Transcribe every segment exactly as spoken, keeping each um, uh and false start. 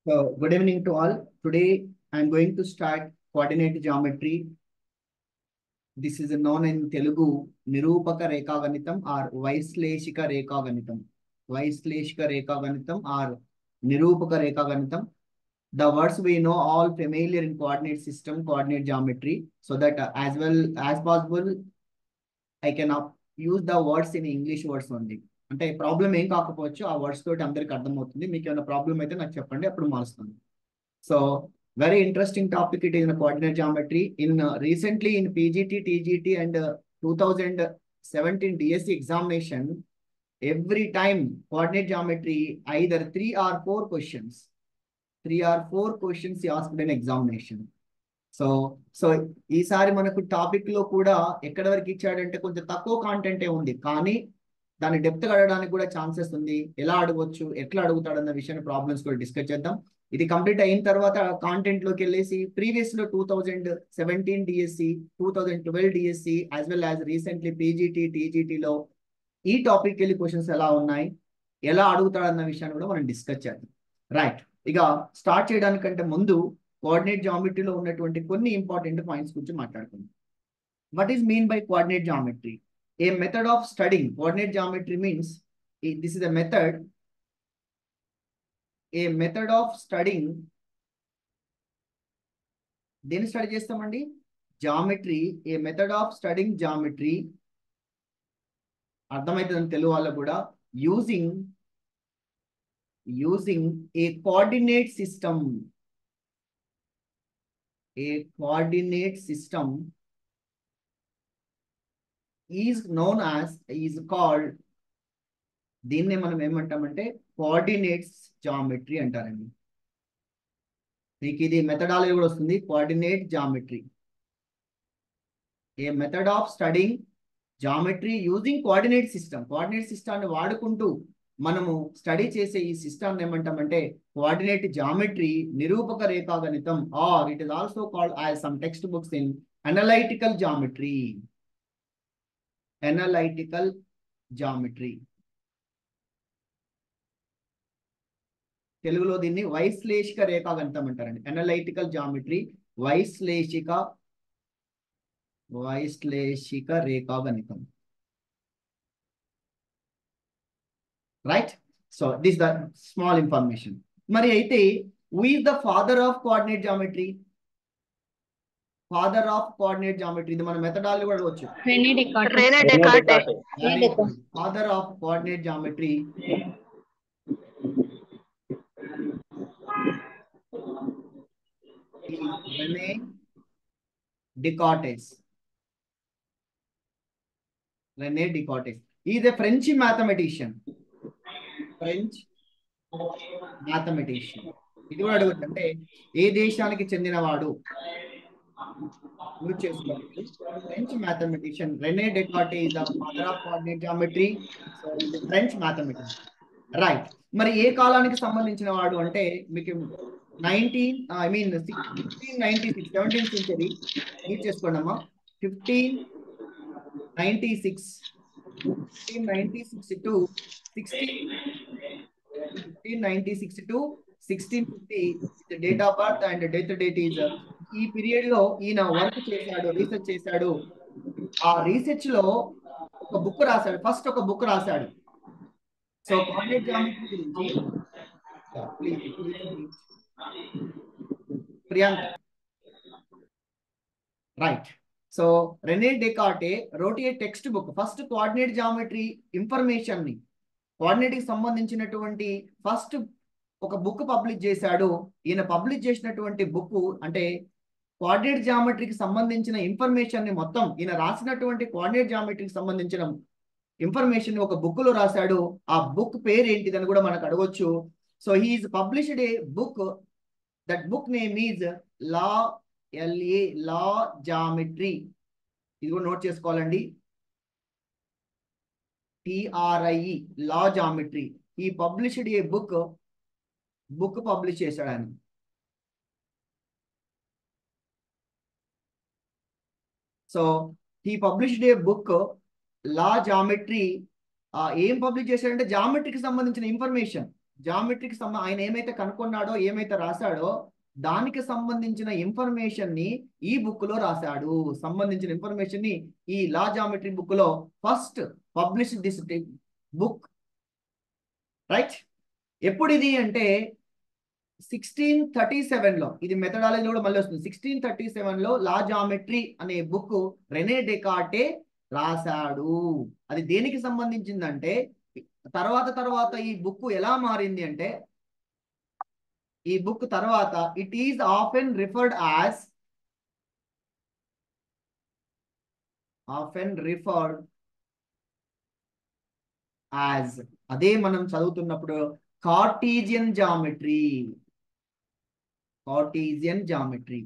So, good evening to all. Today, I'm going to start coordinate geometry. This is known in Telugu, Nirupaka Rekha Ganitam or Vaisleshika Rekha Ganitam. Vaisleshika Rekha Ganitam or Nirupaka Rekha Ganitam. The words we know all familiar in coordinate system, coordinate geometry, so that uh, as well as possible, I can up, use the words in English words only. అంటే problem ఏం కాకపోవచ్చు ఆ words తోటి అందరికి అర్థమవుతుంది. మీకు ఏమైనా problem అయితే నాకు చెప్పండి, అప్పుడు మారుస్తాను. So very interesting topic it is in coordinate geometry. In uh, recently in P G T, T G T and uh, two thousand seventeen D S C examination, every time coordinate geometry either three or four questions, three or four questions asked in examination. So so ఈసారి మనకు topic లో కూడా ఎక్కడి వరకు ఇచ్చాడంటే కొంచెం తక్కువ కాంటెంటే ఉంది, కానీ దాన్ని డెప్త్ అడగడానికి కూడా ఛాన్సెస్ ఉంది. ఎలా అడగవచ్చు, ఎట్లా అడుగుతాడు అన్న విషయాన్ని ప్రాబ్లమ్స్ కూడా డిస్కస్ చేద్దాం. ఇది కంప్లీట్ అయిన తర్వాత కాంటెంట్ లోకి వెళ్ళేసి ప్రీవియస్ లో two thousand seventeen DSC, two thousand twelve DSC as well as recently PGT టీజీటీలో ఈ టాపిక్ వెళ్ళి క్వశ్చన్స్ ఎలా ఉన్నాయి, ఎలా అడుగుతాడన్న విషయాన్ని కూడా మనం డిస్కస్ చేద్దాం. రైట్, ఇక స్టార్ట్ చేయడానికంటే ముందు కోఆర్డినేట్ జామెట్రీలో ఉన్నటువంటి కొన్ని ఇంపార్టెంట్ పాయింట్స్ గురించి మాట్లాడుకుందాం. What is mean by coordinate geometry? A method of studying coordinate geometry means this is the method a method of studying. దేన్ని స్టడీ చేస్తామండి? Geometry. A method of studying geometry, అర్థమవుతుంది తెలుగు వాళ్ళకు కూడా. Using using a coordinate system a coordinate system is known as is called, దీన్నే మనం ఏమంటామంటే coordinates geometry అంటారండి. మీకు ఇది మెథడాలజీ కూడా వస్తుంది, coordinate geometry. A method of studying geometry using coordinate system. Coordinate సిస్టాన్ని వాడుకుంటూ మనము స్టడీ చేసే ఈ సిస్టమ్ ఏమంటామంటే కోఆర్డినేట్ జామెట్రీ, నిరూపక రేఖా గణితం, or it is also called as some text books in analytical geometry. Analytical geometry, తెలుగులో దీన్ని వైశ్లేషిక రేఖా గణితం అంటారండి. అనలైటికల్ జామెట్రీ, వైశ్లేషిక వైశ్లేషిక రేఖా గణితం. Right? So this is the small information. Mari aithe who is the father of coordinate geometry? Father of coordinate geometry, ఇది మన methodology కూడా వచ్చు. René Descartes. René Descartes. Father of coordinate geometry is René Descartes. René Descartes. He is a French mathematician. French mathematician. ఇది కూడా అడగచ్చు, అంటే ఏ దేశానికి చెందినవాడు యూజ్ చేసుకోవాలి. French mathematician René Descartes is the father of coordinate geometry. So is French mathematician. Right, మరి ఏ కాలానికి సంబంధించిన వాడు అంటే మీకు nineteen I mean fifteen ninety six seventeen century use చేసుకోండి అమ్మా. Fifteen ninety six fifteen ninety six to sixteen fifteen ninety six to sixteen fifty date of birth and death date is. ఈ పీరియడ్ లో ఈయన work చేశాడు, research చేశాడు. ఆ research లో ఒక బుక్ రాశాడు, ఫస్ట్ ఒక బుక్ రాశాడు. సో కోఆర్డినేట్ జామెట్రీ గురించి Priyanka. Right, so René Descartes wrote a text book. First coordinate geometry information ని, కోఆర్డినేట్ కి సంబంధించినటువంటి ఫస్ట్ ఒక బుక్ పబ్లిష్ చేశాడు. ఈయన పబ్లిష్ చేసినటువంటి బుక్ అంటే కోఆర్డినేట్ జామెట్రీకి సంబంధించిన ఇన్ఫర్మేషన్ ని మొత్తం ఈయన రాసినటువంటి కోఆర్డినేట్ జామెట్రీకి సంబంధించిన ఇన్ఫర్మేషన్ ని ఒక బుక్ లో రాశాడు. ఆ బుక్ పేరు ఏంటిదని కూడా మనకు అడగొచ్చు. So he is published a book. That book name is la L A la geometry. ఇది కూడా నోట్ చేసుకోవాలండి. T R I E la geometry. He published a book book publish చేశాడు ఆయన. So he published a book la geometry. ఏం publish చేశాడంటే జామెట్రీకి సంబంధించిన information, జామెట్రీకి సంబ ఆయన ఏమైతే కనుక్కున్నాడో ఏమైతే రాశాడో దానికి సంబంధించిన ఇన్ఫర్మేషన్ ని ఈ బుక్ లో రాశాడు. సంబంధించిన ఇన్ఫర్మేషన్ ని ఈ లా జామెట్రీ బుక్ లో first publish this book, right. ఎప్పుడు ఇది అంటే సిక్స్టీన్ థర్టీ సెవెన్ లో, ఇది మెథడాలజీ కూడా మళ్ళీ వస్తుంది. సిక్స్టీన్ థర్టీ సెవెన్ లో లా జామెట్రీ అనే బుక్ రెనే డెకార్టే రాశాడు. అది దేనికి సంబంధించిందంటే తర్వాత తర్వాత ఈ బుక్ ఎలా మారింది అంటే, ఈ బుక్ తర్వాత it is often referred as often referred as అదే మనం చదువుతున్నప్పుడు కార్టీజియన్ జామెట్రీ, కార్టీజియన్ జామెట్రీ.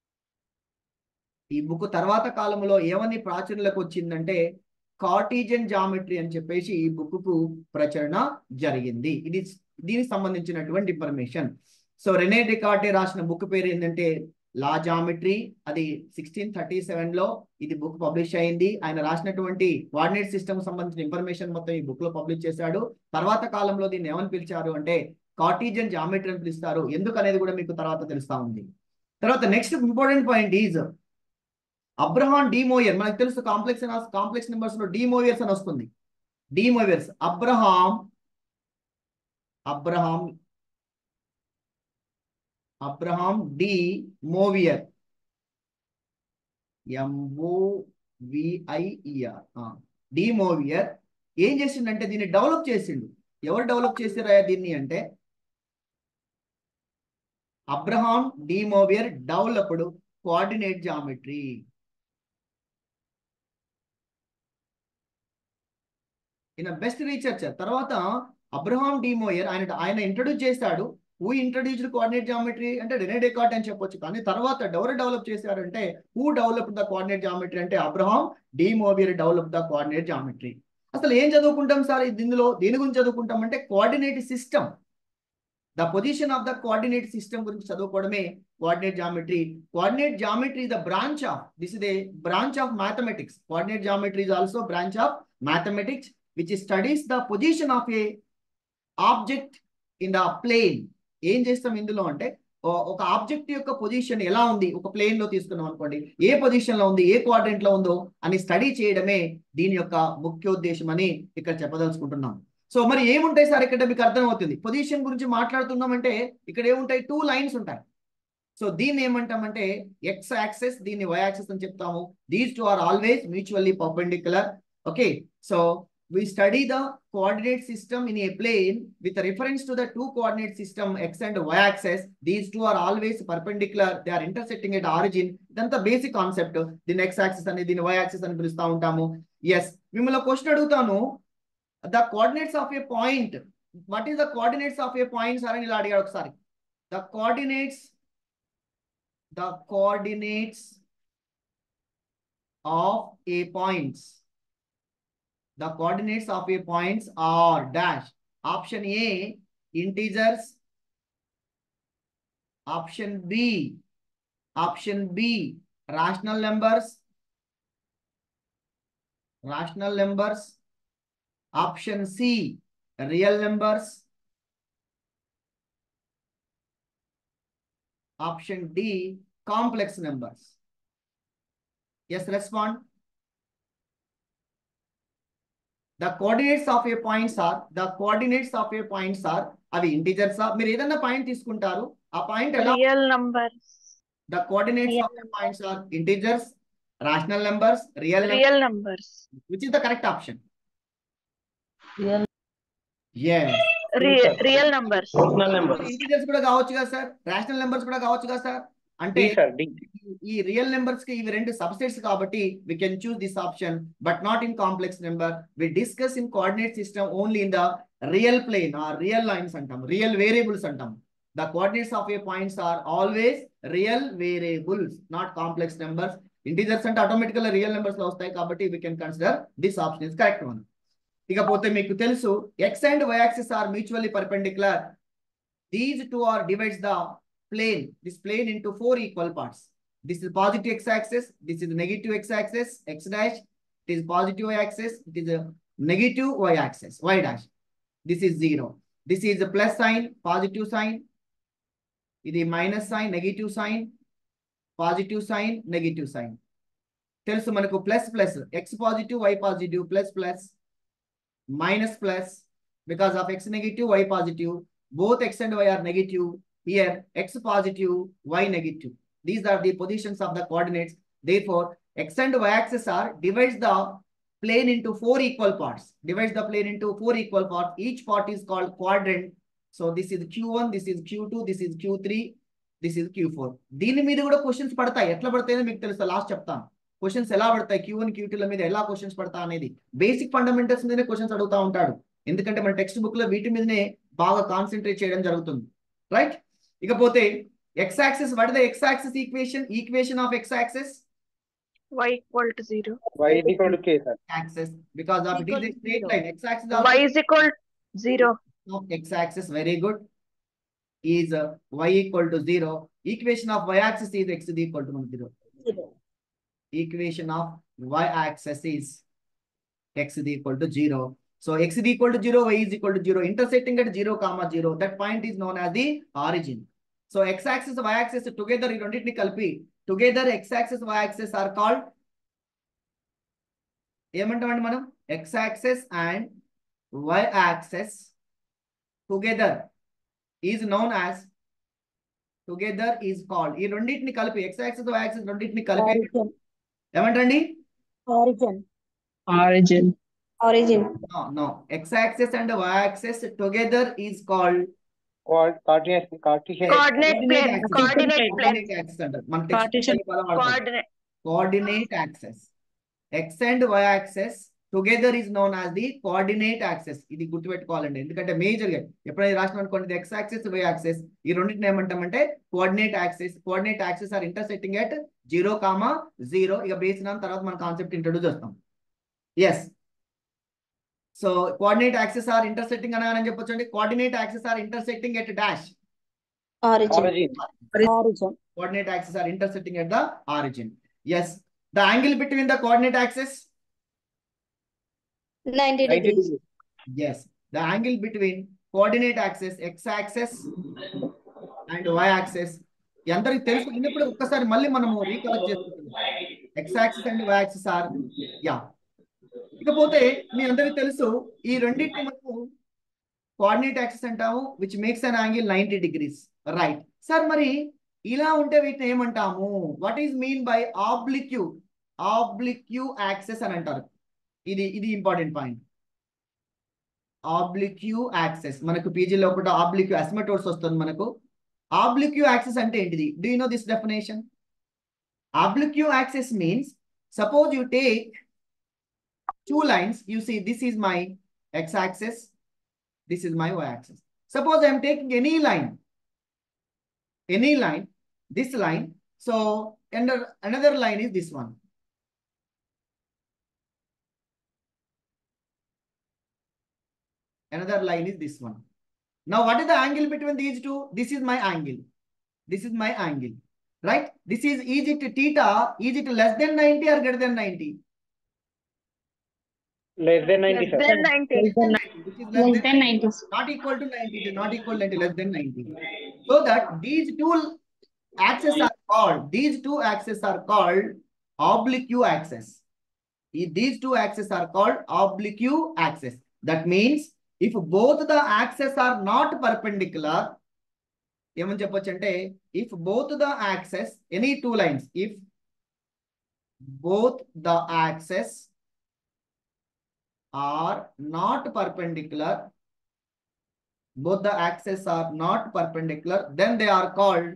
ఈ బుక్ తర్వాత కాలంలో ఏమని ప్రాచుర్యంలోకి వచ్చిందంటే కార్టీజియన్ జామెట్రీ అని చెప్పేసి ఈ బుక్ కు ప్రచురణ జరిగింది. ఇది దీనికి సంబంధించినటువంటి ఇన్ఫర్మేషన్. సో రెనే డెకార్టే రాసిన బుక్ పేరు ఏంటంటే లా జామెట్రీ. అది సిక్స్టీన్ థర్టీ సెవెన్ లో ఇది బుక్ పబ్లిష్ అయింది. ఆయన రాసినటువంటి కోఆర్డినేట్ సిస్టమ్ సంబంధించిన ఇన్ఫర్మేషన్ మొత్తం ఈ బుక్ లో పబ్లిష్ చేశాడు. తర్వాత కాలంలో దీన్ని ఏమని పిలిచారు అంటే కార్టీజియన్ జామెట్రీ అని పిలుస్తారు. ఎందుకు అనేది కూడా మీకు తర్వాత తెలుస్తా ఉంది. తర్వాత next important point is Abraham de Moivre. మనకు తెలుసు కాంప్లెక్స్ కాంప్లెక్స్ నెంబర్స్ లో డి మోయర్స్ అని వస్తుంది. De Moivre's Abraham Abraham Abraham de Moivre, M O V I E R, de Moivre ఏం చేసిండంటే దీన్ని డెవలప్ చేసిండు. ఎవరు డెవలప్ చేసిరా దీన్ని అంటే Abraham de Moivre developed coordinate geometry. ఈయన బెస్ట్ రీసెర్చర్. తర్వాత అబ్రహాం డి మోయర్ ఆయన ఆయన ఇంట్రడ్యూస్ చేశాడు. హూ ఇంట్రడ్యూస్డ్ కోఆర్డినేట్ జామెట్రీ అంటే రెనే డెకార్ట్ అని చెప్పొచ్చు. కానీ తర్వాత ఎవరు డెవలప్ చేశారంటే who develop the coordinate geometry అంటే Abraham de Moivre develop the coordinate geometry. అసలు ఏం చదువుకుంటాం సార్ ఇందులో, దేని గురించి చదువుకుంటాం అంటే coordinate system, the position of the coordinate system గురించి చదువుకోవడమే coordinate geometry. Coordinate geometry the branch of this is a branch of mathematics. Coordinate geometry is also branch of mathematics which studies the position of a object in the plane. ఏం చేస్తాం ఇందులో అంటే ఒక object యొక్క position ఎలా ఉంది ఒక plane లో తీసుకున్నాం అనుకోండి, ఏ పొజిషన్ లో ఉంది, ఏ క్వాడ్రంట్ లో ఉందో అని స్టడీ చేయడమే దీని యొక్క ముఖ్య ఉద్దేశం అని ఇక్కడ చెప్పదలుచుకుంటున్నాం. సో మరి ఏముంటాయి సార్ ఇక్కడ మీకు అర్థమవుతుంది. పొజిషన్ గురించి మాట్లాడుతున్నామంటే ఇక్కడ ఏముంటాయి, టూ లైన్స్ ఉంటాయి. సో దీన్ని ఏమంటామంటే ఎక్స్ యాక్సెస్, దీన్ని వై యాక్సెస్ అని చెప్తాము. These two are always mutually perpendicular. Okay, so we study the coordinate system in a plane with reference to the two coordinate system x and y axis. These two are always perpendicular, they are intersecting at origin. Idantha basic concept. Din x axis ani din y axis ani pilusta untamu. Yes, mimmulo question adugutanu, the coordinates of a point, what is the coordinates of a point sir ani ila adigadu okasari. The coordinates the coordinates of a points the coordinates of a points are dash. Option A integers, option B option B rational numbers rational numbers option C real numbers, option D complex numbers. Yes, respond. The coordinates of a points are the coordinates of a points are అవి integers ఆ, మీరు ఏదైనా point తీసుకుంటారు ఆ point ఎలా real numbers. The coordinates Real of the points are integers, rational numbers, real numbers. Real numbers. Which is the correct option? Real. Yes. Re real numbers. Rational numbers. Integers కూడా కావచ్చు కదా sir, rational numbers కూడా కావచ్చు కదా sir. అంటే D sir, D. ఈ real numbers కి ఇవి రెండు సబ్సెట్స్ కాబట్టి we can choose this option but not in complex number. We discuss in coordinate system only in the real plane or real lines అంటాం, real variables అంటాం. The coordinates of a points are always real variables, not complex numbers. Integers అంటే ఆటోమేటికల్ real numbers లో వస్తాయి కాబట్టి we can consider this option is correct one. ఇకపోతే మీకు తెలుసు x and y axis are mutually perpendicular. These two are divides the plane, this plane into four equal parts. This is positive x-axis, this is negative x-axis, x dash, it is positive y-axis, it is a negative y-axis, y dash. This is zero. This is plus sign, positive sign, ఇది minus sign, negative sign, positive sign, negative sign. తెలుసు మనకు plus plus, x positive y positive, plus plus minus plus, because of x negative y positive, both x and y are negative. Here x positive, y negative. These are the positions of the coordinates. Therefore x and y axis are divides the plane into four equal parts. Divides the plane into four equal parts. Each part is called quadrant. So this is q one, this is q two, this is q three, this is q four. దీని మీద కూడా questions పడతాయి. ఎట్లా పడతాయో మీకు తెలుసు, last చెప్తాను. Questions ఎలా పడతాయి, క్యూ వన్ క్యూ టూ ల మీద ఎలా క్వశ్చన్స్ పడతా అనేది బేసిక్ ఫండమెంటల్స్ మీదనే క్వశ్చన్స్ అడుగుతా ఉంటాడు. ఎందుకంటే మన టెక్స్ట్ బుక్ లో వీటి మీదనే బాగా కాన్సన్ట్రేట్ చేయడం జరుగుతుంది, రైట్? ఇకపోతే x axis, what is the x axis equation? Equation of x axis y equal to zero. y is equal to k, sir. axis, because of it is a straight line. X axis Y is equal to zero. of x axis, very good, is uh, y equal to zero. Equation of y axis is x is equal to zero. Equation of y axis is x is equal to zero. So x is equal to zero, y is equal to zero, intersecting at zero comma zero. That point is known as the origin. So x axis y axis together, you don't need to kalpi. Together x axis y axis are called ఏమంటామండి మనం? x axis and y axis together is known as, together is called, ఈ రెండింటిని కలిపి x axis y axis రెండింటిని కలిపి ఏమంటండి? Origin. Origin. Origin. No, no. X axis and y axis together is called Quad- Cartesian, Cartesian. Coordinate plane. axis. Coordinate plane. Coordinate axis అంటారు. మన text Partition. లో ఈ పదం వాడతాం. Coordinate. Coordinate axis. X and y axis together is known as the coordinate axis. ఇది గుర్తుపెట్టుకోవాలండి, ఎందుకంటే major గా ఎప్పుడైతే రాసిన అనుకోండి x axis y axis ఈ రెండింటిని ఏమంటామంటే coordinate axis. Coordinate axis are intersecting at zero comma zero. ఇక బేస్ నా తర్వాత మన కాన్సెప్ట్ ఇంట్రొడ్యూస్ చేస్తాం. Yes, so coordinate axis are intersecting అని చెప్పొచ్చండి. Coordinate axis are intersecting at dash. Origin. Origin. Origin. Coordinate axis are intersecting at the origin. Yes, the angle between the coordinate axis. ninety ninety degrees. degrees. Yes, the angle between coordinate axis x axis and y axis. అందరికి తెలుసు, అయినప్పుడు ఒక్కసారి మళ్ళీ మనము recollect చేసుకుంటాం. x axis and y axis are, yeah. ఇకపోతే మీ అందరికి తెలుసు, ఈ రెండింటిని మనము కోఆర్డినేట్ యాక్సిస్ అంటాము, which makes an angle ninety degrees, right? Sir మరి ఇలా ఉంటే వీటిని ఏమంటాము? What is mean by oblique? Oblique axis అని అంటారు. ఇది ఇది ఇంపార్టెంట్ పాయింట్. ఆబ్లిక్యూ యాక్సిస్ మనకు పీజీలో ఒకటి ఆబ్లిక్యూ అసిమెటోర్స్ వస్తుంది మనకు. ఆబ్లిక్యూ యాక్సిస్ అంటే ఏంటిది? Do you know this definition? Oblique axis means, suppose you take two lines, you see this is my x axis, this is my y axis. Suppose I am taking any line, any line, this line, so another, another line is this one. Another line is this one. Now what is the angle between these two? This is my angle. This is my angle, right? This is, is it theta, is it less than ninety or greater than ninety? Less than ninety, Less sir. than ninety. Which is less than ninety. Not equal to ninety, it is not equal to ninety, less than ninety. So that these two axes are called, these two axes are called oblique axis. These two axes are called oblique axis. That means if both the axes are not perpendicular, ఏమని చెప్పొచ్చు అంటే, if both the axes, any two lines, if both the axes are not perpendicular, both the axes are not perpendicular, then they are called,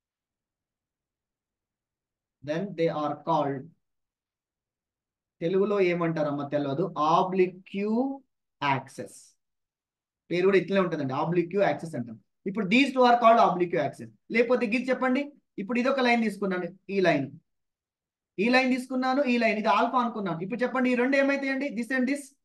then they are called, తెలుగులో ఏమంటారమ్మా తెలియదు, oblique access. పేరు కూడా ఇట్లనే ఉంటుందండి, oblique axes అంటాం. ఇప్పుడు these two are called oblique axes. లేకపోతే గిది చెప్పండి. ఇప్పుడు ఇదొక లైన్ తీసుకున్నాను, ఈ లైన్, ఈ లైన్ తీసుకున్నాను, ఈ లైన్, ఇది ఆల్ఫా అనుకున్నాను. ఇప్పుడు చెప్పండి ఈ రెండు ఏమైతాయండి? దిస్ అండ్ దిస్,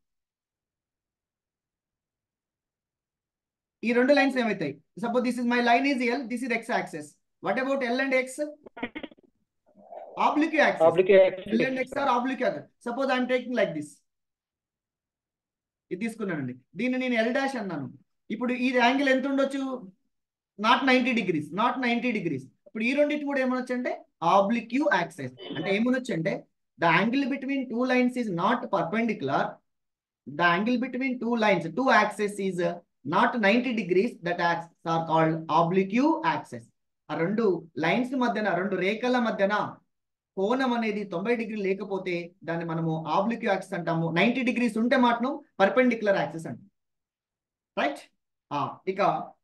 ఈ రెండు లైన్స్ ఏమైతాయి? Suppose this is my line is L, this is x axis. What about L and x? Oblique axis. Oblique axis. L and x are oblique axes. Suppose I'm taking like this, ఇది తీసుకున్నానండి, దీన్ని నేను L dash అన్నాను, ఇప్పుడు ఈ angle ఎంత ఉండొచ్చు? Not ninety degrees not ninety degrees ఇప్పుడు ఈ రెండింటి కూడా ఏమనొచ్చు అంటే ఆబ్లిక్యూ యాక్సెస్. అంటే ఏమనొచ్చు అంటే the angle between two lines is not perpendicular, the angle between two lines two axes is not ninety degrees, that axes are called oblique axes. ఆ రెండు లైన్స్ మధ్యన రెండు రేఖల మధ్యన కోణం అనేది తొంభై డిగ్రీలు లేకపోతే దాన్ని మనము ఆబ్లిక్యూ యాక్సెస్ అంటాము. నైంటీ డిగ్రీస్ ఉంటే మాత్రం పర్పెండిక్యులర్ యాక్సెస్ అంటాం. రైట్. ఇక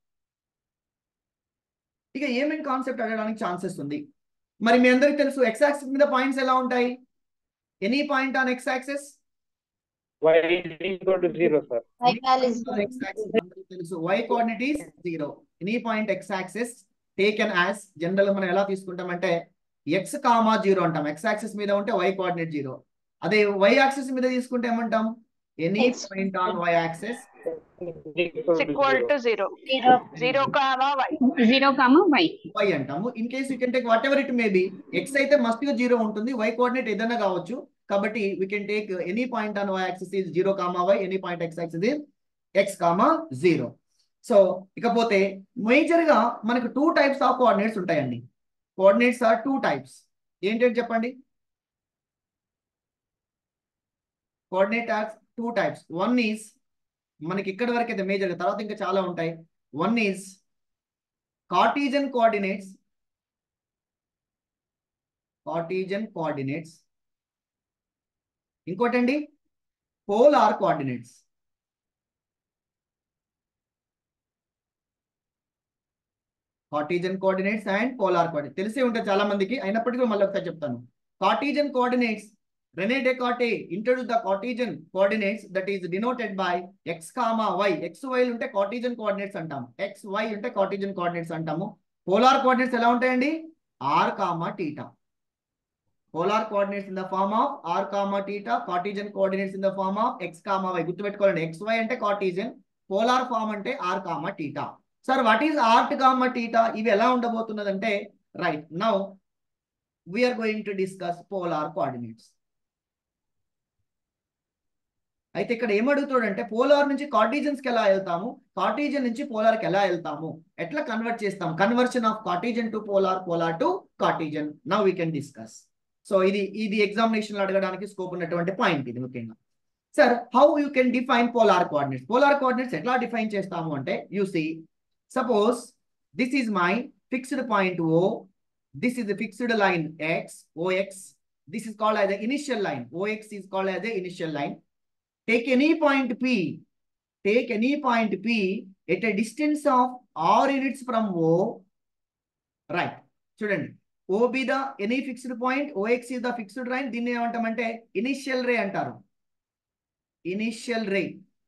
ఇక ఏమేమి కాన్సెప్ట్ అడగడానికి ఛాన్సెస్ ఉంది? మరి మీ అందరికి తెలుసు ఎక్స్ యాక్సిస్ మీద పాయింట్స్ ఎలా ఉంటాయి? Any point on x axis y is equal to zero, sir. తెలుసు y coordinate is zero. Any point x axis taken as general మనం ఎలా తీసుకుంటామంటే ఎక్స్ కామా జీరో అంటాం. ఎక్స్ యాక్సిస్ మీద ఉంటే y కోఆర్డినేట్ జీరో. అదే y యాక్సిస్ మీద తీసుకుంటే ఏమంటాం? Any point on y axis equal to zero. Zero comma y. Zero comma y y అంటాము. In case you can take what ever it may be. X అయితే must గా zero ఉంటుంది, y coordinate ఏదైనా కావచ్చు. కాబట్టి we can take any point on y axis is zero comma y, any point x axis is x comma zero. So ఇకపోతే major గా మనకు two types of coordinates ఉంటాయండి. Coordinates are two types. ఏంటంటే చెప్పండి. Coordinate are two types. One is మనకి ఇక్కడ వరకు అయితే మేజర్ గా, తర్వాత ఇంకా చాలా ఉంటాయి. One is Cartesian coordinates, Cartesian coordinates. ఇంకోటండి polar coordinates. Cartesian coordinates and polar coordinates తెలిసే ఉంటాయి చాలా మందికి, అయినప్పటికీ మళ్ళీ ఒకసారి చెప్తాను. Cartesian coordinates, René Descartes introduced the Cartesian coordinates that is denoted by x comma y. x y ఉంటే Cartesian coordinates అంటాము, x y ఉంటే Cartesian coordinates అంటాము. పోలార్ కోఆర్డినేట్స్ ఎలా ఉంటాయండి? r comma theta. Polar coordinates in the form of r comma theta, Cartesian coordinates in the form of x comma y. గుర్తుపెట్టుకోండి, x y అంటే Cartesian, polar form అంటే r comma theta. Sir what is r comma theta? ఇవి ఎలా ఉండబోతున్నదంటే right now we are going to discuss polar coordinates. అయితే ఇక్కడ ఏమడుగుతాడంటే polar నుంచి కార్టీజియన్స్ కి ఎలా వెళ్తాము, కార్టీజియన్ నుంచి పోలార్ కి ఎలా వెళ్తాము, ఎట్లా కన్వర్ట్ చేస్తాం, conversion of Cartesian to polar, polar to Cartesian. Now we can discuss. So ఇది ఇది ఎగ్జామినేషన్ లో అడగడానికి స్కోప్ ఉన్నటువంటి పాయింట్ ఇది ముఖ్యంగా. Sir how you can define polar coordinates? Polar coordinates ఎట్లా డిఫైన్ చేస్తాము అంటే you see, suppose this is my fixed point O, this is fixed line X, O X. This is called as a initial line, O X is called as a initial line. Take any point P, take any point P at a distance of r units from O, right? చూడండి, O be the any fixed point, O X is the fixed line. దీన్ని ఏమంటామంటే initial రే అంటారు. Initial రే,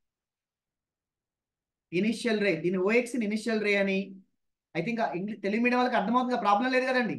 initial రే దీని O X initial ray అని. I think English Telugu medium వాళ్ళకి అర్థమవుతుంది, problem లేదు కదండి.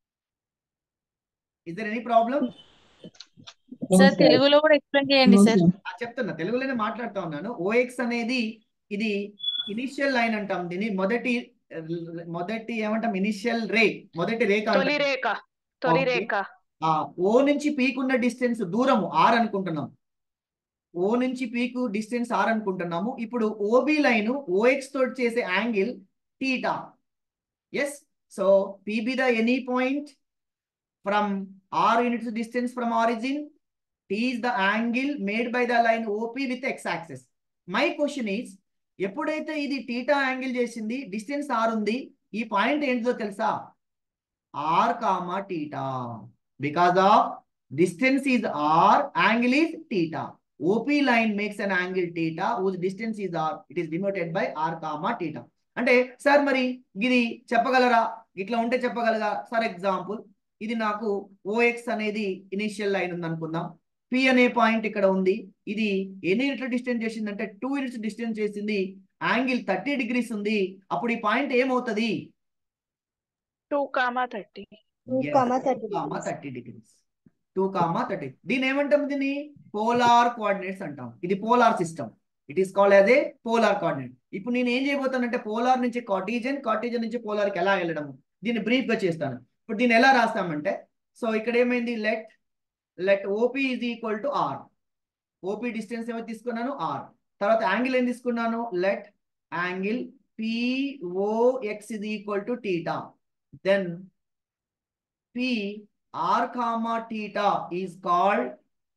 Is there any problem? Sir తెలుగులో కూడా ఎక్స్ప్లెయిన్ చేయండి సార్. చెప్తున్నా, తెలుగులోనే మాట్లాడుతా ఉన్నాను. ఓఎక్స్ అనేది ఇది ఇనిషియల్ లైన్ అంటాం, దీన్ని మొదటి మొదటి ఏమంటాం ఇనిషియల్ రే, మొదటి రేఖ, తొలి రేఖ, తొలి రేఖ. ఓ నుంచి పీక్ ఉన్న డిస్టెన్స్ దూరము ఆర్ అనుకుంటున్నాం. ఓ నుంచి పీక్ డిస్టెన్స్ ఆర్ అనుకుంటున్నాము. ఇప్పుడు ఓబి లైన్ ఓఎక్స్ తోటి చేసే angle theta. Yes, so P be the any point from r units distance from origin. T is the angle made by the line O P with x axis. My question is, ఎప్పుడైతే ఇది theta angle చేసింది, distance r ఉంది, ఈ point ఏంటిదో తెలుసా? r comma theta. Because of distance is r, angle is theta. O P line makes an angle theta whose distance is r. It is denoted by r comma theta. అంటే sir మరి ఇది చెప్పగలరా? ఇట్లా ఉంటే చెప్పగలరా? For example ఇది నాకు OX అనేది ఇనిషియల్ లైన్ ఉంది అనుకుందాం. పి అనే పాయింట్ ఇక్కడ ఉంది. ఇది ఎన్ని యూనిట్ల డిస్టెన్స్ చేసిందంటే టూ యూనిట్స్ డిస్టెన్స్ చేసింది. యాంగిల్ థర్టీ డిగ్రీస్ ఉంది. అప్పుడు ఈ పాయింట్ ఏమవుతుంది? Two comma thirty thirty degrees two comma thirty. దీని ఏమంటాం? దీన్ని పోలార్ కోఆర్డినేట్స్ అంటాం. ఇది polar system. It is called as a polar coordinate. ఇప్పుడు నేను ఏం చేయబోతానంటే పోలార్ నుంచి కార్టీజియన్, కార్టీజియన్ నుంచి పోలార్కి ఎలా వెళ్ళడం, దీన్ని బ్రీఫ్ గా చేస్తాను. ఇప్పుడు దీన్ని ఎలా రాస్తామంటే, సో ఇక్కడ ఏమైంది, let let OP is equal to R. OP distance ఏమో తీసుకున్నాను ఆర్. తర్వాత యాంగిల్ ఏం తీసుకున్నాను, let angle P O X is equal to theta, then P R comma theta is called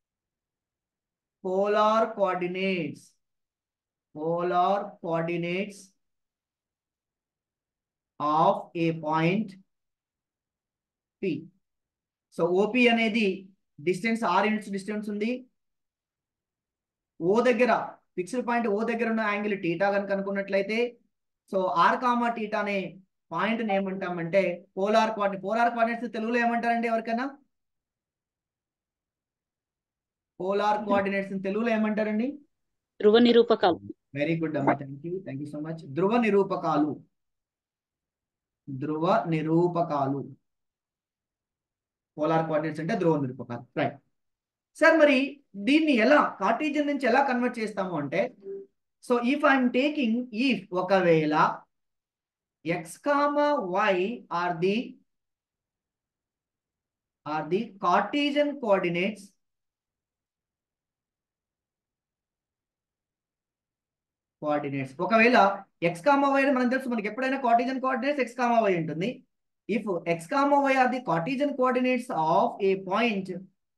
polar coordinates. Polar coordinates of a point P. So OP అనేది distance R units distance ఉంది. O దగ్గర fixed point ఓ దగ్గర ఉన్న angle theta కనుక అనుకున్నట్లయితే so R comma theta అనే point ఏమంటామంటే polar coordinate. Polar coordinates తెలుగులో ఏమంటారండి ఎవరికైనా? పోలార్ కోఆర్డినేట్స్ తెలుగులో ఏమంటారండి? ధ్రువ నిరూపకాలు. వెరీ గుడ్ అమ్మా, thank you thank you so much. ధ్రువ నిరూపకాలు. ధ్రువ నిరూపకాలు పోలార్ కోఆర్డినేట్స్ అంటే ధ్రువ నిరూపకాలు. రైట్ సార్, మరి దీన్ని ఎలా కార్టీజియన్ నుంచి ఎలా కన్వర్ట్ చేస్తాము అంటే, so if I'm taking if ఒకవేళ X comma Y are the are the Cartesian coordinates coordinates ఒకవేళ ఎక్స్ కామా వై అని మనకు తెలుసు, మనకి ఎప్పుడైనా Cartesian coordinates X comma Y ఉంటుంది. If X comma Y are the Cartesian coordinates of a point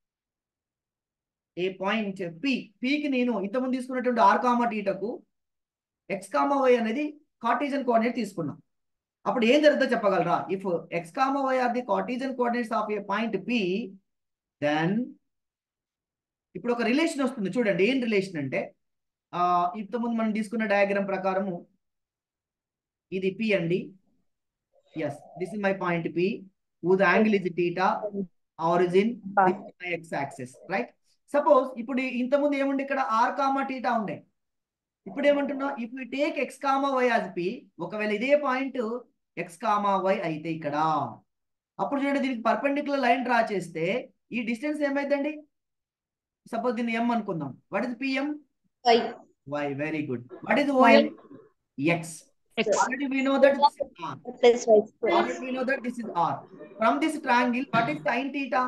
a point P, పికి నేను ఇంతకుముందు తీసుకున్నటువంటి ఆర్ కామా టీటకు ఎక్స్ కామా వై అనేది కార్టీజియన్ కోఆర్డినేట్ తీసుకున్నాం. అప్పుడు ఏం జరుగుతుందో చెప్పగలరా? If X comma Y are the Cartesian coordinates of a point P, then ఇప్పుడు ఒక రిలేషన్ వస్తుంది చూడండి. ఏం రిలేషన్ అంటే, ఆ ఇంతకుముందు మనం తీసుకున్న డయాగ్రామ్ ప్రకారము ఇది పి అండి. Yes, this is my point P, whose angle is theta, origin, this is my x axis, right? Suppose ఇప్పుడు ఇంతకుముందు ఏముంది ఇక్కడ ఆర్ కామా టీటా ఉండే. ఇప్పుడు ఏమంటున్నా, if you take X comma Y as P, ఒకవేళ ఇదే పాయింట్ ఎక్స్ కామా వై అయితే ఇక్కడ, అప్పుడు చూడండి దీనికి పర్పెండిక్యులర్ లైన్ డ్రా చేస్తే ఈ డిస్టెన్స్ ఏమైందండి? సపోజ్ దీన్ని ఎం అనుకుందాం. What is PM? Y. Y, very good. What is OM? X. Already we know that this is r. Plus Y square. Already we know that this is r. From this triangle, what is sin theta?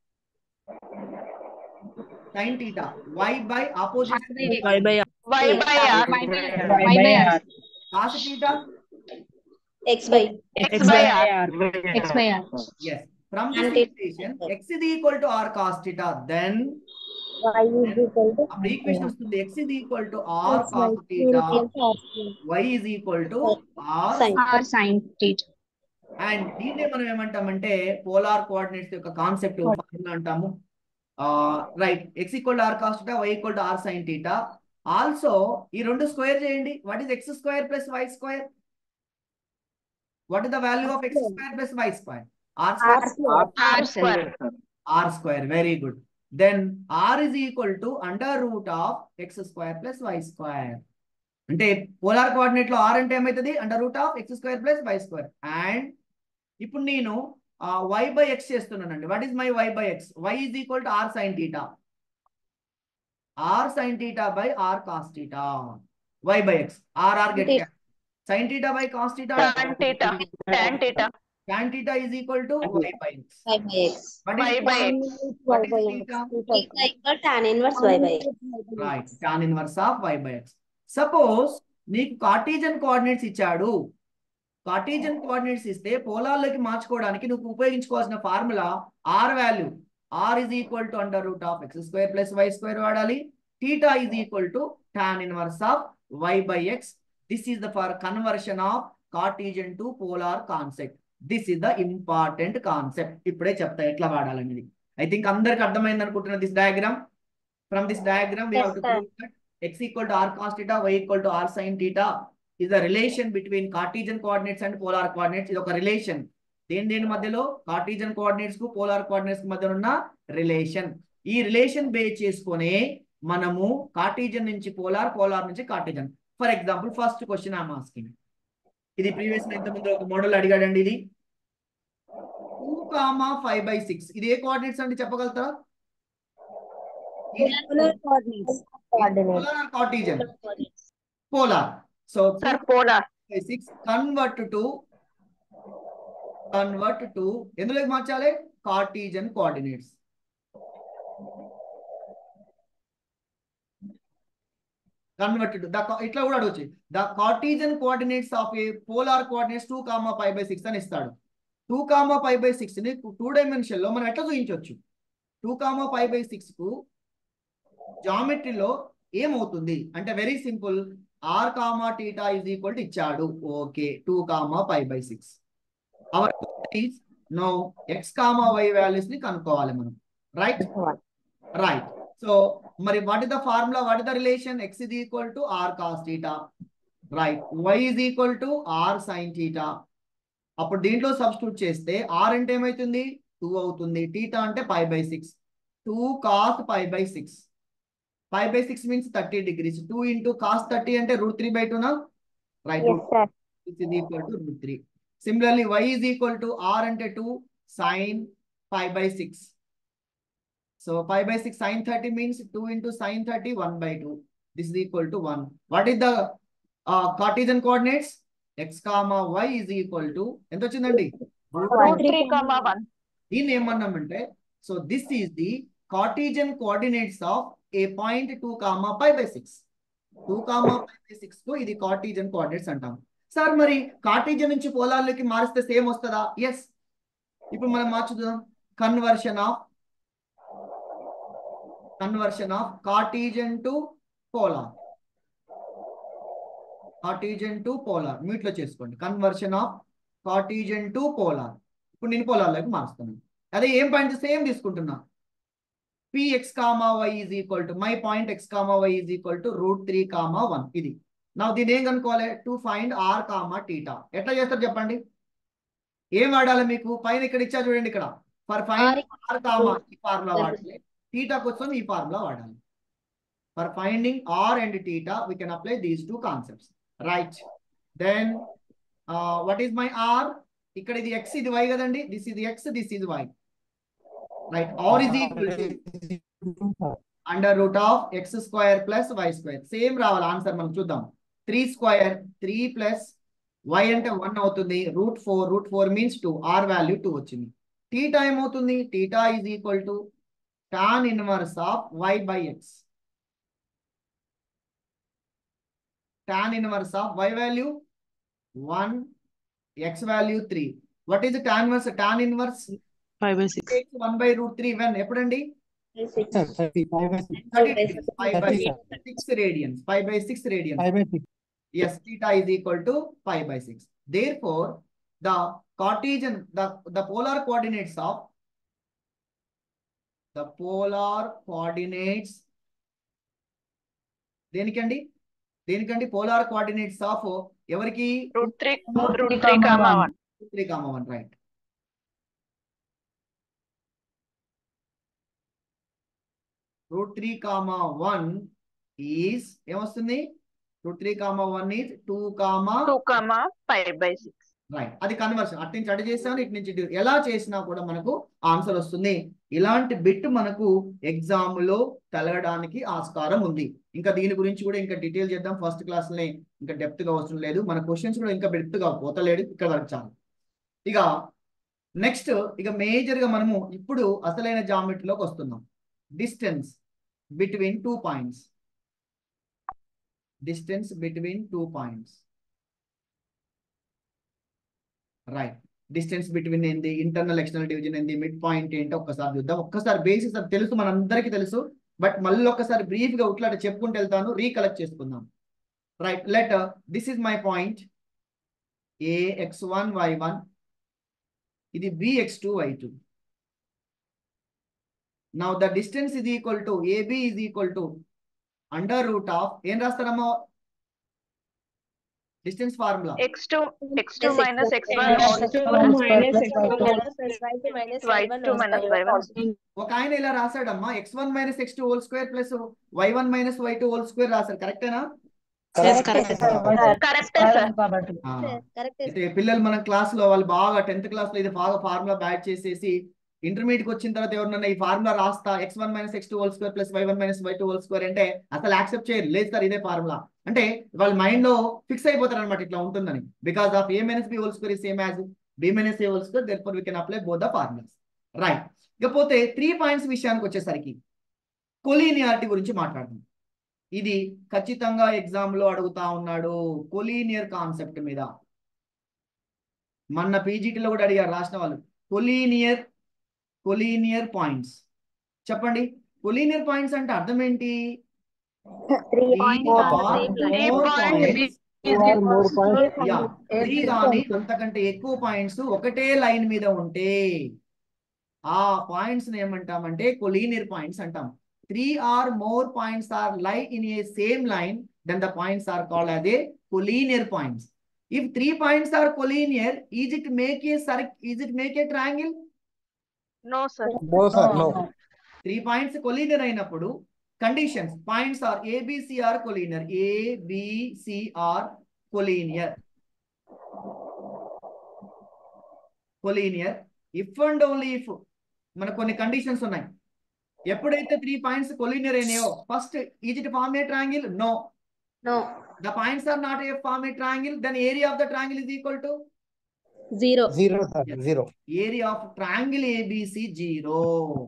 Sin theta. Y by opposite. Y by Y by R. Y by R. Cos theta. ఎక్స్ బై X by R. X by R. Yes. From this And it- equation, x is equal to r cos theta. Then Y is equal to our equation వస్తుంది x is equal to r cos theta. Y is equal to r. Sin. R sin theta. And దీన్నే మనం ఏమంటామంటే polar coordinates యొక్క concept అంటాము. Right, X equal to R cos theta, Y equal to R sine theta. Also ఈ రెండు square చేయండి. What is X square plus Y square? What is the value of X square plus Y square? R square. R square. R square, very good. Then R is equal to under root of X square plus Y square. అంటే polar coordinate లో R అంటే ఏమవుతుంది? Under root of X square plus Y square. And ఇప్పుడు నేను Y by X చేస్తున్నానండి. What is my Y by X? Y is equal to R sine theta. R sine theta by R cos theta. Y by X, R R get sine theta by cos theta. Tan theta. Tan theta. tan theta is equal to y by x. Y by X. What Y is by X. what is theta? theta equal tan inverse Y by X. Right, tan inverse of y by x. Suppose నీకు Cartesian coordinates ఇచ్చాడు. Cartesian coordinates ఇస్తే పోలార్లోకి మార్చుకోవడానికి నువ్వు ఉపయోగించుకోవాల్సిన formula R value. R is equal to under root of X square plus Y square వాడాలి. Theta is equal to tan inverse of Y by X. This is the for conversion of Cartesian to polar concept. This is the important concept. ఇప్పుడే చెప్తా ఎట్లా వాడాలనేది. I think అందరికి అర్థమైంది అనుకుంటున్నా this diagram. From this diagram we have to prove that x equal to r cos theta, y equal to r sin theta is a relation between Cartesian coordinates and polar coordinates. ఇది ఒక relation. దేని దేని మధ్యలో? Cartesian coordinates కు polar coordinates కు మధ్య ఉన్న relation. ఈ రిలేషన్ బేస్ చేసుకునే మనము కార్టీజియన్ నుంచి పోలార్, పోలార్ నుంచి Cartesian. For example first question I'm asking. ఇది ప్రీవియస్ ఇంత ముందు ఒక మోడల్ అడిగాడండి. ఇది two comma five by six. ఇది ఏ కోఆర్డినేట్స్ అంటే చెప్పగలుగుతారా? Polar coordinates. Polar or Cartesian? Polar. So Sir, polar. Six convert to convert to ఎందులోకి మార్చాలి? Cartesian coordinates. కన్వర్టెడ్ ద ఇట్లా కూడా అడగచ్చు. The Cartesian coordinates of a polar coordinates two comma five by six అని ఇస్తాడు. Two comma five by six ని two dimension లో మనం ఎట్లా చూపించవచ్చు? Two comma five by six కు జామెట్రీలో ఏమవుతుంది అంటే very simple, R comma theta is equal to ఇచ్చాడు. Okay, two comma five by six. Our is no X comma Y values ని కనుక్కోవాలి మనం. రైట్ రైట్ సో మరి what is the formula, what is the relation? X is equal to R cos theta, right. Y is equal to R sign theta. అప్పుడు దీంట్లో substitute చేస్తే are అంటే ఏమైతుంది? Two అవుతుంది. టీటా అంటే five by six. Two cos five by six. Five by six means thirty degrees. Two into cos thirty అంటే root three by two నా, right. Is equal to root three. Similarly Y is equal to R అంటే two sine five by six. So five by six sin thirty means two into sin thirty, one by two. This is equal to one. What is the uh, Cartesian coordinates? X comma y is equal to ఎంత వచ్చిందండి? root three comma one. దీన్ని ఏమన్నామంటే, so this is the Cartesian coordinates of a point two comma five by six. Two comma five by six కు ఇది Cartesian coordinates అంటాం. Sir మరి Cartesian నుంచి పోలార్లోకి మారిస్తే సేమ్ వస్తుందా? ఎస్. ఇప్పుడు మనం మార్చుదాం. Conversion of conversion of Cartesian to polar. Cartesian to polar mute లో చేసుకోండి. Conversion of Cartesian to polar. ఇప్పుడు నేను పోలార్లోకి మారుస్తున్నాను. అదే ఏం పాయింట్ సేమ్ తీసుకుంటున్నా. px comma y is equal to my point x comma y is equal to root three comma one. ఇది నా దీన్ని ఏం కనుక్కోవాలి? To find R comma theta. ఎట్లా చేస్తారు చెప్పండి? ఏం వాడాలి మీకు? పైన ఇక్కడ ఇచ్చా చూడండి, ఇక్కడ ఫర్ ఫైండ్ ఆర్ కామా ఈ ఫార్ములా వాడాలి. టీటా కోసం ఈ ఫార్ములా వాడాలి. For finding R and theta we can apply these two concepts. Right. Then what is my R? ఇక్కడ ఇది ఎక్స్, ఇది వై కదండి. దిస్ ఇది ఎక్స్, దిస్ ఇది Y. Right. R is equal to under root of X square plus Y square. Same రావాలి answer. మనం చూద్దాం. Three square, three plus Y అంటే వన్ అవుతుంది. Root four, root four means two. R value two వచ్చింది. Theta ఏమవుతుంది? Theta is equal to tan inverse of y by x. Tan inverse of y value one, x value three. What is the tan inverse? Tan inverse five by six. one by root three. When? ఎప్పుడండి? five by six radians. five by six radians. five by six. Yes, theta is equal to five by six. Therefore, the Cartesian, the, the polar coordinates of the polar coordinates దేనికండి? దేనికండి? polar coordinates of ఎవరికి? root three root three comma one. root three comma one, right. root three comma one is ఏమొస్తుంది? root three comma one is two comma two comma five by six. Right. అది conversion. అటు నుంచి అటు చేసాను, ఇటు నుంచి ఇటు. ఎలా చేసినా కూడా మనకు ఆన్సర్ వస్తుంది. ఇలాంటి బిట్ మనకు ఎగ్జామ్ లో తలగడానికి ఆస్కారం ఉంది. ఇంకా దీని గురించి కూడా ఇంకా డీటెయిల్ చేద్దాం ఫస్ట్ క్లాస్ లోనే. ఇంకా డెప్త్ గా అవసరం లేదు. మన క్వశ్చన్స్ కూడా ఇంకా డెప్త్ గా పోతలేడు. ఇక్కడ వరకు చాలు. ఇక నెక్స్ట్ ఇక మేజర్ గా మనము ఇప్పుడు అసలైన జామెట్రీలోకి వస్తున్నాం. Distance between two points. Distance between two points. Right. Distance between ఏంది, ఇంటర్నల్ ఎక్స్టర్నల్ డివిజన్ ఏంది, మిడ్ పాయింట్ ఏంటో ఒక్కసారి చూద్దాం. ఒక్కసారి బేసిక్స్ అది తెలుసు, మనందరికీ తెలుసు. బట్ మళ్ళీ ఒక్కసారి బ్రీఫ్ గా ఉట్లాట చెప్పుకుంటూ వెళ్తాను, రీకలెక్ట్ చేసుకుందాం. Right. Let this is my point A X one why one, ఇది B X two why two. Now the distance ఇది equal to AB is equal to under root of ఏం రాస్తారమ్మా? Distance formula x two x two minus x one minus y two minus y one. ఒక ఆయన ఇలా రాశాడమ్మా, x one minus X two whole square plus y one minus why two whole square రాశారు. కరెక్టేనా? కరెక్టే sir. అయితే పిల్లలు మన క్లాస్ లో వాళ్ళు బాగా టెన్త్ క్లాస్ లో ఇది బాగా ఫార్ములా బ్యాట్ చేసేసి ఇంటర్మీడియట్ వచ్చిన తర్వాత ఎవరన్నా ఈ ఫార్ములా రాస్తా x one minus X two whole square plus y one minus why two whole square అంటే అసలు యాక్సెప్ట్ చేయరు. లేదు సార్ ఇదే ఫార్ములా అంటే వాళ్ళ మైండ్ లో ఫిక్స్ అయిపోతారు అనమాట, ఇట్లా ఉంటుందని. Because of a minus B whole square is same as b minus a whole square, therefore we can apply both the formulas. Right. ఇకపోతే త్రీ పాయింట్స్ విషయానికి వచ్చేసరికి కొలీనియారిటీ గురించి మాట్లాడదాం. ఇది ఖచ్చితంగా ఎగ్జామ్ లో అడుగుతా ఉన్నాడు కొలీనియర్ కాన్సెప్ట్ మీద. మొన్న పీజీటీలో కూడా అడిగారు రాసిన వాళ్ళు. కొలీనియర్ కొలీనియర్ పాయింట్స్ చెప్పండి. కొలీనియర్ పాయింట్స్ అంటే అర్థం ఏంటి? Three three points are on the same line. A more point B points is Or more equals to points. Yeah three కానీ అంతకంటే ఎక్కువ పాయింట్స్ ఒకటే లైన్ మీద ఉంటే ఆ పాయింట్స్ ఏమంటామంటే కొలీనియర్ పాయింట్స్ అంటాం. Three or more points are lie in a same line, then the points are called as a collinear points. If three points are collinear, is it make a sir is it make a triangle? no, sir. No, sir. No. Three points collinear అయినప్పుడు conditions points are ABC are collinear, ABC are collinear collinear if and only if మనకు కొన్ని conditions ఉన్నాయి. ఎప్పుడైతే three points collinear అయినాయో first is it form a triangle? No. No. The points are not a form a triangle, then area of the triangle is equal to Zero. Zero, sir. Yes. Zero. area of triangle A B C zero.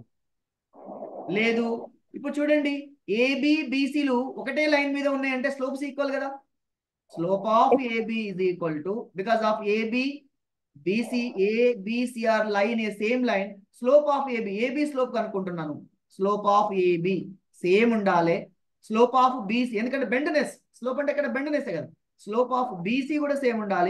లేదు ఇప్పుడు చూడండి AB బీసీలు ఒకటే line మీద ఉన్నాయంటే slopes equal కదా. Slope of AB is equal to because of AB BC ABC are line a same line, slope of AB AB slope కనుక్కుంటున్నాను. Slope of AB same ఉండాలి. స్లోప్ ఆఫ్ బీసీ ఎందుకంటే bendness, slope అంటే ఇక్కడ bendness కదా. Slope of BC కూడా same ఉండాలి.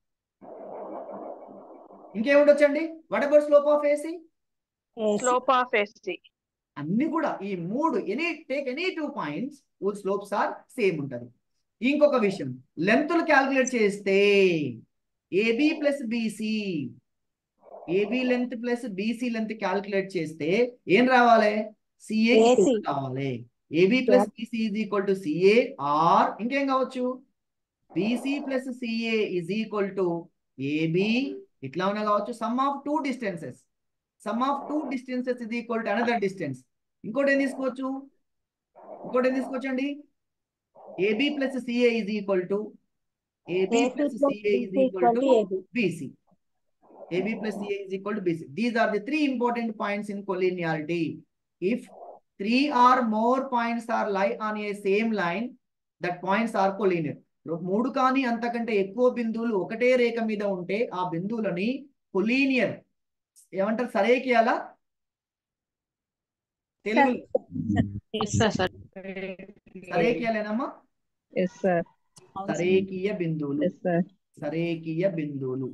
ఇంకేముండొచ్చండి? What about slope of AC? Slope of A C. అన్ని కూడా ఈ మూడు any take any two points would slopes are same ఉంటది. ఇంకొక విషయం, లెంత్లు క్యాల్కులేట్ చేస్తే AB plus BC AB length plus BC length calculate చేస్తే ఏం రావాలి? సిఏ రావాలి. AB plus BC is equal to CA or ఇంకేం కావచ్చు BC plus CA is equal to AB, ఇట్లా ఉన్నా కావచ్చు. Sum of two distances sum of two distances is equal to another distance. ఇంకోటి ఏం తీసుకోవచ్చు ఇంకోటి ఏం తీసుకోవచ్చు అండి AB plus CA is equal to AB plus CA is equal to BC. A B plus C A is equal to B C. These are the three important points in collinearity. If three or more points are lie on a same line, that points are collinear. మూడు కానీ అంతకంటే ఎక్కువ బిందువులు ఒకటే రేఖ మీద ఉంటే ఆ బిందువులని collinear ఏమంటారు? సరేకియాలా? తెలుగు సరేకియాలేనమ్మా? సరేకీయ బిందువులు సరేకీయ బిందువులు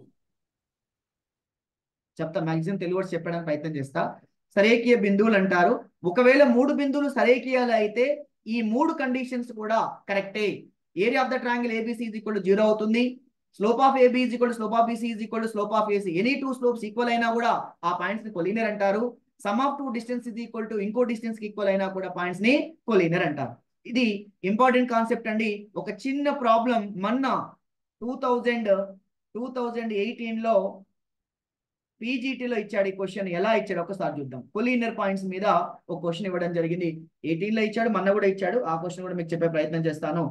చెప్తా. మ్యాక్సిమం తెలుగు వర్డ్స్ చెప్పడానికి ప్రయత్నం చేస్తా. సరేకీయ బిందువులు అంటారు. ఒకవేళ మూడు బిందువులు సరేకీయాలు అయితే ఈ మూడు కండిషన్స్ కూడా కరెక్టే. Area of the triangle ABC is equal to zero అవుతుంది. Slope of AB is equal to slope of BC is equal to slope of AC. Any two slopes equal అయినా కూడా ఆ పాయింట్స్ ని కొలీనియర్ అంటారు. Sum of two distance is equal to ఇంకో distance కి equal అయినా కూడా పాయింట్స్ ని కొలీనియర్ అంటారు. ఇది ఇంపార్టెంట్ కాన్సెప్ట్ అండి. ఒక చిన్న ప్రాబ్లం మొన్న two thousand two thousand eighteen లో పీజీటీలో ఇచ్చాడు. ఈ క్వశ్చన్ ఎలా ఇచ్చాడు ఒకసారి చూద్దాం. కొలీనియర్ పాయింట్స్ మీద ఒక క్వశ్చన్ ఇవ్వడం జరిగింది. ఎయిటీన్ లో ఇచ్చాడు, మొన్న కూడా ఇచ్చాడు. ఆ క్వశ్చన్ కూడా మీకు చెప్పే ప్రయత్నం చేస్తాను.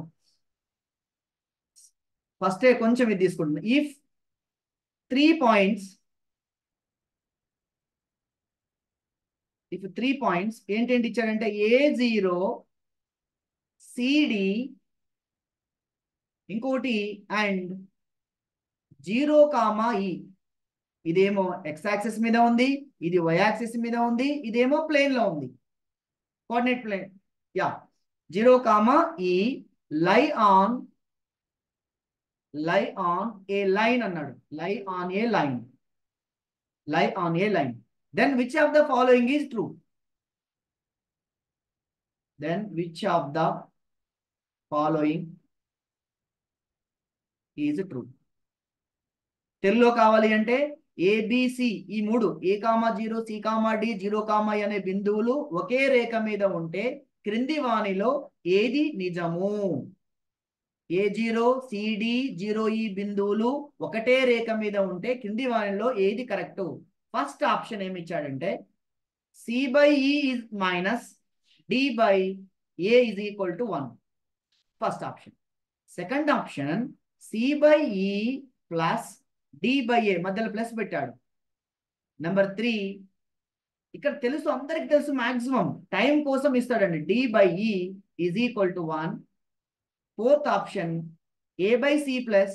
ఫస్ట్ కొంచెం ఇది తీసుకుంటున్నాను. If three points if three points ఏంటేంటి ఇచ్చాడంటే ఏ జీరో సిడి ఇంకోటి అండ్ జీరో కామా ఈ. ఇదేమో ఎక్స్ యాక్సిస్ మీద ఉంది, ఇది వై యాక్సిస్ మీద ఉంది, ఇదేమో ప్లేన్ లో ఉంది, coordinate plane. Yeah zero comma E lie on lie on a line అన్నాడు. Lie on a line lie on a line then which of the following is true? Then which of the following is true? తెలుగులో కావాలి అంటే ABC ఈ మూడు A comma zero C comma D zero comma అనే బిందువులు ఒకే రేఖ మీద ఉంటే క్రింది వాణిలో ఏది నిజము? ఏ జీరో సిడి జీరో ఈ బిందువులు ఒకటే రేఖ మీద ఉంటే క్రింది వాణిలో ఏది కరెక్ట్? ఫస్ట్ ఆప్షన్ ఏమి ఇచ్చాడంటే C by E is minus D by A is equal to one. First option. Second option C by E plus D by A మధ్యలో ప్లస్ పెట్టాడు. నెంబర్ త్రీ ఇక్కడ తెలుసు అందరికి తెలుసు, మాక్సిమం టైం కోసం ఇస్తాడండి. D by E is equal to one. Fourth option, A by C plus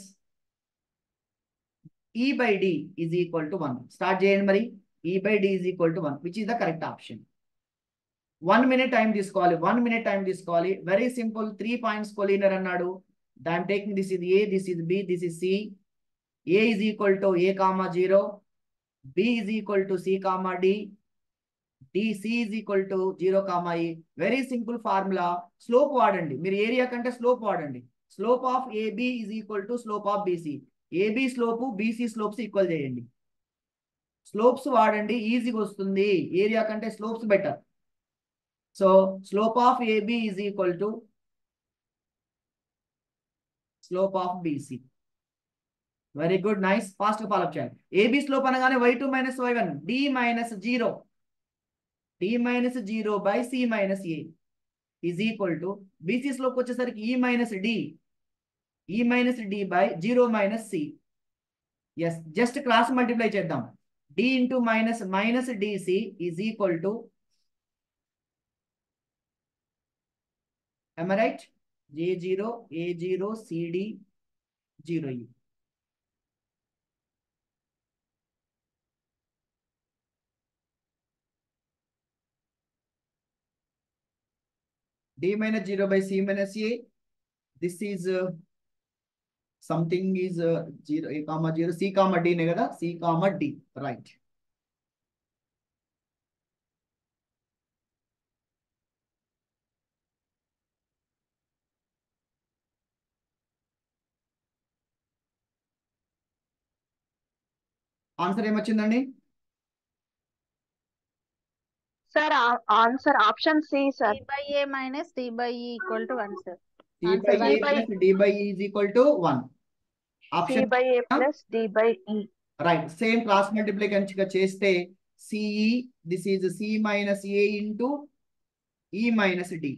E by D is equal to one. Start చేయండి మరి. E by D is equal to one, which is the correct option. One minute time తీసుకోవాలి. One minute time తీసుకోవాలి. Very simple. Three points collinear అన్నాడు. I am taking this is A, this is B, this is C. A is equal to A comma zero. B is equal to C comma D. D, C is equal to zero comma E. Very simple formula. Slope వాడండి. మీరు area కంటే slope వాడండి. Slope of A B is equal to slope of B C. A B slope B C slopes equal చేయండి. Slopes వాడండి, ఈజీగా వస్తుంది. Area కంటే slopes better. So slope of A B is equal to slope of B C. Very good, nice. Fast గా follow చేయాలి. A B slope అనగానే y two minus why one, D minus zero, D minus zero by C minus A is equal to B C slope వచ్చేసరికి E minus D, E minus D by zero minus C. Yes, just cross multiply చేద్దాం. D into minus minus DC is equal to, am I right? J zero, A zero, C D, zero E. D minus zero by C minus A. This is uh, something is uh, zero, A comma zero, C comma D ne kada, C comma D, right? Answer ఏమొచ్చిందండి? Sir answer option C sir. D by A minus D by E equal to one, sir. C Answer by A by- plus D by E is equal to one. C Option by A plus D by E. right. Same cross multiply కనుక చేస్తే C E, this is C minus A into E minus D.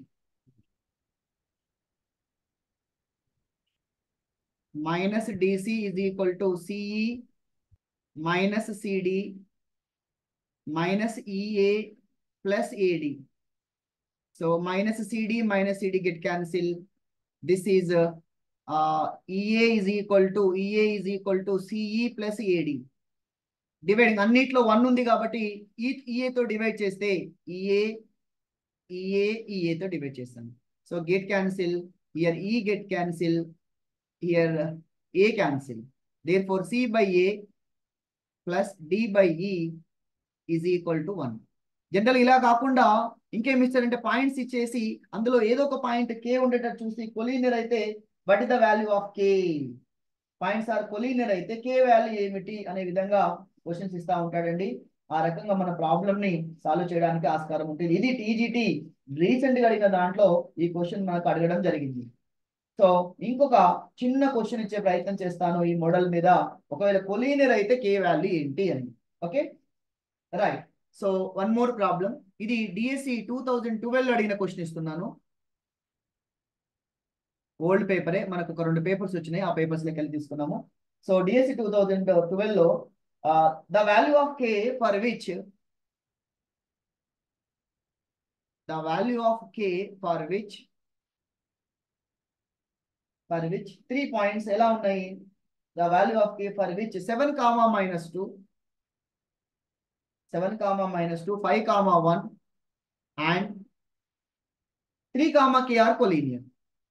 Minus D C is equal to C E minus C D minus E A plus A D. So minus C D minus C D get cancel. This is uh, uh, E A is equal to E A is equal to C E plus A D. Dividing అన్నిట్లో one ఉంది కాబట్టి ఈ E A తో divide చేస్తే E A E A E A తో divide చేస్తాను. So get cancel, here E get cancel, here A cancel. Therefore C by A plus D by E is equal to one. General ఇలా కాకుండా ఇంకేం ఇస్తారంటే points ఇచ్చేసి అందులో ఏదో ఒక పాయింట్ కే ఉండేటట్టు చూసి కొలీనియర్ అయితే what is the value of K, points are collinear అయితే కే వాల్యూ ఏమిటి అనే విధంగా క్వశ్చన్స్ ఇస్తా ఉంటాడండి. ఆ రకంగా మన ప్రాబ్లమ్ ని సాల్వ్ చేయడానికి ఆస్కారం ఉంటుంది. ఇది టీజీటీ రీసెంట్ గా అడిగిన దాంట్లో ఈ క్వశ్చన్ మనకు అడగడం జరిగింది. సో ఇంకొక చిన్న క్వశ్చన్ ఇచ్చే ప్రయత్నం చేస్తాను ఈ మోడల్ మీద. ఒకవేళ కొలీనియర్ అయితే కే వాల్యూ ఏంటి అని. Okay right. So one more problem. ఇది డిఎస్సి టూ థౌజండ్ ట్వెల్వ్ అడిగిన క్వశ్చన్ ఇస్తున్నాను. ఓల్డ్ పేపరే, మనకు ఒక రెండు పేపర్స్ వచ్చినాయి, ఆ పేపర్స్ లెక్క వెళ్ళి తీసుకున్నాము. So DSC two thousand twelve లో the value of K for which the value of K for which for which three points ఎలా ఉన్నాయి? The value of K for which seven comma minus two, seven comma minus two, five comma one and three comma K are collinear.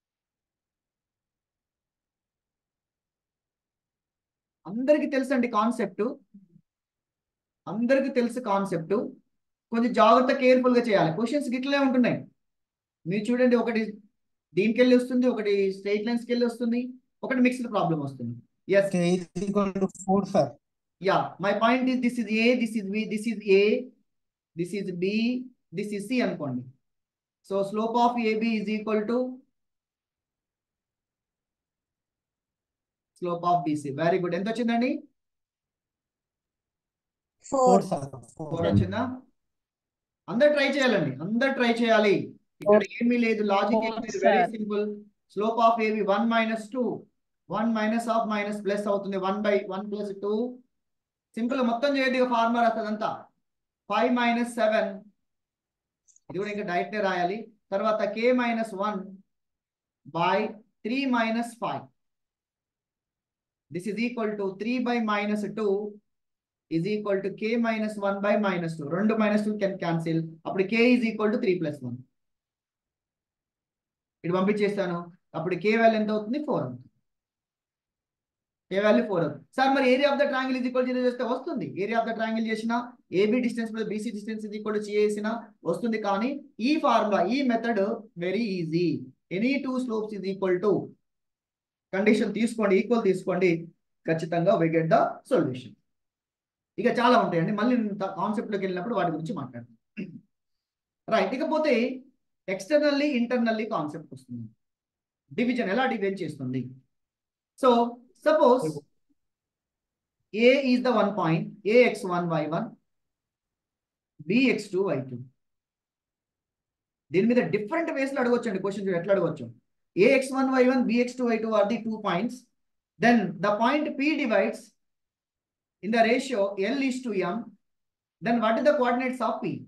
అందరికి తెలుసండి concept, అందరికి తెలుసు concept. కొంచెం జాగ్రత్త careful గా చేయాలి. క్వశ్చన్స్ గిట్లే ఉంటున్నాయి. మీరు చూడండి, ఒకటి దీనికి వెళ్ళి వస్తుంది, ఒకటి స్ట్రైట్ లైన్స్ కి వెళ్ళి వస్తుంది, ఒకటి మిక్స్డ్ ప్రాబ్లం వస్తుంది. Yes K is equal to four, sir. yeah, my point is this is A, this is B, this is A, this is B, this is C అనుకోండి. So slope of A B is equal to slope of B C. Very good. ఎంత వచ్చిందండి? Four, sir. Four Four. వచ్చిందా? అందరు try చేయాలండి, అందరు try చేయాలి. ఇక్కడ ఏమీ లేదు, లాజిక్ ఏమీ లేదు, very simple. Slope of A B one minus two, one minus of minus plus అవుతుంది, one by one plus two. Simple మొత్తం చేయదు, ఫార్ములా వస్తుంది అంతా. ఫైవ్ మైనస్ సెవెన్, ఇది కూడా ఇంకా డైరెక్ట్ రాయాలి. తర్వాత k minus one by three minus five. This is equal to three by minus two is equal to k minus one by minus two. రెండు మైనస్ టూ కెన్ క్యాన్సిల్. అప్పుడు k is equal to three plus one. ఇటు పంపించేస్తాను. అప్పుడు k value ఎంత అవుతుంది? Four అవుతుంది. ఏ value four అవుతుంది. సార్ మరి area of the triangle is equal zero చేస్తే వస్తుంది. ఏరియా ఆఫ్ ద ట్రాంగిల్ చేసిన AB distance plus BC distance is equal to C చేసిన వస్తుంది. కానీ ఈ ఫార్ములా ఈ method very easy. Any two slopes is equal to condition తీసుకోండి, equal తీసుకోండి, ఖచ్చితంగా వి గెట్ ద సొల్యూషన్. ఇక చాలా ఉంటాయండి, మళ్ళీ కాన్సెప్ట్లోకి వెళ్ళినప్పుడు వాటి గురించి మాట్లాడతాం. రైట్. ఇకపోతే ఎక్స్టర్నల్లీ ఇంటర్నల్లీ కాన్సెప్ట్ వస్తుంది. డివిజన్ ఎలా డివైడ్ చేస్తుంది? So suppose A is the one point, A x one y one, B x two y two. దీని మీద డిఫరెంట్ వేస్ లో అడగొచ్చు అండి క్వశ్చన్. ఎట్లా అడగొచ్చు? A x one y one, B x two y two are the two points. Then the point P divides in the ratio L is to M. Then what is the coordinates of P?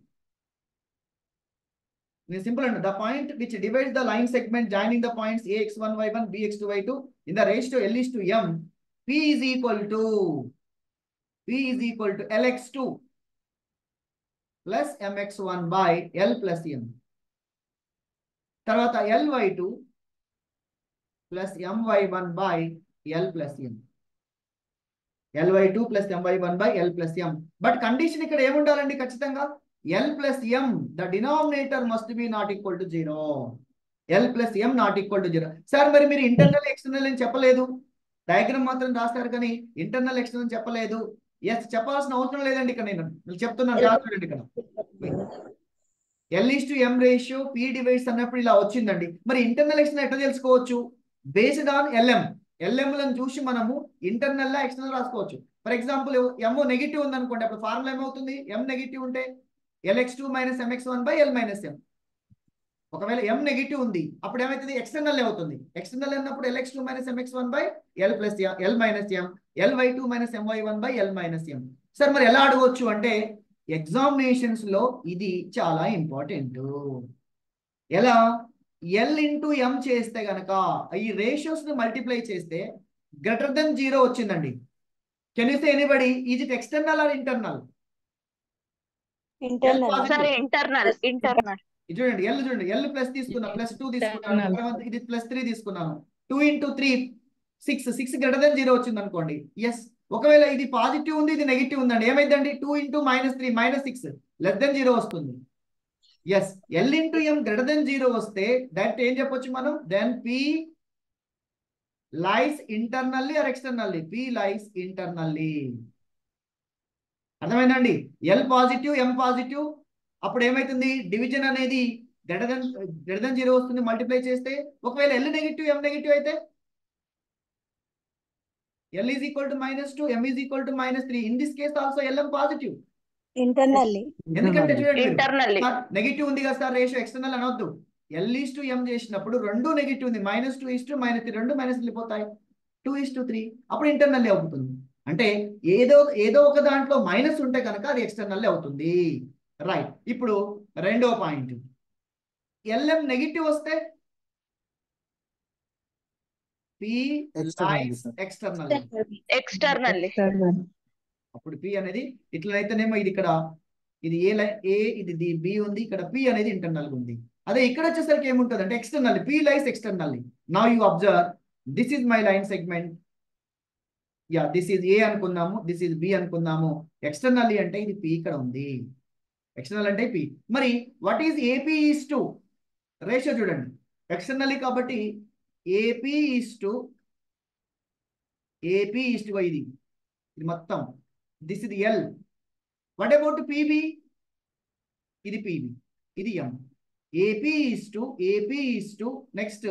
It's simple. The point which divides the line segment joining the points A x one y one, B x two y two in the ratio L is to M, P is equal to P is equal to L x two plus M x one by L plus M. తర్వాత L y two plus M y one by L plus M. L y two plus M y one by L plus M. But condition ఇక్కడ ఏముండాలండి? ఖచ్చితంగా L plus M, the denominator must be not equal to zero. L plus M not equal to zero. Sir మరి మీరు internal external అని చెప్పలేదు, diagram మాత్రం రాస్తారు కానీ ఇంటర్నల్ ఎక్స్టర్నల్ చెప్పలేదు. ఎస్, చెప్పాల్సిన అవసరం లేదండి. ఇక్కడ నేను చెప్తున్నాను, చూడండి ఇక్కడ L is to M ratio P divides అన్నప్పుడు ఇలా వచ్చిందండి. మరి ఇంటర్నల్ ఎక్స్టర్నల్ ఎట్లా తెలుసుకోవచ్చు? Based on Lm. Lm లను చూసి మనము ఇంటర్నల్ ఎక్స్టర్నల్ రాసుకోవచ్చు. ఫర్ ఎగ్జాంపుల్ M నెగిటివ్ ఉంది అనుకోండి, అప్పుడు ఫార్ములా ఏమవుతుంది? M నెగిటివ్ ఉంటే L x two minus M x one by L minus M. ఒకవేళ M నెగిటివ్ ఉంది అప్పుడు ఏమైతుంది? ఎక్స్టర్నల్ అవుతుంది. ఎక్స్టర్నల్ అన్నప్పుడు L x two minus M x one by L plus L minus M, L y two minus M y one by L minus M. Sir మరి ఎలా అడగవచ్చు అంటే ఎగ్జామినేషన్స్ లో ఇది చాలా ఇంపార్టెంట్. ఎలా? L ఇంటూ M చేస్తే గనక ఈ రేషియోస్ ని మల్టిప్లై చేస్తే గ్రేటర్ దెన్ జీరో వచ్చిందండి. Can you say anybody is it external or internal? Internal. Internal. Internal. చూడండి ఎల్ చూడండి, ఎల్ ప్లస్ తీసుకున్నా, ప్లస్ టూ తీసుకున్నాను, ఇది ప్లస్ త్రీ తీసుకున్నాను. Two into three six, six greater than zero వచ్చింది అనుకోండి. ఎస్. ఒకవేళ ఇది పాజిటివ్ ఉంది, ఇది నెగిటివ్ ఉందండి, ఏమైందండి? Two into minus three minus six less than zero వస్తుంది. Yes. L into M greater than zero వస్తే దట్ ఏం చెప్పొచ్చు మనం? Then P lies internally or externally? P lies internally. అర్థమైందండి? ఎల్ పాజిటివ్, ఎం పాజిటివ్, అప్పుడు ఏమైతుంది? డివిజన్ అనేది greater than greater than zero వస్తుంది మల్టిప్లై చేస్తే. ఒకవేళ ఎల్ నెగిటివ్, ఎం నెగిటివ్ అయితే L is equal to minus two, M is equal to minus three. In this case also L M positive. Internally. ఎందుకంటే చూడండి Internally. Negative ఉంది కదా సార్, ratio external అనొద్దు. L is to M చేసినప్పుడు రెండు negative ఉంది, minus two is to minus three, రెండు మైనస్ వెళ్ళిపోతాయి, టూ ఇస్ టు త్రీ, అప్పుడు ఇంటర్నల్లీ అవుతుంది. అంటే ఏదో ఏదో ఒక దాంట్లో మైనస్ ఉంటే కనుక అది ఎక్స్టర్నల్లీ అవుతుంది. రైట్. ఇప్పుడు రెండో పాయింట్, ఎల్ఎం నెగిటివ్ వస్తే P lies externally. Externally. అప్పుడు P అనేది ఇట్లయితేనేమో ఇది ఇక్కడ ఇది ఏ లైన్, ఏ ఇది బి ఉంది, ఇక్కడ P అనేది ఇంటర్నల్ ఉంది. అదే ఇక్కడ వచ్చేసరికి ఏముంటుంది అంటే externally, P lies externally. Now you observe, this is my line segment. Yeah, this is A అనుకున్నాము, దిస్ ఈజ్ బి అనుకున్నాము. ఎక్స్టర్నల్లీ అంటే ఇది P ఇక్కడ ఉంది, ఎక్స్టర్నల్ అంటే P. మరి what is AP is to ratio చూడండి, ఎక్స్టర్నల్లీ కాబట్టి AP is to AP is to ఇది ఇది మొత్తం, దిస్ ఇది ఎల్. What about PB? ఇది పీబీ, ఇది M. AP is to AP is to next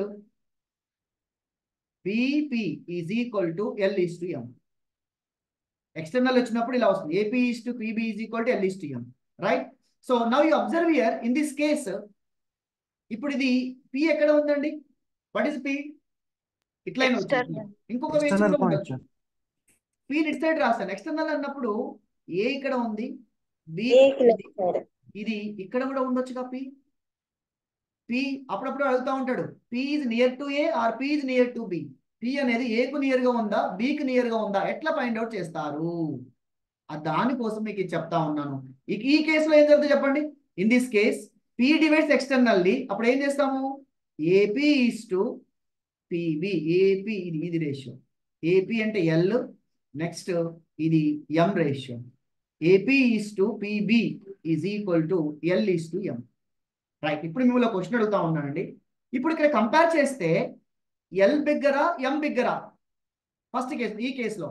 PP is equal to L is to M. External వచ్చినప్పుడు ఇలా వస్తుంది, AP is to PB is equal to L is to M. Right. So now you observe here in this case, ఇప్పుడు ఇది P ఎక్కడ ఉందండి? What is P? ఇట్లా ఇంకొక ఉండొచ్చు, పి ఇట్ సైడ్ రాస్తాను. ఎక్స్టర్నల్ అన్నప్పుడు ఏ ఇక్కడ ఉంది, బి ఇది ఇక్కడ కూడా ఉండొచ్చుగా పి. పి అప్పుడప్పుడు అడుగుతూ ఉంటాడు, P is near to A or P is near to B. P అనేది ఏకు నియర్ గా ఉందా బికి నియర్ గా ఉందా ఎట్లా ఫైండ్ అవుట్ చేస్తారు? దానికోసం మీకు ఇది చెప్తా ఉన్నాను. ఈ ఈ కేసులో ఏం జరుగుతుంది చెప్పండి. In this case P divides externally, అప్పుడు ఏం చేస్తాము? AP is to PB. AP ఇది ఇది రేషియో. ఏపీ అంటే ఎల్, నెక్స్ట్ ఇది M ratio. AP is to PB is equal to L is to M. Right. ఇప్పుడు మిమ్మల్ని క్వశ్చన్ అడుగుతా ఉన్నానండి. ఇప్పుడు ఇక్కడ కంపేర్ చేస్తే ఎల్ బిగ్గరా ఎం బిగ్గరా? ఫస్ట్ కేసు, ఈ కేసులో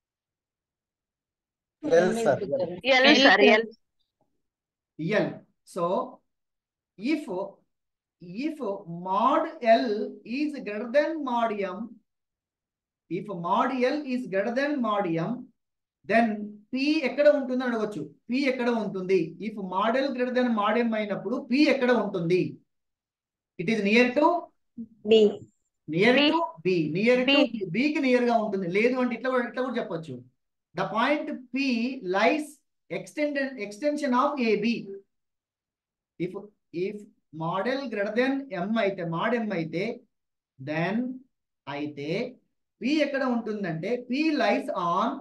L sir. L sir, L. L. So if if mod L is greater than mod M, if mod L is greater than mod M, then P ఎక్కడ ఉంటుంది అని అడగొచ్చు. P ఎక్కడ ఉంటుంది? if mod L greater than mod M అయినప్పుడు P ఎక్కడ ఉంటుంది? It is near to B. Near B. To B. Near to B. బికి నియర్ గా ఉంటుంది. లేదు అంటే ఇట్లా కూడా ఇట్లా కూడా చెప్పొచ్చు. The point P lies extended extension of AB. If if mod L greater than M అయితే, మోడ్ ఎం అయితే, దెన్ అయితే P ఎక్కడ ఉంటుందంటే P lies on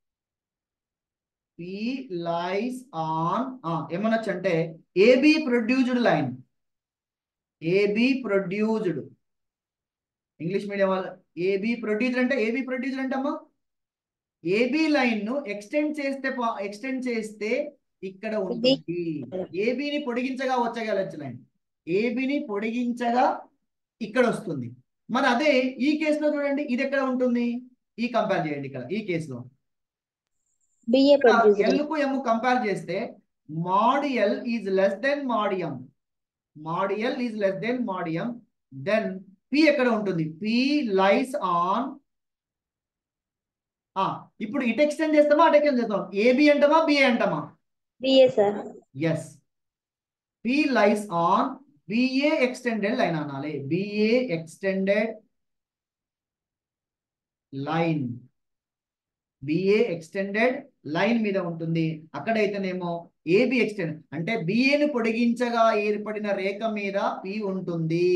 P lies on ఏమనొచ్చు అంటే AB produced line. AB produced, English medium వాళ్ళు ఏబి ప్రొడ్యూసర్ అంటే AB producer అంటే అమ్మా ఏబి లైన్ ను ఎక్స్టెండ్ చేస్తే ఎక్స్టెండ్ చేస్తే ఇక్కడ ఉంటుంది. ఏబిని పొడిగించగా వచ్చగలచ్చు లైన్. ఏబిని పొడిగించగా ఇక్కడ వస్తుంది. మరి అదే ఈ కేసులో చూడండి, ఇది ఎక్కడ ఉంటుంది? ఈ కంపేర్ చేయండి. ఇక్కడ ఈ కేసులో B A produced. ఎల్ కు ఎం కంపేర్ చేస్తే mod L is less than mod M. Mod L is less than mod M. Then P ఎక్కడ ఉంటుంది? P lies on. ఇప్పుడు ఇటు ఎక్స్టెండ్ చేస్తామా అటు ఎక్స్టెండ్ చేస్తామా? ఏబి అంటామా బిఏ అంటామా? B A sir. Yes. P lies on BA extended line అనాలి. BA extended line. BA extended line మీద ఉంటుంది. అక్కడైతేనేమో ఏబి ఎక్స్టెండ్ అంటే బిఏని పొడిగించగా ఏర్పడిన రేఖ మీద P ఉంటుంది.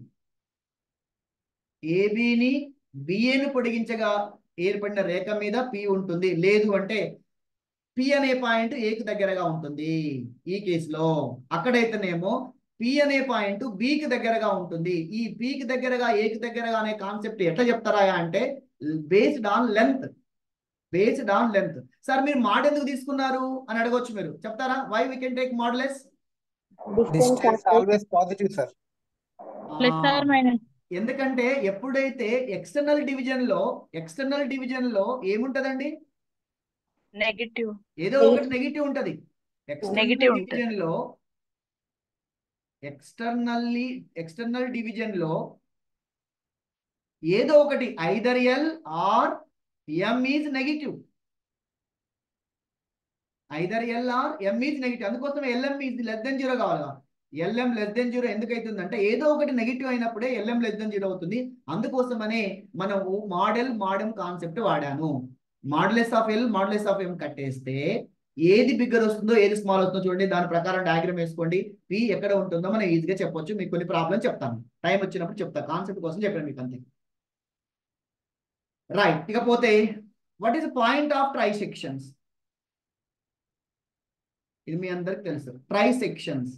ఏబిని బిఏని పొడిగించగా ఏర్పడిన రేఖ మీద P ఉంటుంది. లేదు అంటే P అనే పాయింట్ ఏకి దగ్గరగా ఉంటుంది. ఈ కేసులో అక్కడైతేనేమో P అనే పాయింట్ బికి దగ్గరగా ఉంటుంది. ఈ Pకి దగ్గరగా ఏకి దగ్గరగా అనే కాన్సెప్ట్ ఎట్లా చెప్తారా అంటే based on length. Based on length. Sir మీరు మాడ్ ఎందుకు తీసుకున్నారు అని అడగొచ్చు. మీరు చెప్తారా? Why we can take modulus? Distance always positive sir. Plus or minus. ఎందుకంటే ఎప్పుడైతే ఎక్స్టర్నల్ డివిజన్ లో ఎక్స్టర్నల్ డివిజన్ లో ఏముంటదండి? Negative. ఏదో ఒకటి నెగిటివ్ ఉంటది. ఎక్స్టర్నల్ Negative ఉంటది. డివిజన్ లో ఎక్స్టర్నల్లీ ఎక్స్టర్నల్ డివిజన్ లో ఏదో ఒకటి either L or M is negative. Either L or M is negative. అందుకోసం LM is less than zero కావాలి. ఎల్ఎం లెస్ దెన్ జీరో ఎందుకు అవుతుందంటే ఏదో ఒకటి నెగిటివ్ అయినప్పుడే ఎల్ఎం లెస్ దెన్ జీరో అవుతుంది. అందుకోసమనే మనం మోడల్ మాడెం కాన్సెప్ట్ వాడాను. Modulus of L modulus of M కట్టేస్తే ఏది బిగ్గర్ వస్తుందో ఏది స్మాల్ వస్తుందో చూడండి. దాని ప్రకారం డయాగ్రామ్ వేసుకోండి. P ఎక్కడ ఉంటుందో మనం ఈజీగా చెప్పొచ్చు. మీకు కొన్ని ప్రాబ్లమ్ చెప్తాను, టైం వచ్చినప్పుడు చెప్తాను. కాన్సెప్ట్ కోసం చెప్పాను మీకు అంతే. రైట్. ఇకపోతే what is point of trisections? ఇది మీ అందరికి తెలుసు. Trisections,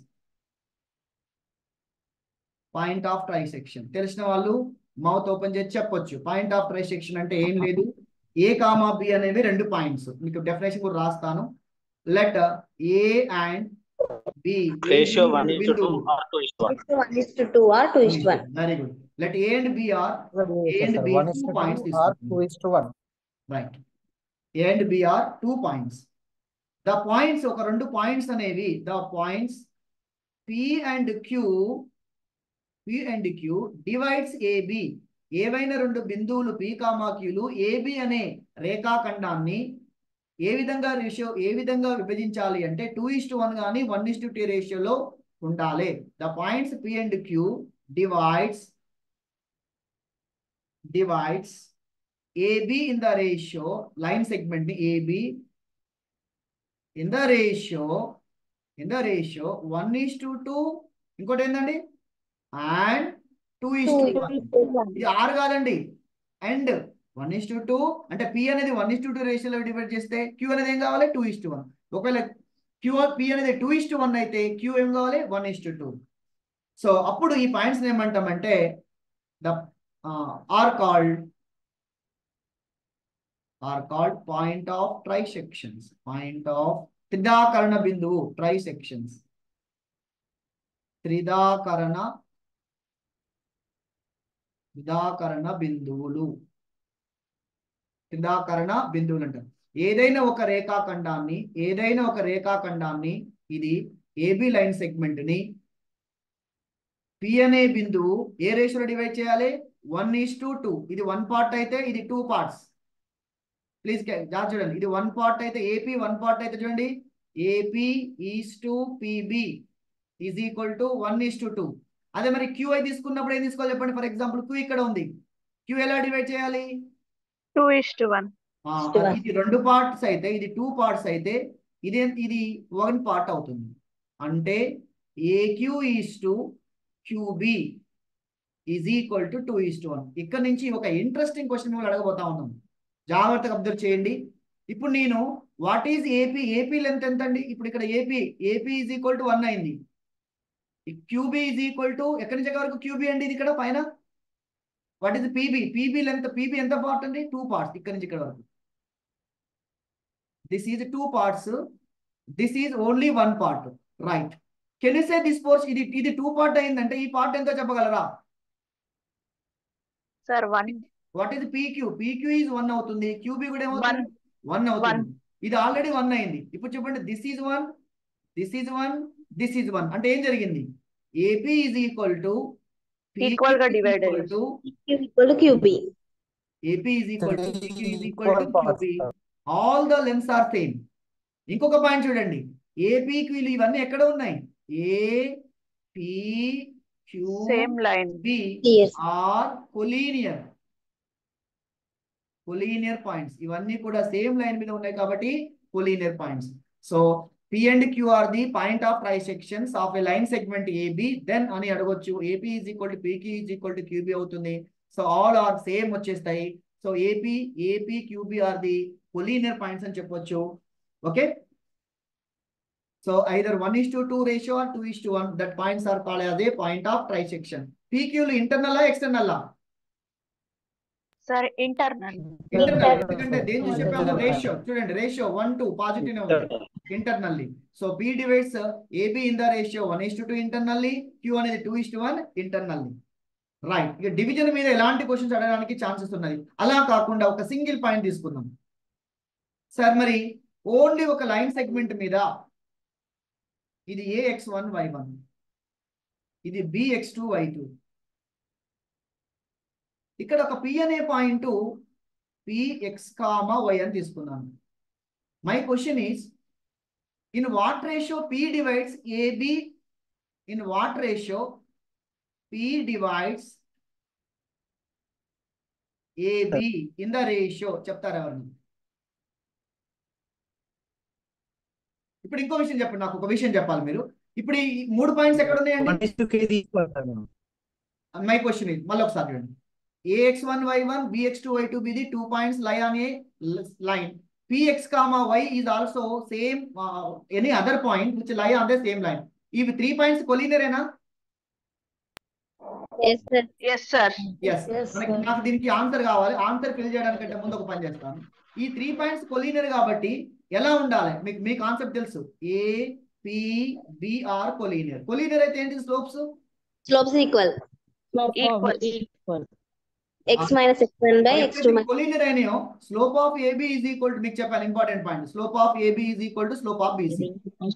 point of trisection తెలిసిన వాళ్ళు మౌత్ ఓపెన్ చేసి చెప్పొచ్చు. పాయింట్ ఆఫ్ ట్రై సెక్షన్ అంటే ఏం లేదు, ఏ కామా బి అనేవి రెండు పాయింట్స్. మీకు డెఫినేషన్ కూడా రాస్తాను. Let A and B Ratio one is to two or two is to one. one is to two or two is to one. Very good. Let A and B are Yes, A and sir. B One is two to points two is or to two is to one. Right. A and B are two points. The points ఒక రెండు points అనేవి the points P and Q P and Q divides AB. ఏవైనా రెండు బిందువులు P comma Qలు AB అనే రేఖాఖండాన్ని ఏ విధంగా ratio ఏ విధంగా విభజించాలి అంటే టూ ఇస్ టు వన్ కానీ వన్ ఇస్ టు టూ రేషియోలో ఉండాలి. The points P and Q divides divides A B in the ratio, line segment ni A B in the ratio, in the ratio one is to two, ఇంకోటి ఏంటండి and two is Two to is one. to one. ఇది ఆరు కాదండి, and one is to two అంటే P అనేది one is to two రేషియోలో divide చేస్తే Q అనేది ఏం కావాలి, టూ ఇస్ టు వన్. ఒకవేళ క్యూ పి అనేది టూ ఇస్ టు వన్ అయితే క్యూ ఏం కావాలి, one is to two. So అప్పుడు ఈ పాయింట్స్ ఏమంటామంటే they are called are called point of trisections. Point of త్రిదాకరణ బిందువు, ట్రైసెక్షన్స్, త్రిదాకరణ త్రిదాకరణ బిందువులు, త్రిదాకరణ బిందువులు అంటారు. ఏదైనా ఒక రేఖాఖండాన్ని ఏదైనా ఒక రేఖాఖండాన్ని ఇది ఏబి లైన్ సెగ్మెంట్ ని పి అనే బిందువు ఏ రేషియోలో డివైడ్ చేయాలి, వన్ ఈస్ టు టూ. ఇది వన్ పార్ట్ అయితే ఇది టూ పార్ట్స్. ప్లీజ్ జాగ్రత్త చూడండి, ఇది వన్ పార్ట్ అయితే ఏపీ వన్ పార్ట్ అయితే చూడండి AP is to PB is equal to one is to two. అదే మరి క్యూఐ తీసుకున్నప్పుడు ఏం తీసుకోవాలి చెప్పండి. ఫర్ ఎగ్జాంపుల్ క్యూ ఇక్కడ ఉంది, క్యూ ఎలా డివైడ్ చేయాలి, టూ ఇస్ టు వన్. ఇది రెండు పార్ట్స్ అయితే ఇది టూ పార్ట్స్ అయితే ఇది ఇది వన్ పార్ట్ అవుతుంది. అంటే AQ is to QB is equal to two is to one. ఇక్కడ నుంచి ఒక ఇంట్రెస్టింగ్ క్వశ్చన్ మిమ్మల్ని అడగబోతా ఉన్నాం, జాగ్రత్తగా అబ్జర్వ్ చేయండి. ఇప్పుడు నేను what is AP, AP length ఎంత అండి, ఇప్పుడు ఇక్కడ AP AP is equal to one అయింది. క్యూబీ ఈజ్ ఈక్వల్ టు ఎక్కడి నుంచి ఎక్కడి వరకు క్యూబీ అండి, ఇది ఇక్కడ పైన. What is PB, PB length, PB ఎంత పార్ట్ అండి, టూ పార్ట్స్ ఇక్కడ నుంచి ఇక్కడ వరకు. This is two parts, this is only one part, right. Can you say this portion ఇది ఇది టూ పార్ట్ అయిందంటే ఈ పార్ట్ ఎంతో చెప్పగలరా sir one. What is PQ, PQ is one అవుతుంది, క్యూబీ కూడా ఏమవుతుంది, వన్ అవుతుంది. ఇది ఆల్రెడీ వన్ అయింది. ఇప్పుడు చెప్పండి this is one, this is one, this is one. అంటే ఏం జరిగింది, AP is equal to equal గా divide to Q equal to Q B. AP is equal to PQ is equal to QB. All the lengths are same. ఇంకొక point చూడండి, ఏపీకి వీళ్ళు ఇవన్నీ ఎక్కడ ఉన్నాయి, A P Q same line. B Yes. Are collinear, collinear points. ఇవన్నీ కూడా సేమ్ లైన్ మీద ఉన్నాయి కాబట్టి collinear points. So P and Q are the point of trisections of a line segment AB. Then అని అడగొచ్చు, AP is equal to PQ is equal to QB అవుతుంది. సో ఆల్ ఆర్ సేమ్ వచ్చేస్తాయి. So AP AP QB are the collinear points అని చెప్పొచ్చు. Okay, so either one is to two ratio or two is to one, that points are called as a point of trisection. P Q లు internal external sir internal. Internal. ఎందుకంటే దేని చూసి చెప్పాము, ratio చూడండి, ratio one to positive ఉంది internally. So P divides A B in the ratio one is to two internally, Q అనేది two is to one internally, right. ఇక division మీద ఎలాంటి క్వశ్చన్స్ అడగడానికి ఛాన్సెస్ ఉన్నది. అలా కాకుండా ఒక సింగిల్ పాయింట్ తీసుకుందాం సార్. మరి ఓన్లీ ఒక లైన్ సెగ్మెంట్ మీద ఇది A X one why one, ఇది B X two why two. ఇక్కడ ఒక పి అనే point P X comma Y అని తీసుకున్నాను. My question is, in what ratio P divides AB, in what ratio P divides AB in the ratio చెప్తారు ఎవరిని. ఇప్పుడు ఇంకో విషయం చెప్పండి, నాకు ఒక విషయం చెప్పాలి మీరు. ఇప్పుడు ఈ మూడు పాయింట్స్ ఎక్కడ ఉన్నాయండి, మై క్వశ్చన్ ఇది మళ్ళీ ఒకసారి చూడండి. A X one why one, B X two why two, B the two points lie on a line. P X comma Y is also same any other point which lie on the same line. ఇవి three points కొలీనియరేనా? Yes, sir. Yes sir. Yes. మనకి నాకు దీనికి answer కావాలి. Answer fill చేయడానికంటే ముందు ఒక పని చేస్తాను. ఈ త్రీ పాయింట్స్ కొలీనియర్ కాబట్టి ఎలా ఉండాలి మీకు మీ కాన్సెప్ట్ తెలుసు. A P B are collinear. Collinear అయితే ఏంటి, స్లోప్స్ Slopes equal. ఈక్వల్. X minus x one by x two minus. Collinear అయినాయో slope of AB is equal to, మీకు చెప్పాను important point, slope of AB is equal to slope of BC.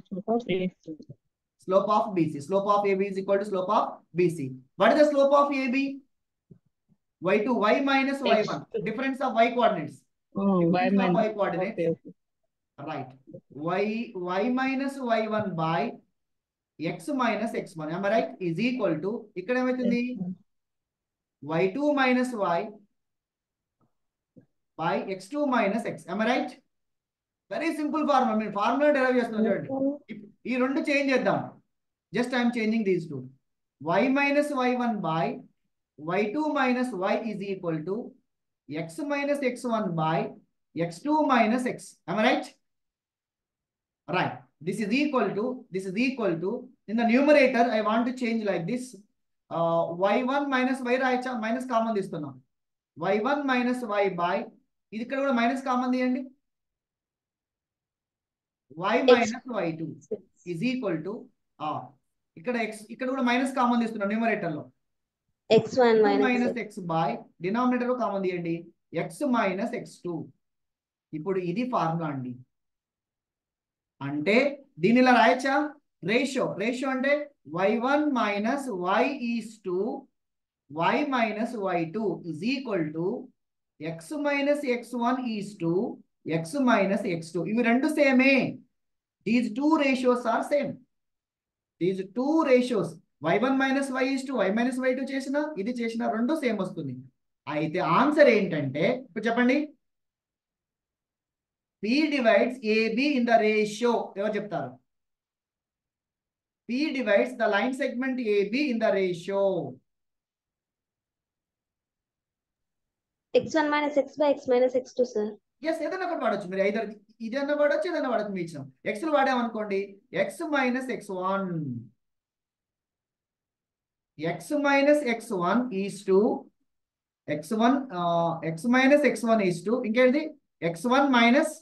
Slope of B C. Slope of A B is equal to slope of B C. What is the slope of A B? Y two, y minus y one. Difference of y coordinates. Difference of y coordinates. Right. Y, y minus y one by x minus x one. Am I right? Is equal to, ikkada emaitundi y two minus y by x two minus x. Am I right? Very simple formula. I mean, formula derive చేస్తున్నాను చూడండి. ఈ రెండు change చేద్దాం. Just I'm changing these two. y minus y one by y two minus y is equal to x minus x one by x two minus x. Am I right? Right. This is equal to, this is equal to, in the numerator, I want to change like this. Uh, y one minus y రాయచ్చా, minus common తీస్తున్నాం. y one minus y by, ఇది ఇక్కడ కూడా minus common తీయండి. y minus y two is equal to r. ఇక్కడ x, ఇక్కడ కూడా minus common తీస్తున్నాం న్యూమరేటర్ లో. x one minus minus x by denominator లో కామన్ తీయండి, x మైనస్ x two. ఇప్పుడు ఇది ఫార్ములా అండి. అంటే దీని ఇలా రాయచ్చా, రేషియో. రేషియో అంటే Y one minus Y is to Y minus why two is equal to X minus X one is to X minus X two. ఇవి రెండు సేమే. These two ratios are same. These two ratios Y one minus Y is to Y minus why two చేసిన, ఇది చేసిన, రెండు same వస్తుంది. అయితే answer ఏంటంటే, ఇప్పుడు చెప్పండి, P divides A B in the ratio. ఎవరు చెప్తారు? P divides the line segment A B in the ratio. x one minus x by x minus x two, sir. Yes, ఏదైనా ఒకటి వాడచ్చు మీరు. ఐదర్ ఇదన్నా వాడచ్చు, ఏదైనా వాడచ్చు. మీ ఇచ్చిన ఎక్స్ వాడామనుకోండి, x minus X one, x minus X one is to x one, x minus X one is to ఇంకేంటి, ఎక్స్ వన్ మైనస్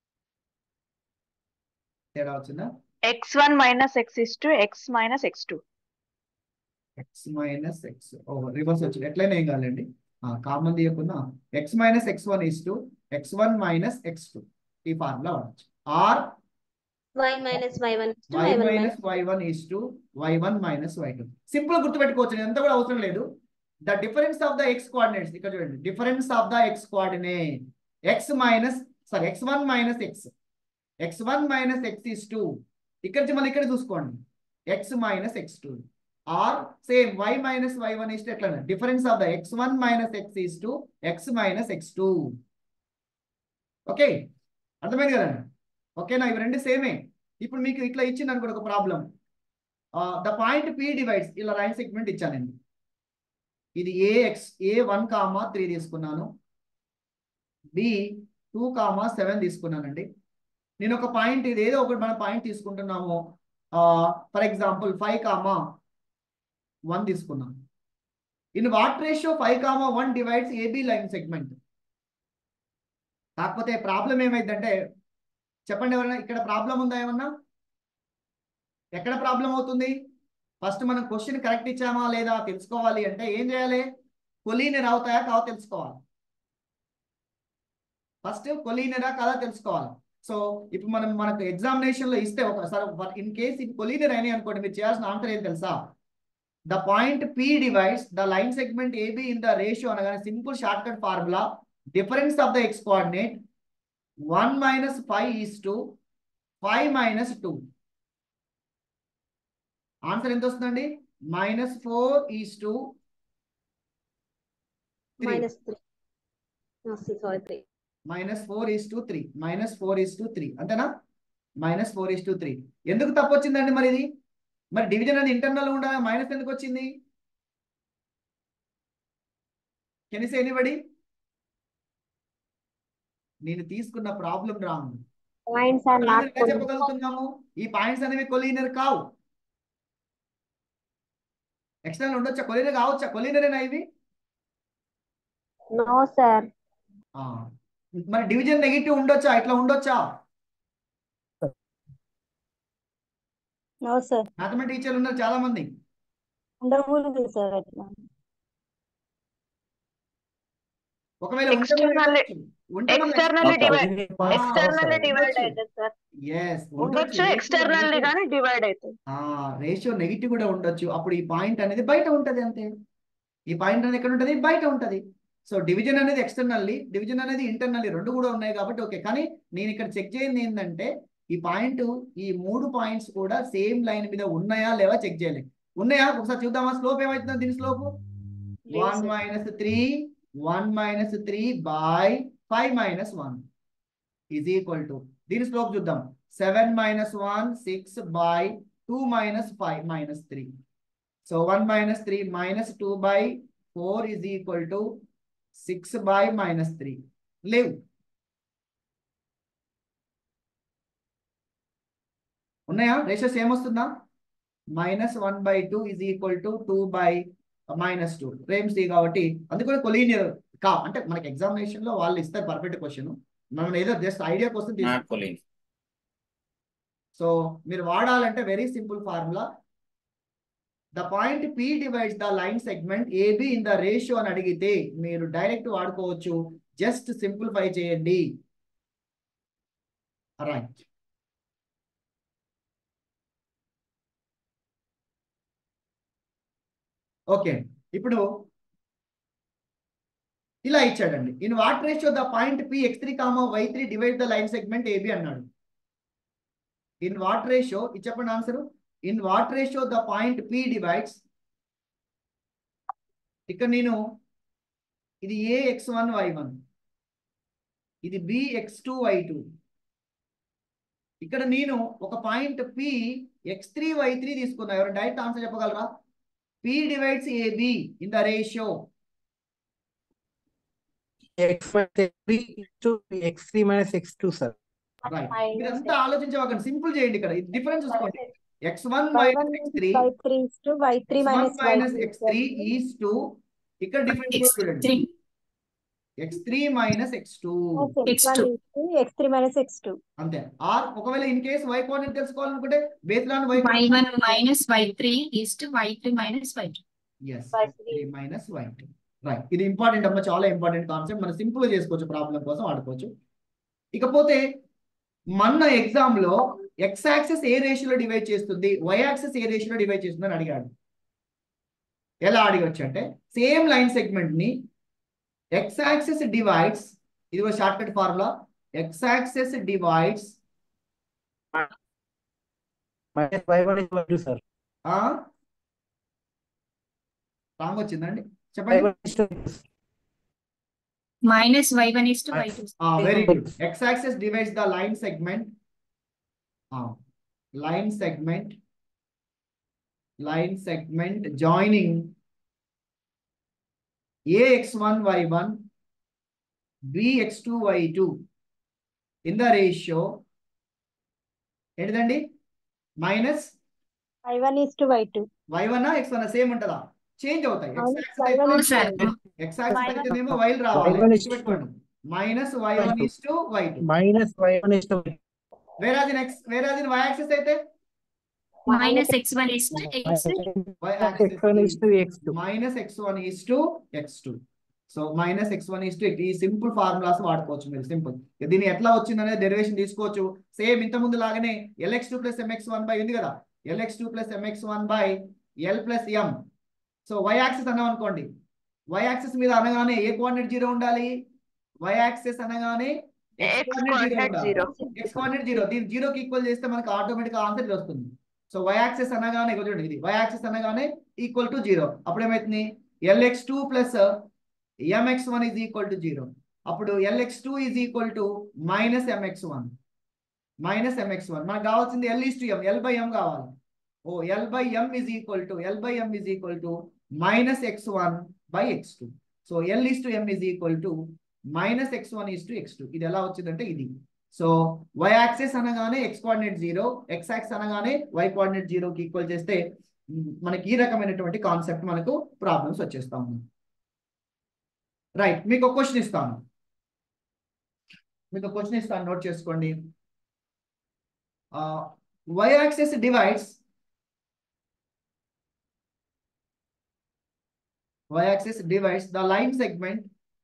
తేడా వచ్చిందా, x one minus x is to x minus x two. X minus x reverse వచ్చింది. ఎట్లయినా ఏం కాదండి, common తీయకుండా x minus X one is to x one minus X two. ఈ formula వాడచ్చు. Or y minus y one is to y y one minus minus. Why one is to y one minus why two. Simple గుర్తుపెట్టుకోవచ్చు, ఎంత కూడా అవసరం లేదు. The difference of the x coordinates ఇక్కడ చూడండి. Difference of the x coordinate x minus sorry x one minus x, x one minus x is to. ఇక్కడ నుంచి మళ్ళీ ఇక్కడ చూసుకోండి, x minus X two. Or same y minus why one is to ఎట్లా, difference of the x one minus x is to X minus X two. Okay, అర్థమైంది కదండి? ఓకేనా? ఇవి రెండు సేమే. ఇప్పుడు మీకు ఇట్లా ఇచ్చింది అనుకోండి ఒక problem, the point P divides, ఇలా లైన్ సెగ్మెంట్ ఇచ్చానండి. ఇది A x A one comma three తీసుకున్నాను, బి టూ కామా సెవెన్ తీసుకున్నానండి. నేను ఒక పాయింట్, ఇది ఏదో ఒకటి మన పాయింట్ తీసుకుంటున్నాము. For example five comma one తీసుకున్నాం. In what ratio five comma one divides AB line segment. కాకపోతే ప్రాబ్లం ఏమైందంటే, చెప్పండి ఎవరైనా, ఇక్కడ ప్రాబ్లం ఉందా ఏమన్నా? ఎక్కడ ప్రాబ్లం అవుతుంది? ఫస్ట్ మనం క్వశ్చన్ కరెక్ట్ ఇచ్చామా లేదా తెలుసుకోవాలి అంటే ఏం చేయాలి? కొలీనియర్ అవుతాయా కావో తెలుసుకోవాలి. ఫస్ట్ కొలీనియరా కాదా తెలుసుకోవాలి. సో ఇప్పుడు మనం మనకు ఎగ్జామినేషన్ లో ఇస్తే ఒకసారి ఇన్ కేస్ ఇది కొలీనియర్ అయినాయి అనుకోండి, మీరు చేయాల్సిన ఆన్సర్ ఏం తెలుసా? The point P divides the line segment AB in the ratio అనగానే simple shortcut formula, difference of the x coordinate one minus five is to five minus two. Answer ఎంత వస్తుందండి? Minus four is to Minus three. No, see, sorry, three. Minus four is to three, minus four is to three, అంతేనా? Minus four is to three. ఎందుకు తప్పు వచ్చిందండి మరి ఇది? మరి division అనేది ఇంటర్నల్ ఉండాలి, మైనస్ ఎందుకు వచ్చింది? Can you say anybody? నేను తీసుకున్న problem wrong. Points are not collinear. చెప్పగలుగుతున్నాము ఈ పాయింట్స్ అనేవి కొలీనియర్ కావు. ఎక్స్టర్నల్ ఉండొచ్చా? కొలీనియర్ కావచ్చా? కొలీనియరేనా ఇవి? No, sir. మరి డివిజన్ నెగిటివ్ ఉండొచ్చా? ఇట్లా ఉండొచ్చా? No, sir. మ్యాథమెటిక్స్ టీచర్లు ఉన్నారు చాలా మంది. ఉండకూడదు సార్ అట్లా. ఒకవేళ Externally- externally divide externally divide అవుతుంది సార్. ఉండొచ్చు, ఎక్స్టర్నల్లీ కానీ డివైడ్ అవుతుంది. రేషియో నెగిటివ్ కూడా ఉండొచ్చు. అప్పుడు ఈ పాయింట్ అనేది బయట ఉంటది అంతే. ఈ పాయింట్ అనేది ఎక్కడ ఉంటది? బయట ఉంటది. సో డివిజన్ అనేది ఎక్స్టర్నల్లీ, డివిజన్ అనేది ఇంటర్నల్లీ, రెండు కూడా ఉన్నాయి కాబట్టి ఓకే. కానీ నేను ఇక్కడ చెక్ చేయండి ఏంటంటే ఈ పాయింట్, ఈ మూడు పాయింట్స్ కూడా సేమ్ లైన్ మీద ఉన్నాయా లేవా చెక్ చేయాలి. ఉన్నాయా? ఒకసారి చూద్దామా స్లోప్ ఏమవుతుందో. దీని slope one minus three one minus three by five minus one is equal to, దీని స్లోప్ చూద్దాం, seven minus one six by two minus five minus three. So one minus three minus two by four is equal to six by minus three. Leave. ఉన్నాయా? Ratio same వస్తుందా? Minus one by two is equal to two by minus two రేమ్స్ డి కాబట్టి అందుకని collinear కా అంటే మనకి examination లో వాళ్ళు ఇస్తారు పర్ఫెక్ట్ క్వశ్చన్, మనం ఏదో జస్ట్ ఐడియా కోసం తీసుకుంటాం. సో మీరు వాడాలంటే very simple formula. The point P divides the line segment AB in the ratio అని అడిగితే మీరు డైరెక్ట్ వాడుకోవచ్చు. జస్ట్ సింప్లిఫై చేయండి. రైట్. ఓకే, ఇప్పుడు ఇలా ఇచ్చాడండి. In what ratio the point P x three comma y three divide the line segment AB అన్నాడు. In what ratio ఇది చెప్పండి answer. In what ratio the point P divides, ఇక్కడ నేను ఇది A X one why one, ఇది B X two why two, ఇక్కడ నేను ఒక point P x three y three తీసుకున్నా. ఎవరు డైరెక్ట్ ఆన్సర్ చెప్పగలరా? P divides A B in the ratio x minus three into x three minus x two, sir. right. ఇదంతా ఆలోచించవకండి, simple చేయండి. ఇక్కడ difference చూసుకోండి. X one minus X three y three is to y three minus minus X three is to, ఇక్కడ difference చూడండి, x three minus X two x one is to x three minus x two. అంతే. Or ఒకవేళ in case y coordinate తెలుసుకోవాలనుకుంటే బేస్ లాన్ y y one minus y three is to y two minus y two. yes y three minus y two. Right. ఇది important అమ్మ, చాలా important concept. మనం simple గా చేసుకోవచ్చు, ప్రాబ్లం కోసం వాడుకోవచ్చు. ఇకపోతే మన ఎగ్జామ్ లో ఎక్స్ యాక్సెస్ ఏ రేషియోలో డివైడ్ చేస్తుంది, వై యాక్సెస్ ఏ రేషియోలో డివైడ్ చేస్తుంది అని అడిగాడు. ఎలా అడిగొచ్చు అంటే సేమ్ లైన్ సెగ్మెంట్ ని x axis divides, ఇది ఒక shortcut formula, x axis divides Minus y one is y two, sir. ఆ రాంగ్ వచ్చిందండి, y చెప్పండి. one is to Minus y one is to y two. ఆ very good. x axis divides the line segment, ఆ line segment line segment joining A x one y one B x two y two in the ratio ఏంటిదండి? Minus y one is to y two. Y one x one same ఉంటుందా? Change అవుతాయి. అవును, x y one is sir. X axis అయితేనేమో వైల్ రావాలి, y one is to- పెట్టుకోండి. Minus why one is to y two. minus y one is to whereas in x whereas in y axis అయితే Minus x one is to x two. Why x one is to x two. Minus X one is to x two. So minus X one is to ఈ simple formulas వాడుకోవచ్చు మీరు. Simple దీన్ని ఎట్లా వచ్చిందనే derivation తీసుకోవచ్చు. Same ఇంత ముందు లాగానే l x two plus m x one by ఉంది కదా, l x two plus m x one by l plus m. So y axis అన్నాం అనుకోండి, వై యాక్సిస్ మీద అనగానే ఏ కోఆర్డినేట్ జీరో ఉండాలి, వై యాక్సిస్ అనగానే X coordinate zero. X coordinate zero. దీన్ని జీరోకి ఈక్వల్ చేస్తే మనకు ఆటోమేటిక్ ఆన్సర్ ఇది వస్తుంది. సో వై యాక్సిస్ అనగానే ఇక్కడ చూడండి, ఇది వై యాక్సిస్ అనగానే ఈక్వల్ టు జీరో. అప్పుడు ఏమవుతుంది? L x two plus m x one is equal to zero. అప్పుడు l x two is equal to minus m x one minus m x one. మనకు కావాల్సింది l is to m, l by m కావాలి. ఓ l by m is equal to l by m is equal to minus X one by x two. So l is to m is equal to minus X one is to x two. ఇది ఎలా వచ్చిందంటే ఇది. So y axis అనగానే x coordinate zero, x axis అనగానే y coordinate జీరోకి equal చేస్తే మనకి ఈ రకమైనటువంటి కాన్సెప్ట్ మనకు ప్రాబ్లమ్స్ వచ్చేస్తా ఉంది. రైట్. మీకు ఒక క్వశ్చన్ ఇస్తాను, మీకు ఒక క్వశ్చన్ ఇస్తాను, నోట్ చేసుకోండి. Y axis divides y axis divides the line segment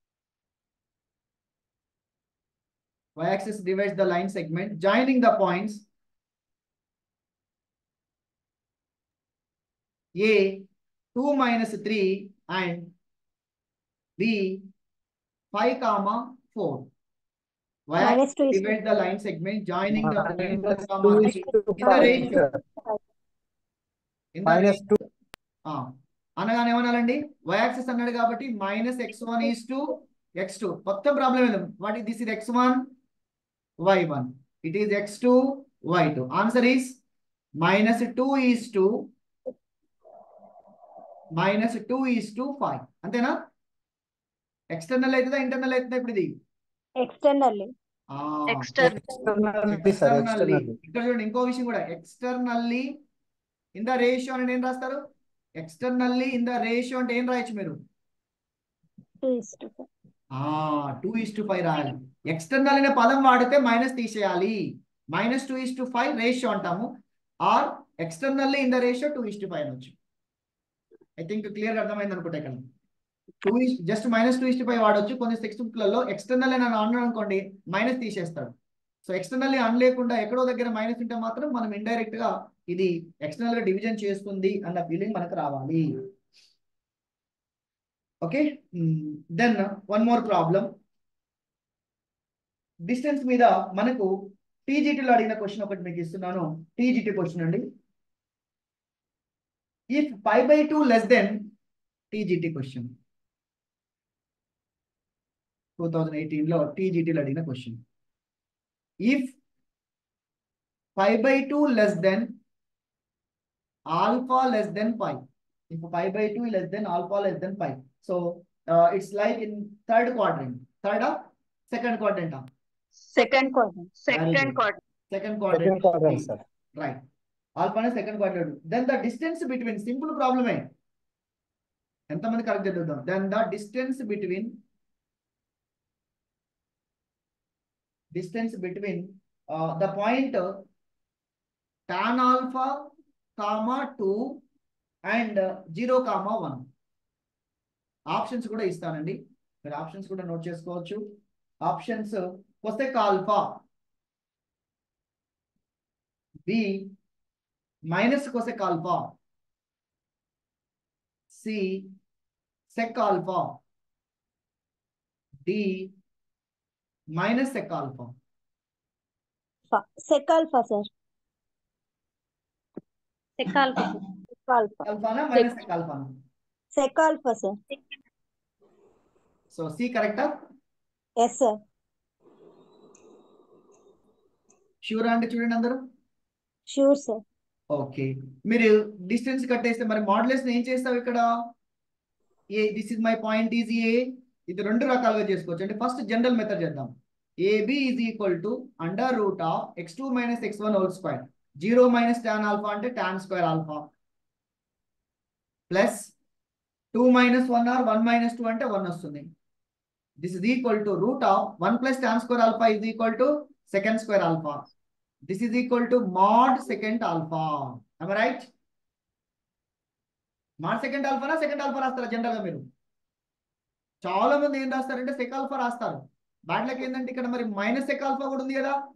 y-axis divides the line segment joining the points A two minus three and B five comma four. Y-axis Minus two is divides the line segment joining the points minus comma two three is to in the five, range. sir. In the minus range. two ఆ అనగానే ఏమనాలండి? Why axis అన్నాడు కాబట్టి minus X one is to x two. మొత్తం problem ఏదో what is this is x one why one, it is x two why two. Answer is minus two is to minus two is to five అంతేనా? External అవుతుందా internal అవుతుందా ఇప్పుడు ఇది? Externally. External externally. ఇక్కడ చూడండి ఇంకో విషయం కూడా, ఎక్స్టర్నల్లీ ఇన్ ద రేషియో అని ఏం రాస్తారు? ఎక్స్టర్నల్లీ ఇన్ ద రేషియో అంటే ఏం రాయొచ్చు మీరు? Two is to five. Two is to five రాయాలి. ఎక్స్టర్నల్ అనే పదం వాడితే మైనస్ తీసేయాలి. Minus two is to five ratio అంటాము. Or externally in the ratio two is to five అనొచ్చు. ఐ థింక్ క్లియర్ అర్థమైంది అనుకుంటా. ఇక్కడ two is just minus two is to five వాడొచ్చు. కొన్ని టెక్స్ట్ బుక్లలో ఎక్స్టర్నల్ అని అన్నాను అనుకోండి మైనస్ తీసేస్తాడు. సో ఎక్స్టర్నల్లీ అన్ లేకుండా ఎక్కడో దగ్గర మైనస్ ఉంటే మాత్రం మనం ఇండైరెక్ట్ గా ఇది ఎక్స్టర్నల్ గా డివిజన్ చేస్తుంది అన్న ఫీలింగ్ మనకు రావాలి. Okay, then one more problem. Distance మీద మనకు టీజీటీలో అడిగిన క్వశ్చన్ ఒకటి మీకు ఇస్తున్నాను. టీజీటీ క్వశ్చన్ అండి. If pi by two less than TGT question two thousand eighteen లో టీజీటీలో అడిగిన question. If pi by two less than alpha less than pi. If pi by two is less than alpha less than pi. So uh, it's like in third quadrant. Third or second quadrant? Second quadrant. Second quadrant. Second quadrant. Second quadrant, sir. Right. Alpha is second quadrant. Then the distance between, simple problem hai. Enta mandi correct cheddam. Then the distance between distance between uh, the point tan alpha comma two and zero comma one. Options కూడా ఇస్తానండి, మీరు options కూడా note చేసుకోవచ్చు. Options cosec alpha, B minus cosec alpha, C sec alpha, D minus sec alpha. Sec alpha sir. Sec alpha. ఆల్ఫానా minus sec ఆల్ఫానా? Sec alpha sir. So C కరెక్టా? Yes sir. షూరా అంటే చూడండి అందరూ. Sure sir. ఓకే, మీరు distance కట్టేస్తే మరి మాడ్యులస్ ఏం చేస్తావు ఇక్కడ? A this is my point is A. ఇది రెండు రకాలుగా చేసుకోవచ్చు. అంటే ఫస్ట్ జనరల్ మెథడ్ చేద్దాం. AB is equal to under root of X two minus X one whole square. Zero minus tan alpha అంటే tan square alpha plus two minus one or one minus two అంటే one వస్తుంది. This is equal to root of one plus tan square alpha is equal to second square alpha. This is equal to mod second alpha. am I right? Mod second ఆల్ఫానా second alpha రాస్తారా? General గా మీరు చాలా మంది ఏం రాస్తారంటే sec alpha రాస్తారు. Bad luck ఏంటంటే ఇక్కడ మరి మైనస్ సెక్ ఆల్ఫా కూడా ఉంది కదా.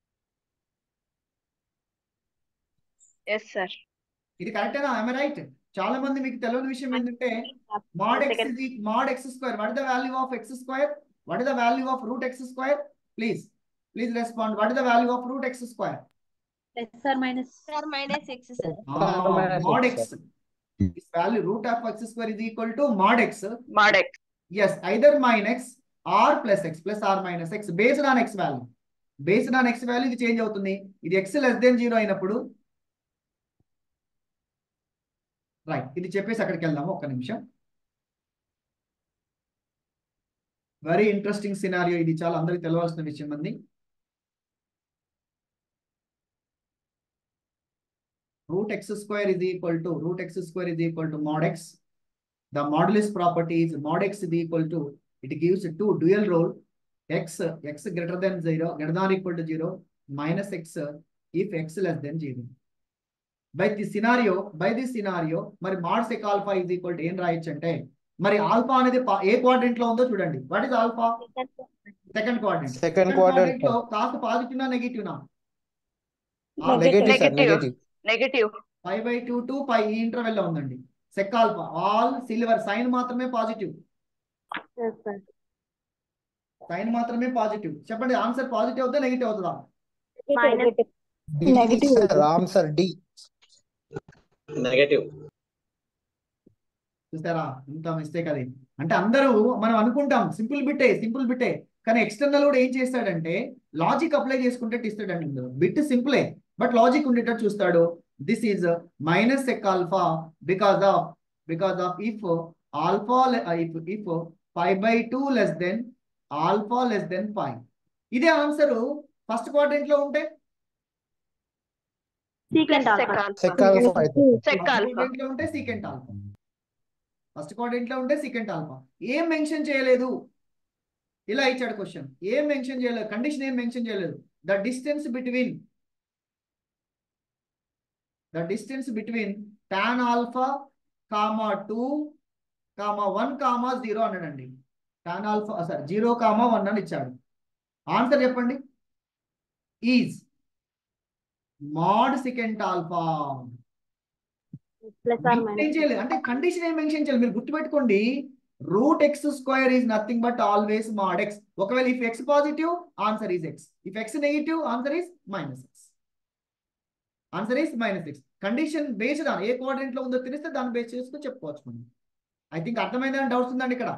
Yes sir. ఇది కరెక్టేనా? am I right? చాలా మంది మీకు తెలియని విషయం ఏంటంటే mod x is mod x square. What is the value of x square? What is the value of root x square? Please, please respond. What is the value of root x square? Sir minus. Sir minus x sir. Ah, mod x. This value root of x square is equal to mod x. Mod x. Yes, either minus or plus x plus or minus x based on x value. Based on x value ఇది change అవుతుంది. ఇది x less than zero అయినప్పుడు right. ఇది చెప్పేసి అక్కడికి వెళ్దాము ఒక్క నిమిషం. వెరీ ఇంట్రెస్టింగ్ సినారియో ఇది, చాలా అందరికి తెలవాల్సిన విషయం అండి. Root x square is equal to root x square is equal to mod x. The modulus property is mod x is equal to, it gives two dual role x x greater than zero greater than or equal to zero minus x if x less than zero. By this scenario, by this scenario, మరి mod sec alpha is equal to ఏం రాయొచ్చు అంటే, మరి alpha అనేది ఏ quadrant లో ఉందో చూడండి. What is alpha? Second quadrant. Second quadrant లో కాస్త పాజిటివ్ నా నెగటివ్ నా? Negative sir. Negative. Negative. Five by two to pi ఈ ఇంటర్వెల్ లో ఉందండి. Sec alpha all silver, sign మాత్రమే పాజిటివ్. సైన్ మాత్రమే పాజిటివ్. చెప్పండి ఆన్సర్ పాజిటివ్ అవుతుందా నెగటివ్ అవుతుందా? నెగటివ్. Answer D. నెగటివ్. చూస్తారా ఇంత మిస్టేక్ అది. అంటే అందరూ మనం అనుకుంటాం సింపుల్ బిట్టే సింపుల్ బిట్టే, కానీ ఎక్స్టర్నల్ కూడా ఏం చేస్తాడంటే లాజిక్ అప్లై చేసుకుంటే ఇస్తాడండి. బిట్ సింపులే బట్ లాజిక్ ఉండేటట్టు చూస్తాడు. This is minus sec alpha because of because of if alpha uh, if if pi by two less than alpha less than pi. ఇదే answer first quadrant లో ఉంటే plus secant sec alpha. Alpha sec alpha అయితే sec first alpha quadrant లో ఉంటే secant alpha first quadrant లో ఉంటే secant alpha. ఏం mention చేయలేదు, ఇలా ఇచ్చాడు క్వశ్చన్. ఏం మెన్షన్ చేయలేదు, కండిషన్ ఏం మెన్షన్ చేయలేదు. The distance between the distance between tan alpha comma two comma one comma zero అన్నాడండి. Tan alpha sorry zero comma one అని ఇచ్చాడు. ఆన్సర్ చెప్పండి. Is mod secant alpha. Plus or ఏం minus. చేయలేదు అంటే కండిషన్ ఏం మెన్షన్ చేయాలి. మీరు గుర్తుపెట్టుకోండి, root x square is nothing but always mod x. ఒకవేళ if x positive answer is x, if x negative answer is minus x. Answer is minus x. Condition based on ఏ quadrant లో ఉందో తెలిస్తే దాన్ని base చేసుకుని చెప్పుకోవచ్చు మనం. I think అర్థమైందని డౌట్స్ ఉందండి ఇక్కడ.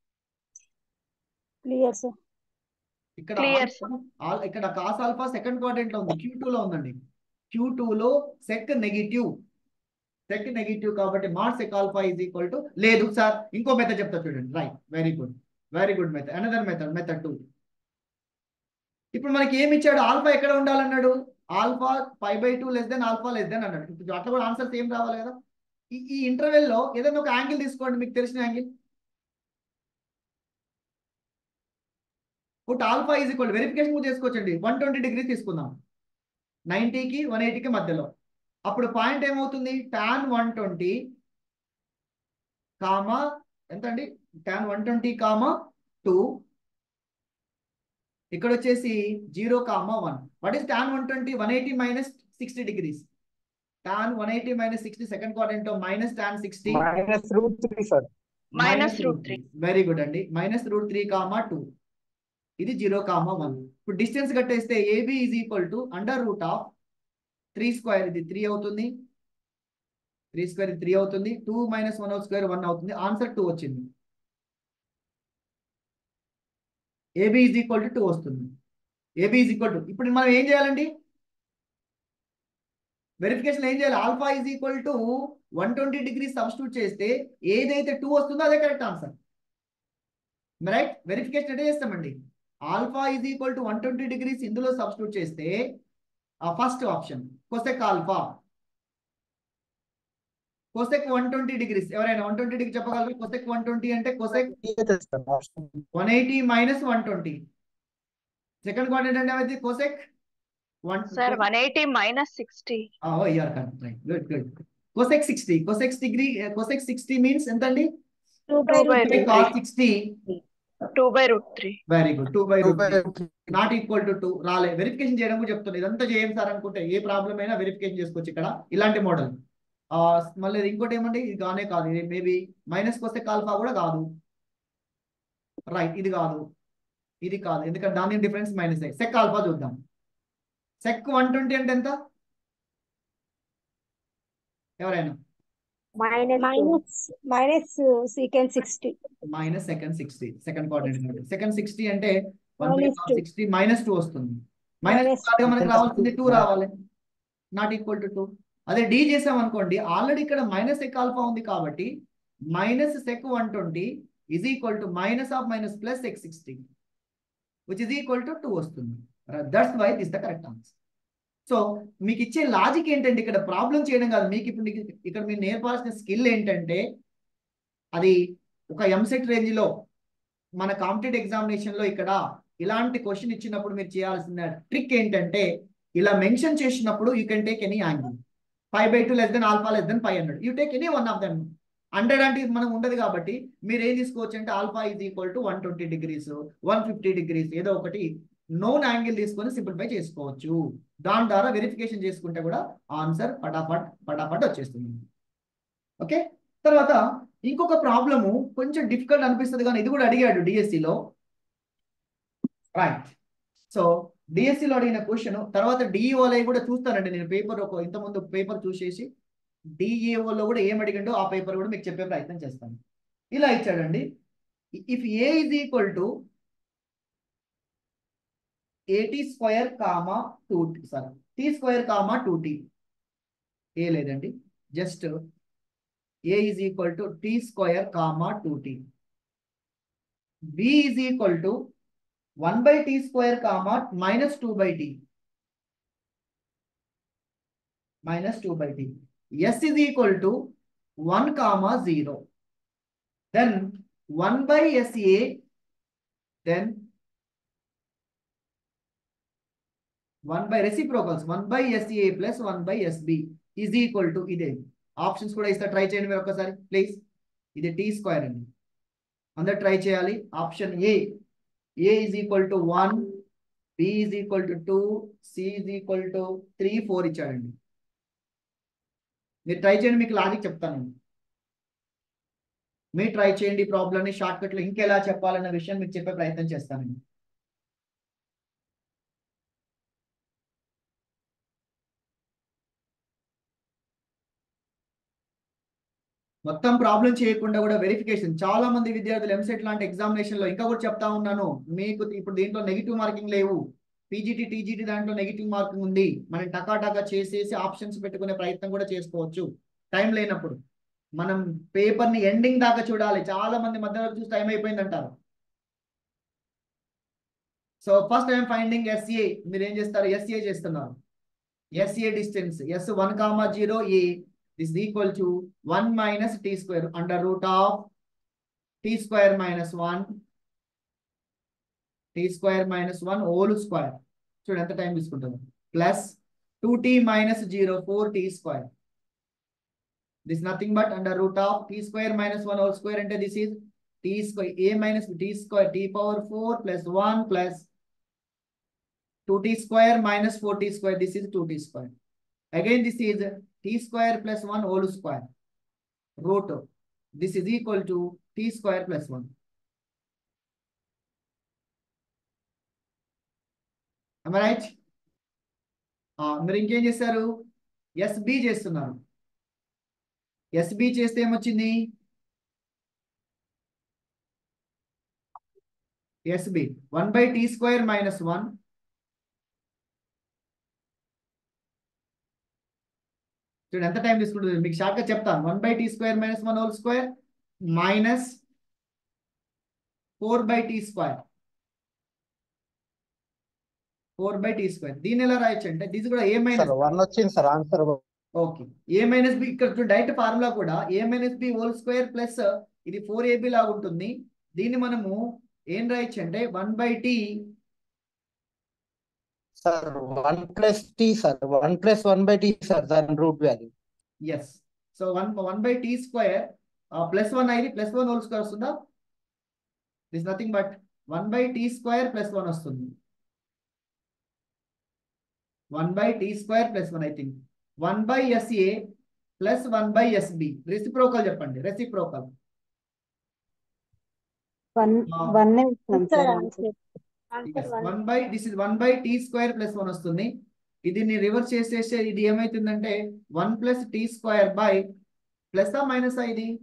Clear, sir. ఇక్కడ Clear, sir. ఆల్- ఇక్కడ కాస్ ఆల్ఫా సెకండ్ క్వాడ్రంట్ లో ఉంది, క్యూ టూ లో ఉందండి. క్యూ టూ లో సెక్ నెగిటివ్ సెక్ నెగిటివ్ కాబట్టి mod sec alpha is equal to లేదు సార్. ఇంకో మెథడ్ చెప్తా చూడండి. Right, very good very good method. Another method method two. ఇప్పుడు మనకి ఏమి ఇచ్చాడు, ఆల్ఫా ఎక్కడ ఉండాలన్నాడు. Alpha pi by two less than alpha less than అన్నాడు. ఇప్పుడు అట్లా కూడా ఆన్సర్ సేమ్ రావాలి కదా. ఈ ఈ ఇంటర్వెల్ లో ఏదైనా ఒక యాంగిల్ తీసుకోండి, మీకు తెలిసిన angle. Put alpha is equal verification చేసుకోవచ్చండి. వన్ ట్వంటీ డిగ్రీస్ తీసుకుందాం, నైన్టీకి వన్ ఎయిటీకి మధ్యలో. అప్పుడు పాయింట్ ఏమవుతుంది, టాన్ వన్ ట్వంటీ కామా ఎంత అండి, tan one twenty comma two, ఇక్కడ వచ్చేసి zero comma one. What is tan one twenty, one eighty minus sixty degrees. Tan one eighty minus sixty second quadrant minus tan sixty minus root three sir. Minus root three. Very good అండి. Minus root three comma two, ఇది zero comma one. ఇప్పుడు distance కట్టేస్తే AB is equal to under root of three square, ఇది three అవుతుంది, three square three అవుతుంది, two minus one square one అవుతుంది. Answer two వచ్చింది. AB is equal to two వస్తుంది. AB is equal to, ఇప్పుడు మనం ఏం చేయాలండి, వెరిఫికేషన్ ఏం చేయాలి. Alpha is equal to one twenty degree substitute చేస్తే ఏదైతే టూ వస్తుందో అదే కరెక్ట్ ఆన్సర్. రైట్, వెరిఫికేషన్ ఎట్లా చేస్తామండి. Alpha is equal to one twenty degrees ఇందులో సబ్స్టిట్యూట్ చేస్తే first option cosec alpha, cosec one twenty degrees. ఎవరైనా వన్ ట్వంటీ డిగ్రీ చెప్పగలరు. కొసెక్ వన్ ట్వంటీ అంటే cosec one eighty minus one twenty. Second quadrant అంటే ఏమైంది, cosec one sir one eighty minus sixty. Good good. Cosec sixty, cosec degree cosec sixty means ఎంత అండి, Two by Two by root root three. Cos sixty. Two by route three. Very good. Two by root not equal to two రాలే. Verification చేయడం కూడా చెప్తుంది. ఇదంతా చేయం sir అనుకుంటే ఏ problem అయినా వెరిఫికేషన్ చేసుకోవచ్చు ఇక్కడ, ఇలాంటి మోడల్. మళ్ళీ ఇంకోటి ఏమండి, ఇది కానే కాదు, ఇది మేబీ మైనస్ కొసెక్ ఆల్ఫా కూడా కాదు. రైట్, ఇది కాదు, ఇది కాదు, ఎందుకంటే దాని డిఫరెన్స్ మైనస్. సెక్ ఆల్ఫా చూద్దాం. సెక్ వన్ ట్వంటీ అంటే ఎంత, ఎవరైనా. Minus minus minus uh, secant sixty. Minus second sixty, second quadrant. Second sixty అంటే one by Minus two. Sixty minus two వస్తుంది. మైనస్ Minus టూ మనకి రావాల్సింది టూ రావాలి, not equal to two. అదే D చేసాం అనుకోండి, ఆల్రెడీ ఇక్కడ మైనస్ సెక్ ఆల్ఫా ఉంది కాబట్టి minus sec one twenty is equal to minus of minus plus check sixty which is equal to two వస్తుంది. That's why this the correct answer. So మీకు ఇచ్చే logic ఏంటంటే ఇక్కడ ప్రాబ్లం చేయడం కాదు, మీకు ఇప్పుడు మీకు ఇక్కడ మీరు నేర్పాల్సిన స్కిల్ ఏంటంటే, అది ఒక ఎంసెట్ రేంజ్ లో మన కాంపిటేటివ్ ఎగ్జామినేషన్ లో ఇక్కడ ఇలాంటి క్వశ్చన్ ఇచ్చినప్పుడు మీరు చేయాల్సిన ట్రిక్ ఏంటంటే, ఇలా మెన్షన్ చేసినప్పుడు you can take any angle. Five by two less than alpha less than five hundred, you take any one of them. Hundred అంటే మనం ఉండదు కాబట్టి మీరు ఏం తీసుకోవచ్చు అంటే alpha is equal to one twenty degrees one fifty degrees ఏదో ఒకటి నోన్ యాంగిల్ తీసుకొని సింప్లిఫై చేసుకోవచ్చు. దాని ద్వారా వెరిఫికేషన్ చేసుకుంటే కూడా ఆన్సర్ పటాపట్ పటాపట్ వచ్చేస్తుంది. ఓకే, తర్వాత ఇంకొక ప్రాబ్లము కొంచెం డిఫికల్ట్ అనిపిస్తుంది కానీ ఇది కూడా అడిగాడు డిఎస్సిలో. రైట్, సో డిఎస్సిలో అడిగిన క్వశ్చన్ తర్వాత డిఈఓలో కూడా చూస్తానండి నేను. పేపర్ ఒక ఇంతకుముందు పేపర్ చూసేసి డిఈఓలో కూడా ఏం అడిగిండో ఆ పేపర్ కూడా మీకు చెప్పే ప్రయత్నం చేస్తాను. ఇలా ఇచ్చాడండి, if A is equal to AT square comma two sorry T square comma two T. A లేదండి, just A is equal to t square comma two t. B is equal to one by t square comma minus two by t. Minus two by t. S is equal to one comma zero. Then one by S A, then one by reciprocals, one by S A plus one by S B is equal to ఇదే options కూడా ఇస్తా, try చేయండి మీరు ఒకసారి please. ఇది tea square అండి, అందరు try చేయాలి. Option A, A is equal to one, B is equal to two, C is equal to three, four ఇచ్చాడండి. మీరు ట్రై చేయండి, మీకు లాజిక్ చెప్తాను. మీరు ట్రై చేయండి ప్రాబ్లమ్ని షార్ట్ కట్లో ఇంకెలా చెప్పాలన్న విషయం మీకు చెప్పే ప్రయత్నం చేస్తానండి. మొత్తం ప్రాబ్లం చేయకుండా కూడా వెరిఫికేషన్. చాలా మంది విద్యార్థులు ఎంసెట్ లాంటి ఎగ్జామినేషన్ లో ఇంకా కూడా చెప్తా ఉన్నాను, మీకు ఇప్పుడు దీంట్లో నెగిటివ్ మార్కింగ్ లేవు. పీజీటీ టీజీటీ దాంట్లో నెగిటివ్ మార్కింగ్ ఉంది. మనం టకా టకా చేసేసి ఆప్షన్స్ పెట్టుకునే ప్రయత్నం కూడా చేసుకోవచ్చు టైం లేనప్పుడు. మనం పేపర్ ని ఎండింగ్ దాకా చూడాలి. చాలా మంది మధ్యలో చూసి టైం అయిపోయింది అంటారు. So first time finding SA, మీరు ఏం చేస్తారు, ఎస్ఏ చేస్తున్నారు. SA distance S one comma zero A is equal to one minus t square under root of t square minus one, t square minus one whole square. చూడండి ఎంత time తీసుకుంటుంది. Plus two T minus zero, four t square. This is nothing but under root of t square minus one whole square, and this is t square a minus t square t power four plus one plus two t square minus four t square. This is two t square. Again this is t square plus one whole square root. This is equal to t square plus one. Am I right? మీరు ఇంకేం చేస్తారు, SB చేస్తున్నారు. SB చేస్తే ఏమొచ్చింది, SB one by T square minus one చూడండి ఎంత time తీసుకుంటుంది. మీకు షార్ట్ గా చెప్తాను. One by T square minus one whole square minus four by T square, four by T square. దీన్ని ఎలా రాయొచ్చు అంటే దిస్ కూడా ఏ మైనస్ వన్ వచ్చింది sir answer. Okay, A minus B ఇక్కడ డైరెక్ట్ ఫార్ములా కూడా A minus B whole square plus ఇది four AB లాగా ఉంటుంది. దీన్ని మనము ఏం రాయొచ్చు అంటే one by T sir one plus T sir, one plus one by T sir దాని root value. Yes, so one one by T square plus one అయింది, ప్లస్ వన్ హోల్ స్క్వేర్ వస్తుందా, this nothing but one by T square plus one వస్తుంది. One by T square plus one I think one by SA plus one by SB. Reciprocal చెప్పండి, reciprocal. One by this is one by T square plus one వస్తుంది. ఇది reverse చేసేస్తే ఇది ఏమైతుందంటే one plus T square by plus ఆ minus ఆ ఇది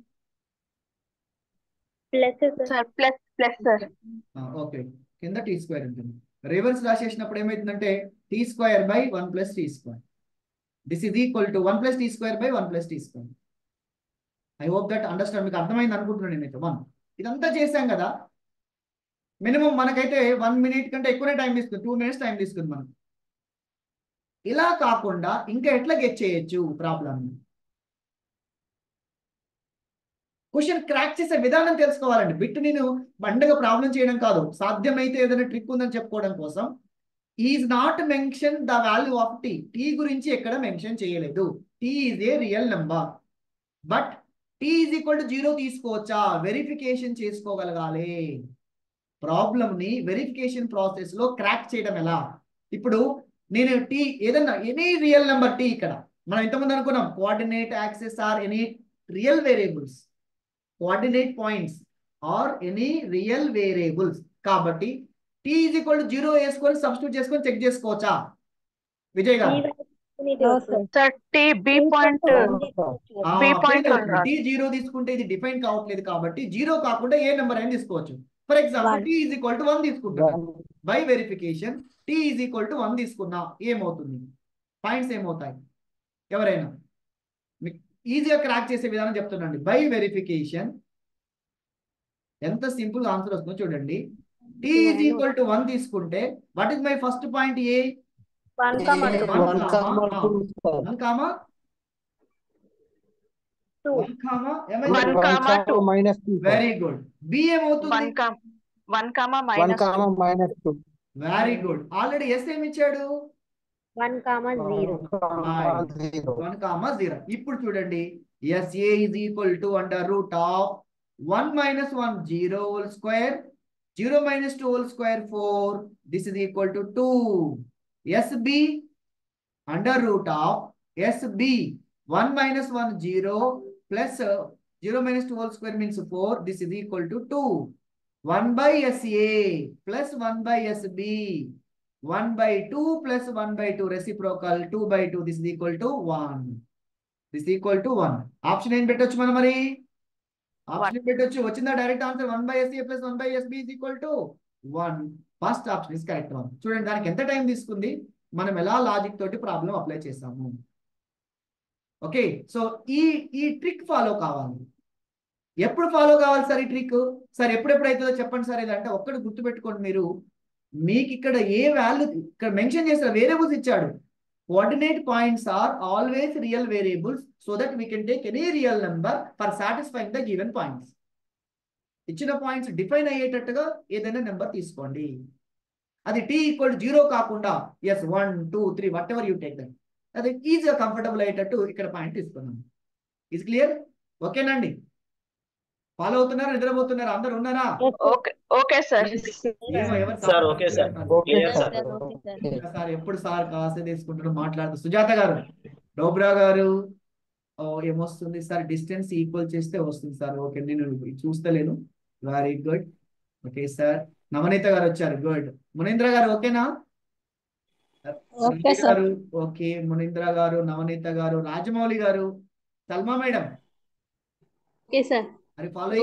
plus plus sir. Okay, కింద టీ స్క్వేర్ ఉంటుంది. రివర్స్ రాసేసినప్పుడు ఏమైతుందంటే T square by one plus T square. This is equal to one plus T square by one plus T square. I hope that understand, మీకు అర్థమైంది అనుకుంటున్నాను నేనైతే. One ఇదంతా చేశాం కదా, మినిమం మనకైతే వన్ మినిట్ కంటే ఎక్కువనే టైం తీసుకుంది, టూ మినిట్స్ టైం తీసుకుంది మనం. ఇలా కాకుండా ఇంకా ఎట్లా గెట్ చేయొచ్చు ప్రాబ్లం, క్వశ్చన్ క్రాక్ చేసే విధానం తెలుసుకోవాలండి. బిట్ నేను బండగా ప్రాబ్లం చేయడం కాదు, సాధ్యమైతే ఏదైనా ట్రిక్ ఉందని చెప్పుకోవడం కోసం. Is not mention the value of T. T గురించి ఎక్కడ మెన్షన్ చేయలేదు. T is A real number, but T is equal to zero తీసుకోవచ్చా, వెరిఫికేషన్ చేసుకోగలగాలి. ప్రాబ్లం ని వెరిఫికేషన్ ప్రాసెస్ లో క్రాక్ చేయడం ఎలా. ఇప్పుడు నేను టీ ఏదన్నా ఎనీ రియల్ నెంబర్ టీ, ఇక్కడ మనం ఇంతకుముందు అనుకున్నాం coordinate axes are any real variables, coordinate points are any real variables. కాబట్టి T is equal to zero వేసుకొని సబ్స్టిట్యూట్ చేసుకొని చెక్ చేసుకోవచ్చా విజయ్ గారు? టీ జీరో తీసుకుంటే ఇది డిఫైన్ కావట్లేదు కాబట్టి జీరో కాకుండా ఏ నెంబర్ అయినా తీసుకోవచ్చు. For example T is equal to one తీసుకుంటున్నాం. By verification T is equal to one తీసుకున్నా ఏమవుతుంది, పాయింట్స్ ఏమవుతాయి ఎవరైనా ఈజీగా క్రాక్ చేసే విధానం చెప్తున్నాండి. బై వెరిఫికేషన్ ఎంత సింపుల్ ఆన్సర్ వస్తుందో చూడండి. T is equal to one తీసుకుంటే what is my first point? A one comma two one comma one comma two one comma one comma two minus two very good. B ఏమవుతుంది? One comma one comma one minus comma minus two very good. Already S ఏమి ఇచ్చాడు? One comma zero zero one comma zero. ఇప్పుడు చూడండి, S A is equal to under root of one minus one zero whole square, zero minus two whole square four, this is equal to two. S B under root of S B one minus one zero plus zero minus two whole square means four, this is equal to two. One by S A plus one by S B, one by two plus one by two reciprocal, two by two, this is equal to one. This is equal to one. Option ఏం పెట్టొచ్చు మనం మరి? Option ఏం పెట్టొచ్చు? వచ్చిందా direct answer? one by S A plus one by S B is equal to one. First option is correct one. చూడండి దానికి ఎంత టైం తీసుకుంది, మనం ఎలా లాజిక్ తోటి ప్రాబ్లం అప్లై చేసాము. ఓకే, సో ఈ ఈ ట్రిక్ ఫాలో కావాలి. ఎప్పుడు ఫాలో కావాలి సార్ ఈ ట్రిక్? సార్ ఎప్పుడెప్పుడు అవుతుందో చెప్పండి సార్. ఇదంటే ఒక్కటి గుర్తుపెట్టుకోండి మీరు, మీకు ఇక్కడ ఏ వాల్యూ ఇక్కడ మెన్షన్ చేస్తారు, వేరియబుల్స్ ఇచ్చాడు. Coordinate points are always real variables so that we can take any real number for satisfying the given points. ఇచ్చిన పాయింట్స్ డిఫైన్ అయ్యేటట్టుగా ఏదైనా నెంబర్ తీసుకోండి. అది టీ ఈక్వల్ జీరో కాకుండా S one two three whatever you take that, అది ఈజీగా comfortable అయ్యేటట్టు ఇక్కడ పాయింట్ తీసుకున్నాం. Is clear? ఓకేనండి, ఫాలో అవుతున్నారా? నిద్రపోతున్నారా? అందరు ఉన్నారా? Okay okay sir. Sir okay sir, clear sir. Sir ఎప్పుడు సార్ కాసే తీసుకుంటారు మాట్లాడుతూ. సుజాత గారు, డోబ్రా గారు ఏమొస్తుంది సార్? డిస్టెన్స్ ఈక్వల్ చేస్తే వస్తుంది సార్. ఓకే, నేను చూస్తలేను. Very good. Okay sir, Navaneetha గారు వచ్చారు. గుడ్. మునీంద్ర గారు ఓకేనా? గారు ఓకే, మునీంద్ర గారు, నవనీత గారు, రాజమౌళి గారు, సల్మా మేడం అది ఫాలో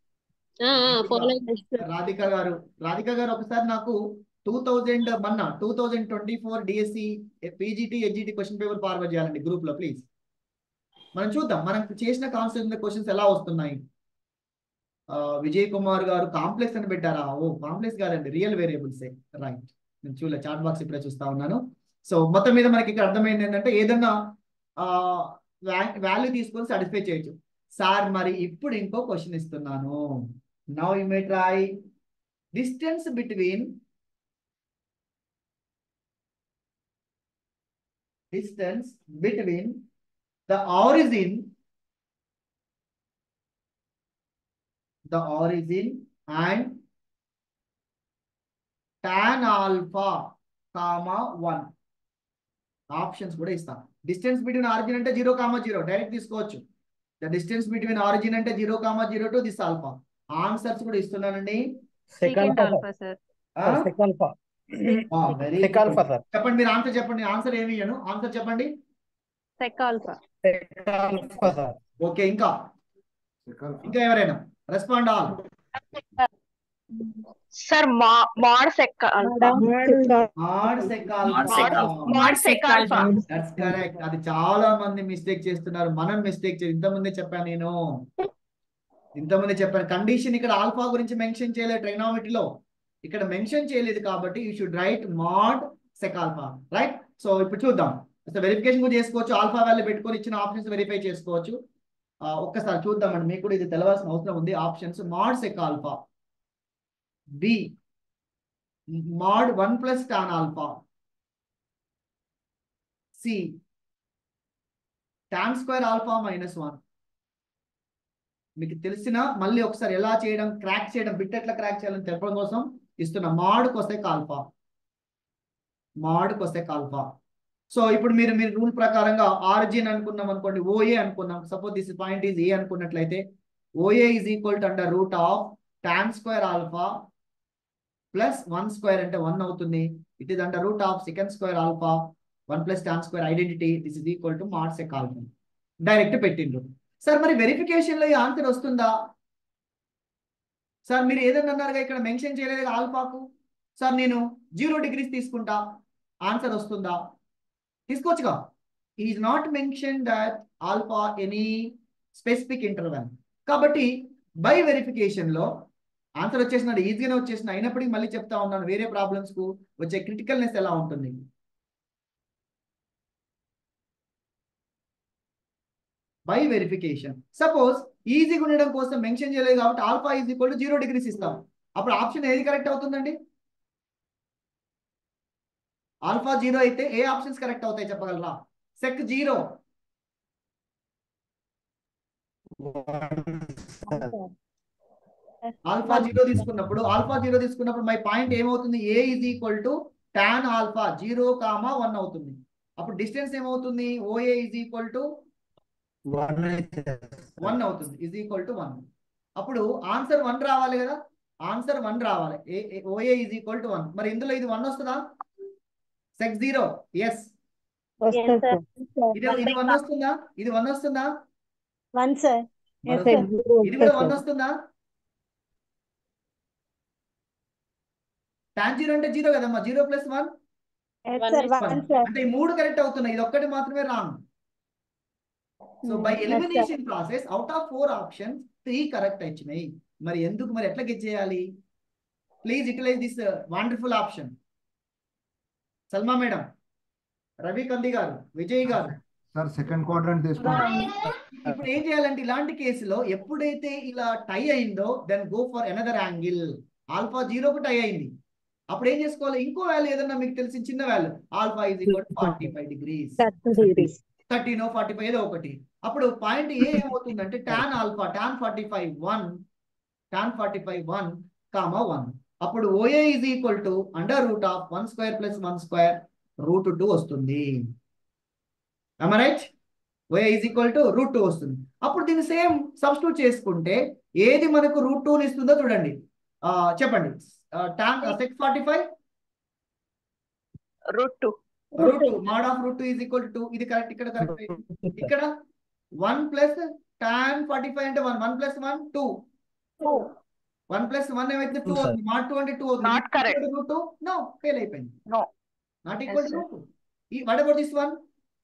రాధిక గారు. రాధిక గారు ఒకసారి నాకు టూ థౌజండ్ మొన్న two thousand twenty four DSC PGT SGT question paper forward చేయాలండి గ్రూప్ లో ప్లీజ్. మనం చూద్దాం మనం చేసిన కాన్సెప్ట్ క్వశ్చన్స్ ఎలా వస్తున్నాయి. విజయ్ కుమార్ గారు కాంప్లెక్స్ అని పెట్టారా? ఓ కాంప్లెక్స్ కాదండి, రియల్ వేరియబుల్స్. రైట్, నేను చూడలే, చాట్ బాక్స్ ఇప్పుడే చూస్తా ఉన్నాను. సో మొత్తం మీద మనకి ఇక్కడ అర్థమైంది ఏంటంటే ఏదన్నా వాల్యూ తీసుకొని సాటిస్ఫై చేయొచ్చు. సార్ మరి ఇప్పుడు ఇంకో క్వశ్చన్ ఇస్తున్నాను. Now you may try. Distance between distance between the origin the origin and tan alpha comma one. Options కూడా ఇస్తాం. డిస్టెన్స్ బిట్వీన్ ఆరిజిన్ అంటే జీరో కామా జీరో డైరెక్ట్ తీసుకోవచ్చు. ద డిస్టెన్స్ బిట్వీన్ ఆరిజిన్ అంటే zero comma zero to this alpha. Answers కూడా ఇస్తున్నానండి. చెప్పండి మీరు answer చెప్పండి. ఆన్సర్ ఏమి ఇయ్యను, ఆన్సర్ చెప్పండి. ఓకే, ఇంకా ఇంకా ఎవరైనా respond all. Sir mod sec alpha. Mod sec alpha. Mod sec alpha. That's correct. అది చాలా మంది మిస్టేక్ చేస్తున్నారు. మనం మిస్టేక్ చేసి ఇంతకుముందే చెప్పాను నేను ఇంతకుముందే చెప్పాను కండిషన్ ఇక్కడ ఆల్ఫా గురించి మెన్షన్ చేయలేదు ట్రైనామెట్రీలో. ఇక్కడ మెన్షన్ చేయలేదు కాబట్టి you should write mod sec alpha. Right. So ఇప్పుడు చూద్దాం. వెరిఫికేషన్ కూడా చేసుకోవచ్చు. ఆల్ఫా వాల్యూ పెట్టుకొని ఇచ్చిన ఆప్షన్స్ వెరిఫై చేసుకోవచ్చు. ఒక్కసారి చూద్దామండి, మీకు కూడా ఇది తెలవాల్సిన అవసరం ఉంది. Options mod sec alpha, B mod one plus tan alpha, C tan square alpha minus one. మీకు తెలిసిన మళ్ళీ ఒకసారి ఎలా చేయడం, క్రాక్ చేయడం, బిట్ ఎట్లా క్రాక్ చేయాలని తెలపడం కోసం ఇస్తున్నా. mod cosec alpha, mod cosec alpha. So ఇప్పుడు మీరు మీరు రూల్ ప్రకారంగా ఆరిజిన్ అనుకున్నాం అనుకోండి, ఓఏ అనుకున్నాం. Suppose this point is A అనుకున్నట్లయితే OA is equal to under root of tan square alpha plus one square అంటే వన్ అవుతుంది. It is under root of second square alpha one plus tan square identity. This is equal to mod sec alpha. Direct పెట్టిండ్రు. Sir మరి verification లో ఈ answer వస్తుందా? Sir మీరు ఏదన్నా అన్నారుగా ఇక్కడ మెన్షన్ చేయలేదు ఆల్ఫాకు. సార్ నేను జీరో డిగ్రీస్ తీసుకుంటా, ఆన్సర్ వస్తుందా? తీసుకోవచ్చుగా. Is not mention that alpha any specific interval. కాబట్టి బై వెరిఫికేషన్ లో ఆన్సర్ వచ్చేసినాడు, ఈజీగానే వచ్చేసిన. అయినప్పటికీ మళ్ళీ చెప్తా ఉన్నాను, వేరే ప్రాబ్లమ్స్ కు వచ్చే క్రిటికల్నెస్ ఎలా ఉంటుంది. బై వెరిఫికేషన్ సపోజ్ ఈజీగా ఉండడం కోసం మెన్షన్ చేయలేదు కాబట్టి alpha is equal to zero degrees ఇస్తాం. అప్పుడు ఆప్షన్ ఏది కరెక్ట్ అవుతుందండి? ఆల్ఫా జీరో అయితే ఏ ఆప్షన్స్ కరెక్ట్ అవుతాయి చెప్పగలరా? సెక్ జీరో, ఆల్ఫా జీరో తీసుకున్నప్పుడు ఆల్ఫా జీరో తీసుకున్నప్పుడు మై పాయింట్ ఏమవుతుంది? A is equal to tan alpha zero comma one అవుతుంది. అప్పుడు డిస్టెన్స్ ఏమవుతుంది? OA is equal to one అవుతుంది, ఈజ్ ఈక్వల్ టు వన్. అప్పుడు ఆన్సర్ వన్ రావాలి కదా, ఆన్సర్ వన్ రావాలి. OA is equal to one. మరి ఇందులో ఇది వన్ వస్తుందా? సెక్ జీరో ఎస్, ఇది ఇది వన్ వస్తుందా? ఇది వన్ వస్తుందా? One sir. ఇది కూడా వన్ వస్తుందా? టాన్ జీరో అంటే జీరో కదమ్మా, జీరో ప్లస్ వన్ అంటే ఈ మూడు కరెక్ట్ అవుతున్నాయి, ఇది ఒక్కటి మాత్రమే wrong. So by elimination process out of four options three correct వచ్చినాయి. మరి ఎందుకు, మరి ఎట్లా గెట్ చేయాలి? Please utilize this wonderful option. Salma madam, Ravi Kandi గారు, విజయ్ గారు సార్ సెకండ్ క్వాడ్రంట్ తీసుకుంటాం. ఇప్పుడు ఏం చేయాలంటే ఇలాంటి కేసులో ఎప్పుడైతే ఇలా టై అయిందో then go for another angle. Alpha జీరోకు టై అయింది, అప్పుడు ఏం చేసుకోవాలి? ఇంకో వాల్యూ ఏదన్నా మీకు తెలిసిన చిన్న value, alpha is equal to forty five degrees, thirteen forty five ఏదో ఒకటి. అప్పుడు పాయింట్ ఏ ఏమవుతుందంటే tan alpha tan forty five one tan forty five one comma one. అప్పుడు OA is equal to under root of one square plus one square root two వస్తుంది. Right, OA is equal to root two వస్తుంది. అప్పుడు దీన్ని same substitute చేసుకుంటే ఏది మనకు root two ఇస్తుందో చూడండి. ఆ చెప్పండి, tan sec forty five root two root two mod of root two is equal to, ఇది కరెక్ట్, ఇక్కడ కరెక్ట్. ఇక్కడ one plus tan forty five అంటే one, one plus one two, one plus one ఏమైతే two అవుతుంది, mod two అంటే two అవుతుంది. Root two no fail అయిపోయింది, not equal to root two. What about this one?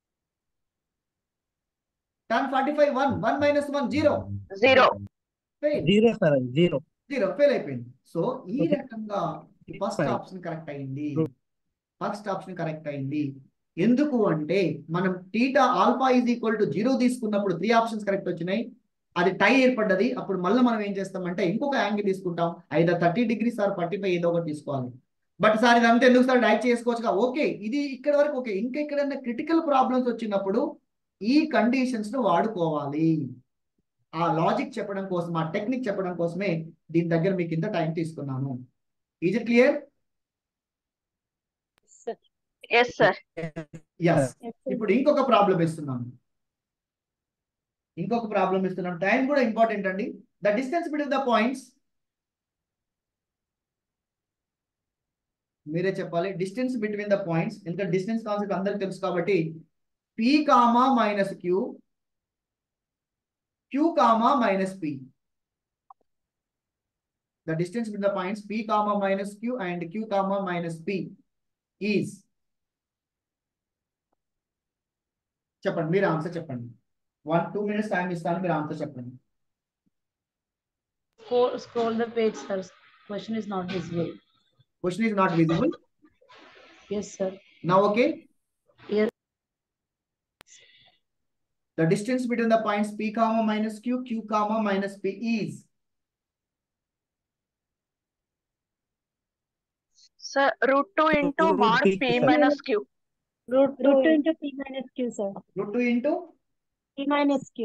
Tan forty five one, one minus one zero, zero zero sir, zero zero fail అయిపోయింది. So ఈ రకంగా first option correct అయింది, first option correct అయింది. ఎందుకు అంటే మనం theta alpha is equal to zero తీసుకున్నప్పుడు three options correct వచ్చినాయి, అది టై ఏర్పడ్డది. అప్పుడు మళ్ళీ మనం ఏం చేస్తామంటే ఇంకొక యాంగిల్ తీసుకుంటాం, ఐదో thirty degrees or forty five ఏదో ఒకటి తీసుకోవాలి. బట్ సార్ ఇదంతా ఎందుకు సార్ డైరెక్ట్ చేసుకోవచ్చు? ఓకే, ఇది ఇక్కడ వరకు ఓకే. ఇంకా ఎక్కడైనా క్రిటికల్ ప్రాబ్లమ్స్ వచ్చినప్పుడు ఈ కండిషన్స్ ను వాడుకోవాలి. ఆ లాజిక్ చెప్పడం కోసం, ఆ టెక్నిక్ చెప్పడం కోసమే దీని దగ్గర మీకు ఇంత టైం తీసుకున్నాను. Is it clear? Yes sir. yes ఇప్పుడు ఇంకొక ప్రాబ్లం ఇస్తున్నాను, ఇంకొక ప్రాబ్లం ఇస్తున్నాను. టైం కూడా ఇంపార్టెంట్ అండి. The distance between the points, మీరే చెప్పాలి. డిస్టెన్స్ బిట్వీన్ ద పాయింట్స్, ఎందుకంటే డిస్టెన్స్ కాన్సెప్ట్ అందరికి తెలుసు కాబట్టి, P comma minus Q, Q comma minus P. The distance between the points p comma minus q and q comma minus p is, చెప్పండి మీరు answer చెప్పండి. One two minutes time ఇస్తాను, మీరు answer చెప్పండి. Scroll, scroll the page, sir. Question is not visible. Question is not visible. Yes, sir. Now okay. Yes. The distance between the points p comma minus q, q comma minus p is, sir, root two into mod p minus q. Root two into p minus q, sir. root two into P minus q.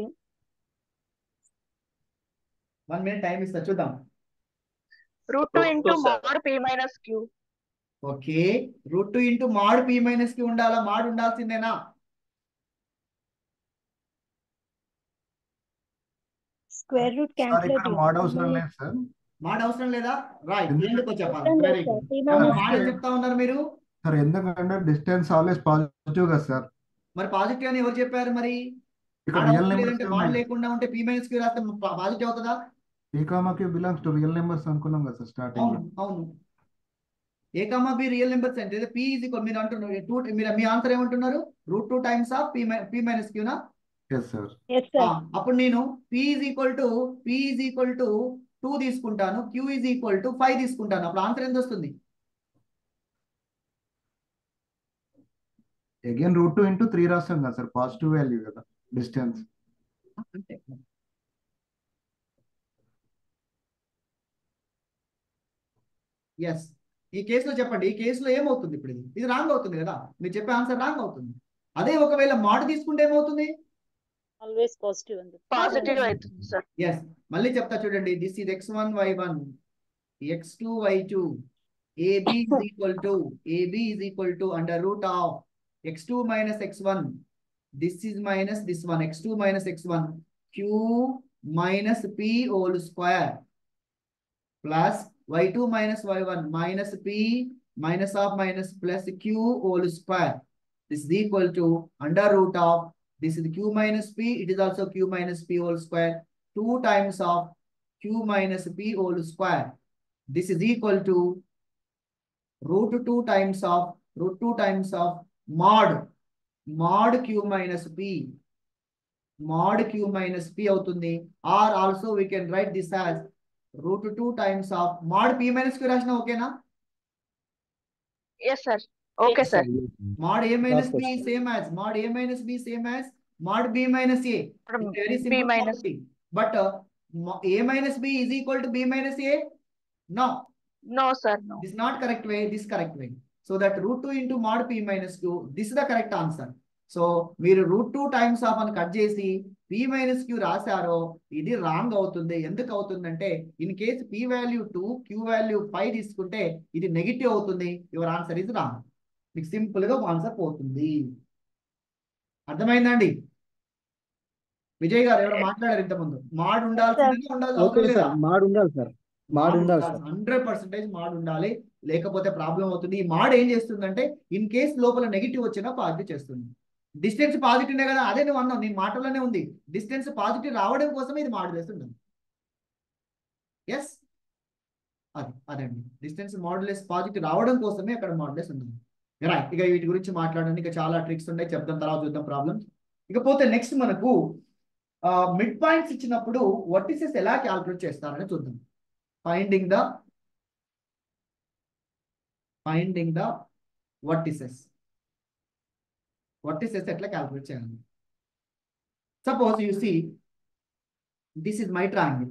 One minute time ఇస్తా చూద్దాం. root two Root into two, sir. mod p minus q. Okay, root two into mod P minus కి ఉండాలా? Mod ఉండాల్సిందేనా? Square root sir cancel ఇక్కడ mod అవసరం లేదు sir. Mod అవసరం లేదా? రైట్, ఎందుకు? ఎందుకో చెప్పాలి. అవసరం లేదు very sir. Good. P minus mod q. చెప్తా ఉన్నారు మీరు. సార్ ఎందుకంటే డిస్టెన్స్ ఆల్వేస్ పాజిటివ్ కదా సార్. మరి పాజిటివ్ అని ఎవరు చెప్పారు? మరి ఇక్కడ మాడ్ రియల్ అవసరం నెంబర్స్ లేదంటే మాడ్ లేకుండా ఉంటే పి మైనస్ క్యూ రాస్తే పాజిటివ్ అవుతుందా? ఈ comma Q belongs to real numbers అనుకున్నాం కదా సార్ స్టార్టింగ్. అవును అవును. A comma B real numbers అంటే పి ఈజ్ ఈక్వల్ మీరు అంటున్నారు టూ మీరు మీ ఆన్సర్ ఏమంటున్నారు root two times of P P minus క్యూనా ఎస్ సార్ ఎస్ సార్ అప్పుడు నేను P is equal to P is equal to two తీసుకుంటాను Q is equal to five తీసుకుంటాను అప్పుడు ఆన్సర్ ఎంత వస్తుంది again root two into three రాస్తాం కదా సార్ పాజిటివ్ వాల్యూ కదా డిస్టెన్స్ అంటే ఎస్ ఈ కేసులో చెప్పండి ఈ కేసులో ఏమవుతుంది ఇప్పుడు ఇది ఇది రాంగ్ అవుతుంది కదా మీరు చెప్పే ఆన్సర్ రాంగ్ అవుతుంది అదే ఒకవేళ మాడ్ తీసుకుంటే ఏమవుతుంది ఆల్వేస్ పాజిటివ్ అండి పాజిటివ్ అవుతుంది సార్ ఎస్ మళ్ళీ చెప్తా చూడండి this is X one why one X two why two AB is equal to AB is equal to under root of X two minus X one this is minus this one X two minus X one Q minus P whole square plus Y two minus why one minus p minus of minus plus q whole square. This is equal to under root of this is q minus p. It is also q minus p whole square. two times of q minus p whole square. This is equal to root two times of root two times of mod mod q minus p. Mod q minus p అవుతుంది. Or also we can write this as root two times of mod p minus q రాసిన ఓకేనా yes sir okay sir mod a minus b same as mod a minus b same as mod b minus a it's very simple b minus property. But uh, a minus b is equal to b minus a no no sir no this is not correct way this correct way so that root two into mod p minus q this is the correct answer so మీరు root two times of అని cut చేసి p minus q రాశారో ఇది wrong అవుతుంది ఎందుకు అవుతుందంటే in case p value two q value five తీసుకుంటే ఇది నెగిటివ్ అవుతుంది యువర్ ఆన్సర్ ఇస్ రాంగ్ మీకు సింపుల్ గా ఆన్సర్ పోతుంది అర్థమైందండి విజయ్ గారు ఎవరు మాట్లాడారు ఇంతకుముందు మాడ్ ఉండాల్సిందే ఉండాల్సి అవసరం లేదా మాడ్ ఉండాలి సార్ మాడ్ ఉండాలి సార్ హండ్రెడ్ పర్సెంటేజ్ మాడ్ ఉండాలి లేకపోతే ప్రాబ్లం అవుతుంది ఈ మాడ్ ఏం చేస్తుందంటే ఇన్ కేస్ లోపల నెగిటివ్ వచ్చినా పాజిటివ్ చేస్తుంది డిస్టెన్స్ పాజిటివ్ కదా అదే నువ్వు అన్నావు నేను మాటలోనే ఉంది డిస్టెన్స్ పాజిటివ్ రావడం కోసమే ఇది మాడ్యులేస్ ఎస్ అది అదండి డిస్టెన్స్ మాడ్యులేస్ పాజిటివ్ రావడం కోసమే అక్కడ మాడ్యులేస్ ఉంటుంది రైట్ ఇక వీటి గురించి మాట్లాడండి ఇక చాలా ట్రిక్స్ ఉన్నాయి చెప్తాం తర్వాత చూద్దాం ప్రాబ్లమ్స్ ఇకపోతే నెక్స్ట్ మనకు మిడ్ పాయింట్స్ ఇచ్చినప్పుడు వర్టిసెస్ ఎలా క్యాల్కులేట్ చేస్తారని చూద్దాం finding the finding the vertices Vertices ఎట్లా క్యాల్కులేట్ చేయాలి suppose you see this is my triangle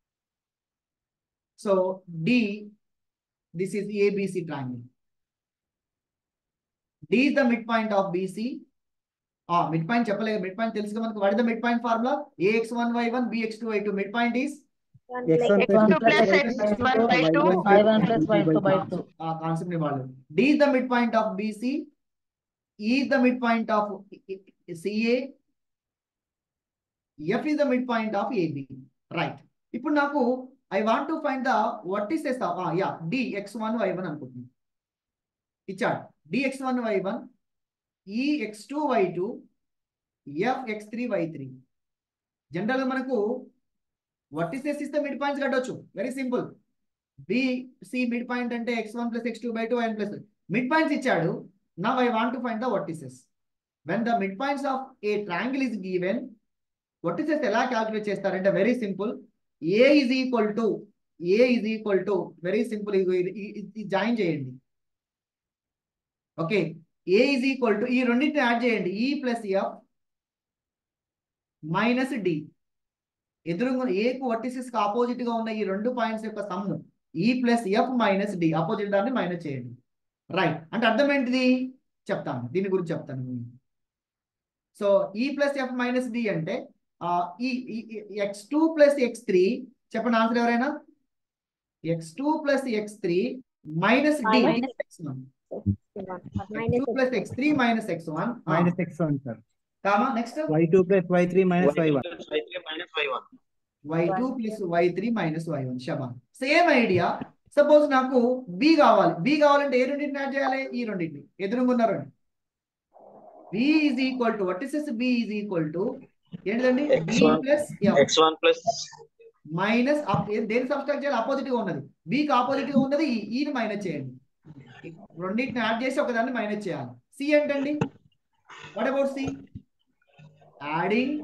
so D this is ABC triangle D is the mid point of BC ఆ mid point చెప్పలేదు mid point తెలుసుగా మనకు what is the mid point formula A X one why one B X two why two mid point is x one plus x one by two y one plus y two by two ఆ concept ని వాళ్ళు D is the mid point of BC E is the midpoint of C A. F is the midpoint of A B. Right. ఇప్పుడు నాకు I want to find the vertices of ah yeah D x one y one అనుకుంటున్నాను ఇచ్చాడు D x one y one E x two y two F x three y three general గా మనకు vertices ఇస్తే mid points కట్టొచ్చు very simple B C mid point అంటే x one plus x two by two y one plus mid points ఇచ్చాడు. Now I want to find the vertices. When the midpoints of a triangle is given, vertices ఎలా calculate చేస్తారంటే very simple. A is equal to A is equal to very simple. ఇది join చేయండి. Okay A is equal to ఈ రెండింటిని add చేయండి E plus F minus D. ఎదురుగా A కు vertices కి ఆపోజిట్ గా ఉన్న ఈ రెండు పాయింట్స్ యొక్క sum E plus F minus D. Opposite దాన్ని మైనస్ చేయండి. రైట్ అంటే అర్థం ఏంటిది చెప్తాను దీని గురించి చెప్తాను సో ఈ ప్లస్ ఎఫ్ మైనస్ డి అంటే ఈ X two plus X three చెప్పండి ఆన్సర్ ఎవరైనా X two plus X three minus D X one two plus X three minus X one minus X one sir comma next Y two plus Y three minus why one Y two plus Y three minus why one శబా same idea suppose నాకు B కావాలి B కావాలంటే ఏ రెండింటిని add చేయాలి ఈ రెండింటిని ఎదురుగున్న రెండు B is equal to what is B is equal to ఏంటిదండి B plus X one plus minus దేని సబ్స్ట్రాక్ట్ చేయాలి ఆపోజిట్ గా ఉన్నది బికి ఆపోజిట్ గా ఉన్నది ఈని మైనస్ చేయండి రెండింటిని యాడ్ చేసి ఒకదాన్ని మైనస్ చేయాలి. సి ఏంటండి? What about C? Adding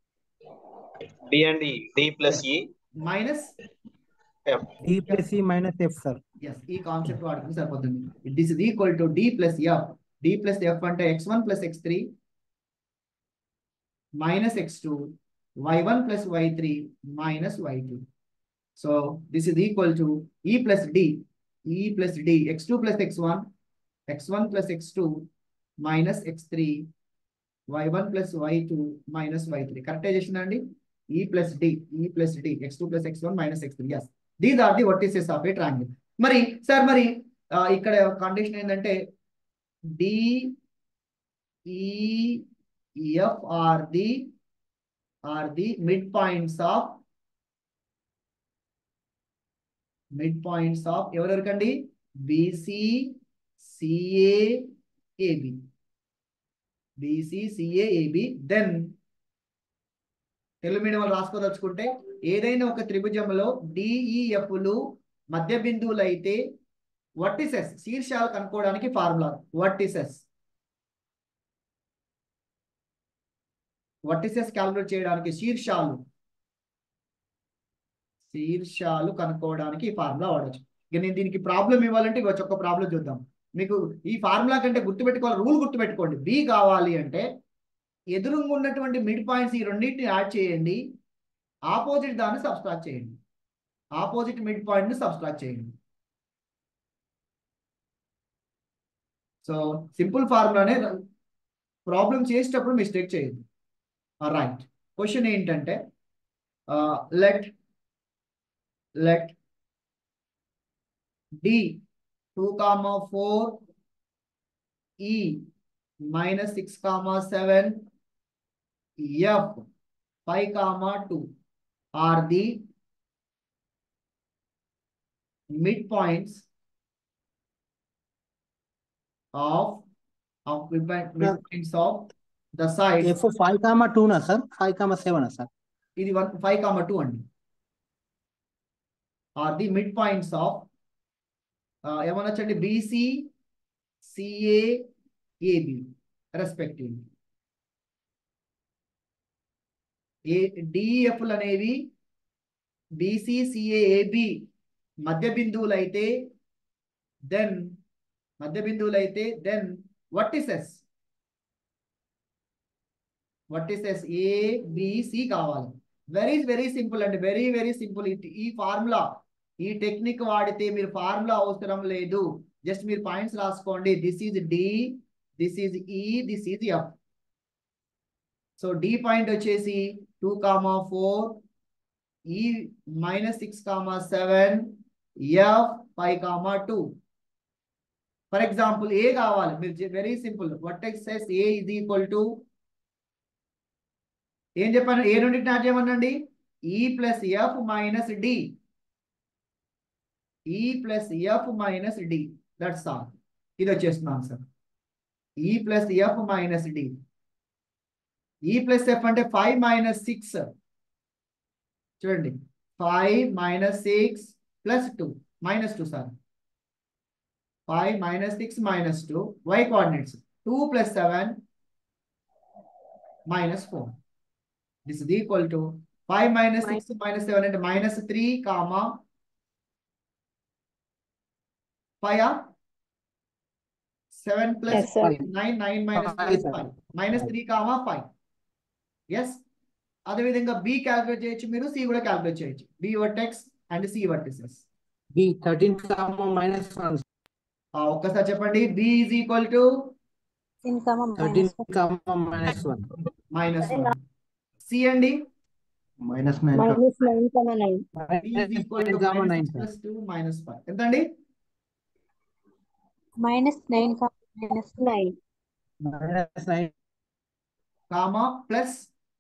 D and E, D plus E minus F. D plus E minus F, sir. Yes, ఈ కాన్సెప్ట్ వాడుకుని సరిపోతుంది. It is equal to D plus F. D plus F అంటే X one plus X three minus X two Y one plus Y three minus why two. So this is equal to E plus D, E plus D X two plus X one x one plus X two minus X three Y one plus Y two minus Y three. కరెక్టే చేసిందా అండి? E plus D, E plus D X two plus X one minus X three. Yes, these are the vertices of a triangle. మరి sir మరి ఆ, ఇక్కడ condition ఏంటంటే D E F are the are the mid points of mid points of ఎవరెవరికండి? BC CA AB, BC CA AB. Then Telugu medium వాళ్ళు రాసుకోదలుచుకుంటే ఏదైనా ఒక త్రిభుజంలో డిఈఎఫ్లు మధ్య బిందువులు అయితే వర్టిసెస్ శీర్షాలు కనుక్కోవడానికి ఫార్ములా వర్టిసెస్ వర్టిసెస్ క్యాలిక్యులేట్ చేయడానికి శీర్షాలు శీర్షాలు కనుక్కోవడానికి ఈ ఫార్ములా వాడచ్చు. ఇక నేను దీనికి ప్రాబ్లం ఇవ్వాలంటే ఇక ఒక ప్రాబ్లం చూద్దాం. మీకు ఈ ఫార్ములా కంటే గుర్తుపెట్టుకోవాలి, రూల్ గుర్తుపెట్టుకోండి. బి కావాలి అంటే ఎదురుగా ఉన్నటువంటి మిడ్ పాయింట్స్ ఈ రెండింటిని యాడ్ చేయండి, ఆపోజిట్ దాన్ని సబ్స్ట్రాక్ట్ చేయండి, ఆపోజిట్ మిడ్ పాయింట్ ని సబ్స్ట్రాక్ట్ చేయండి. సో సింపుల్ ఫార్ములానే, ప్రాబ్లం చేసేటప్పుడు మిస్టేక్ చేయదు. రైట్, క్వశ్చన్ ఏంటంటే let let D two comma four E minus six comma seven F five comma two are the mid points of of mid points of the side. F five comma two na sir, five comma seven na sir. ఇది one five comma two అండి. Are the mid points of ఏమనొచ్చండి BC CA AB respective. ఏ డిఎఫ్లు అనేవి BC CA AB మధ్య బిందువులు అయితే then మధ్య బిందువులు అయితే దెన్ వర్టిసెస్ వర్టిసెస్ ఏబిసి కావాలి. వెరీ వెరీ సింపుల్ అండి, వెరీ వెరీ సింపుల్. ఈ ఫార్ములా ఈ టెక్నిక్ వాడితే మీరు ఫార్ములా అవసరం లేదు, జస్ట్ మీరు పాయింట్స్ రాసుకోండి. This is D, this is E, this is F. So D point వచ్చేసి two comma four, E minus six comma seven, F five comma two. For example A కావాలి మీరు, very simple. Vertexes A is equal to ఏం చెప్పాను, A నుండి add చేయమనండి, E plus F minus D, E plus F minus D, that's all. ఇది వచ్చేస్తుంది answer, E plus F minus D. E plus F అంటే five minus six, చూడండి five minus six plus two minus two sir five minus six minus two, Y coordinates two plus seven minus four. This is equal to five minus six minus seven and minus three comma five. seven plus Yes, sir. nine, nine minus Five, minus sir. five. Minus three comma five. Yes. అదే విధంగా B calculate చేయొచ్చు, మీరు C కూడా calculate చేయొచ్చు. B vertex and C vertices. B thirteen comma minus one. ఆ ఒక్కసారి చెప్పండి. B is equal to in comma thirteen minus one. comma minus one. minus one. C అండి minus nine Minus nine comma nine. B is equal to nine comma minus nine, six sir. plus two minus five. ఎంతండి? Minus nine comma minus nine. Minus nine. Comma plus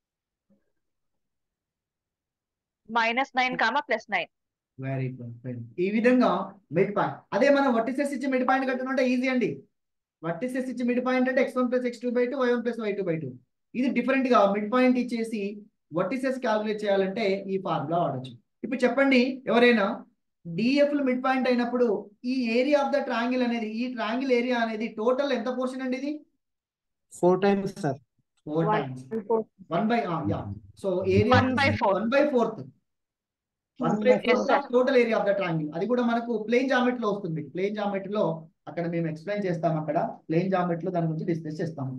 minus nine comma plus nine. Very good. ఈ విధంగా mid point, అదే మనం vertices ఇచ్చి mid point కట్టడం easy అండి. Vertices ఇచ్చి mid point అంటే X one plus X two by two, Y one plus Y two by two. ఇది డిఫరెంట్ గా మిడ్ పాయింట్ ఇచ్చేసి వర్టిసెస్ క్యాలిక్యులేట్ చేయాలంటే ఈ ఫార్ములా వాడచ్చు. ఇప్పుడు చెప్పండి ఎవరైనా డిఎఫ్ మిడ్ పాయింట్ అయినప్పుడు ఈ ఏరియా ఆఫ్ ద ట్రయాంగిల్ అనేది ఈ ట్రయాంగిల్ ఏరియా అనేది టోటల్ ఎంత పోర్షన్ అండి ఇది? Four times sir. Four One times and four. One by yeah so area One by four. One by fourth one One by by fourth four. Of total area of the triangle. అది కూడా మనకు plane జామెట్రీలో వస్తుంది. Plane జామెట్రీలో అక్కడ మేము explain చేస్తాం. అక్కడ plane జామెట్రీలో దాని గురించి డిస్కస్ చేస్తాం.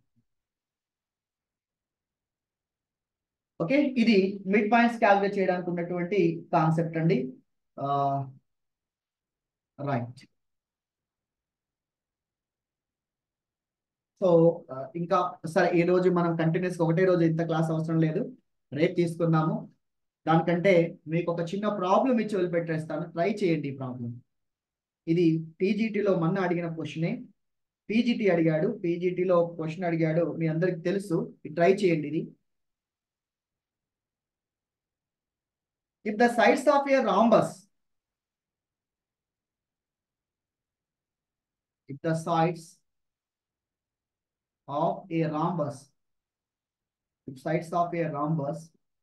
ఓకే, ఇది మిడ్ పాయింట్స్ క్యాలిక్యులేట్ చేయడానికి ఉన్నటువంటి కాన్సెప్ట్ అండి. రైట్. సో ఇంకా సరే, ఈ రోజు మనం కంటిన్యూస్ ఒకటే రోజు ఇంత క్లాస్ అవసరం లేదు, రేపు తీసుకున్నాము. దానికంటే మీకు ఒక చిన్న ప్రాబ్లం ఇచ్చి వదిలిపెట్టేస్తాను, ట్రై చేయండి ఈ ప్రాబ్లం. ఇది పీజీటీలో మొన్న అడిగిన క్వశ్చనే. పీజీటీ అడిగాడు, పీజీటీలో క్వశ్చన్ అడిగాడు, మీ అందరికి తెలుసు. ట్రై చేయండి ఇది. If the sides of a rhombus, if the sides of a rhombus, if sides of a rhombus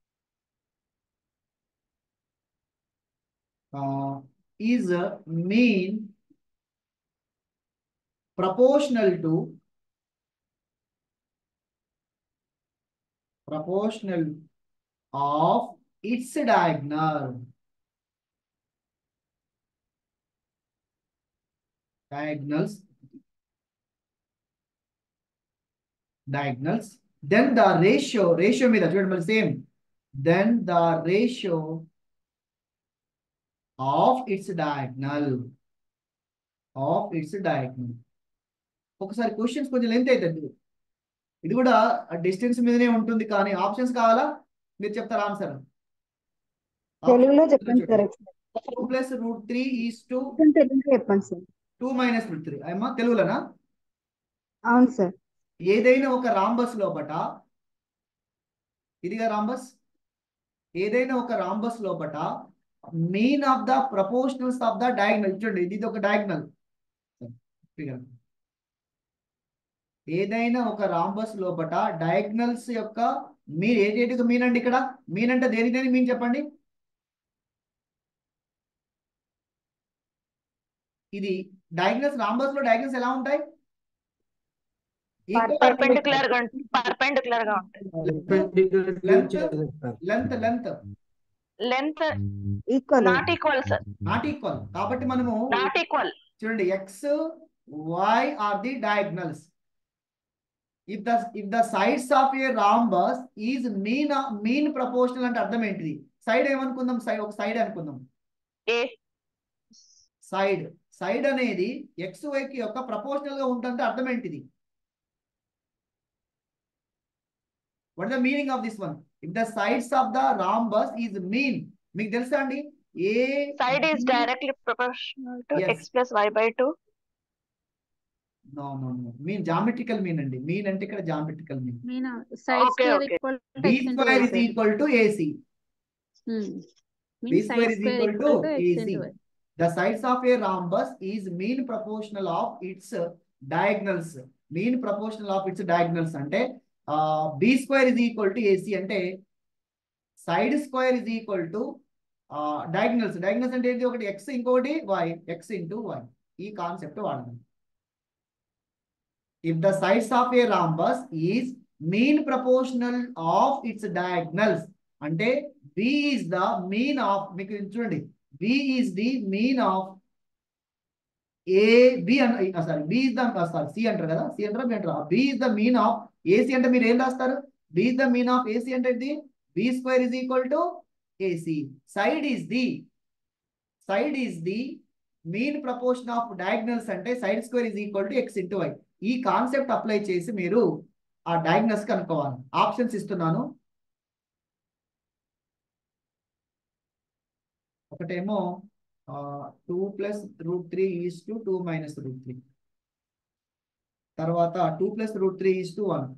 uh, is uh, mean proportional to proportional of its diagonal. Diagonals. Diagonals. Then the ratio, ratio మీద చూడండి same. Then the ratio of its diagonal. Of its diagonal. ఒకసారి questions కొంచెం length అవుతుంది. ఇది కూడా distance మీదనే ఉంటుంది, కానీ ఆప్షన్స్ కావాలా? మీరు చెప్తారా ఆన్సర్? తెలుగులో చెప్పండి sir. Two plus root three is to తెలుగులో చెప్పండి sir. Two minus root three అమ్మా, తెలుగులోనా? అవును సార్. ఏదైనా ఒక రాంబస్ లోపట, ఇదిగా రాంబస్, ఏదైనా ఒక రాంబస్ లోపట mean of the proportionals of the diagonal. చూడండి, ఇది ఒక డయాగ్నల్. ఏదైనా ఒక రాంబస్ లోపట డయాగ్నల్స్ యొక్క మీన్ ఏంటి? మీన్ అండి. ఇక్కడ మీన్ అంటే దేని దేని మీన్ చెప్పండి. ఇది డయాగ్నల్స్, రాంబస్ లో డయాగ్నల్స్ ఎలా ఉంటాయి? పర్పెండిక్యులర్ గా పర్పెండిక్యులర్ గా ఉంటాయి. Length length length equal not equal sir. Not equal. కాబట్టి మనము నాట్ ఈక్వల్. చూడండి, X Y are the diagonals. If the if the sides of a rhombus is mean mean proportional అంటే అర్థం ఏంటిది? సైడ్ ఏమనుకుందాం? సైడ్ ఒక సైడ్ అనుకుందాం. ఏ సైడ్ సైడ్ అనేది ఎక్స్ వైకి యొక్క ప్రపోర్షనల్ గా ఉంటుందంటే అర్థం ఏంటిది? What is the meaning of this one? If the sides of the rhombus is mean, మీకు తెలుసా అండి? A side is directly proportional to X plus Y by two. No no no mean geometrical mean అండి. Mean అంటే ఇక్కడ geometrical mean. Mean side Okay, square okay. Equal to b x into square y is equal to ac. b mean square side is square equal to equal to x ac. Into y. The sides of a rhombus is mean proportional of its diagonals. Mean proportional of its diagonals అంటే uh, b square is equal to ac అంటే side square is equal to uh, diagonals. Diagonals అంటే ఏంటి? ఒకటి x ఇంకోటి y, x into y. ఈ concept వాడదాం. If the sides of a rhombus is mean proportional of its diagonals అంటే b is the mean of, మీకు చూడండి, b is the mean of a b and sorry b is the sorry c అంటారు కదా, c అంటారా b అంటారా? b is the mean of ac అంటే మీరు ఏం రాస్తారు? b is the mean of ac అంటే ఇది b square is equal to ac. Side is the side is the mean proportion of diagonals అంటే side square is equal to x into y. ఈ concept apply చేసి మీరు ఆ diagonals కనుక్కోవాలి. Options ఇస్తున్నాను. ఒకటేమో two plus root three is to two minus root three, తర్వాత two plus root three is to one,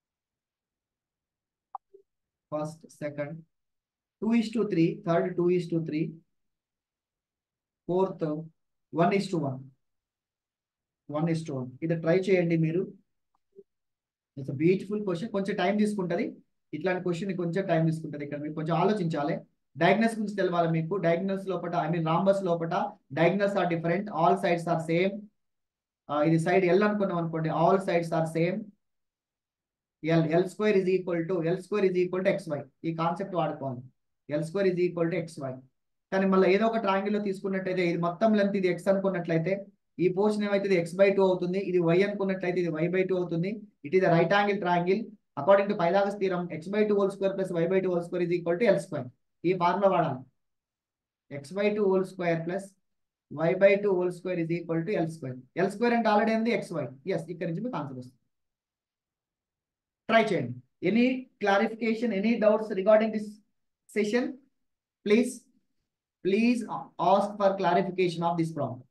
first second, two is to three, third two is to three, fourth one is to one, one is to one. ఇది try చేయండి మీరు. It's beautiful question. కొంచెం time తీసుకుంటుంది ఇట్లాంటి question, కొంచెం time తీసుకుంటుంది. ఇక్కడ మీరు కొంచెం ఆలోచించాలి. డయాగ్నల్స్ గురించి తెలవాలి మీకు. డయాగ్నల్స్ లోపల ఐ మీన్ రాంబస్ లోపల diagonals are different, all sides are same. ఇది సైడ్ ఎల్ అనుకున్నాం అనుకోండి, all sides are same. L L square is equal to L square is equal to X Y. ఈ concept వాడుకోవాలి. L square is equal to X Y. కానీ మళ్ళీ ఏదో ఒక triangle లో తీసుకున్నట్లయితే ఇది మొత్తం లెంత్ ఇది ఎక్స్ అనుకున్నట్లయితే ఈ పోర్షన్ ఏమైతుంది ఎక్స్ బై టూ అవుతుంది. ఇది వై అనుకున్నట్లయితే ఇది వై బై టూ అవుతుంది. It is right angle triangle according to Pythagoras theorem. X by two whole square plus Y by two whole square is equal to L square. ఈ formula వాడాలి. X by two whole square plus Y by two whole square is equal to L square. L square అంటే already ఏంది X Y. Yes, ఇక్కడ నుంచి మీకు answer వస్తుంది. Try చేయండి. Any clarification, any doubts regarding this session, please please ask for clarification of this problem.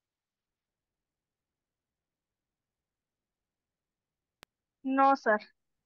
No sir.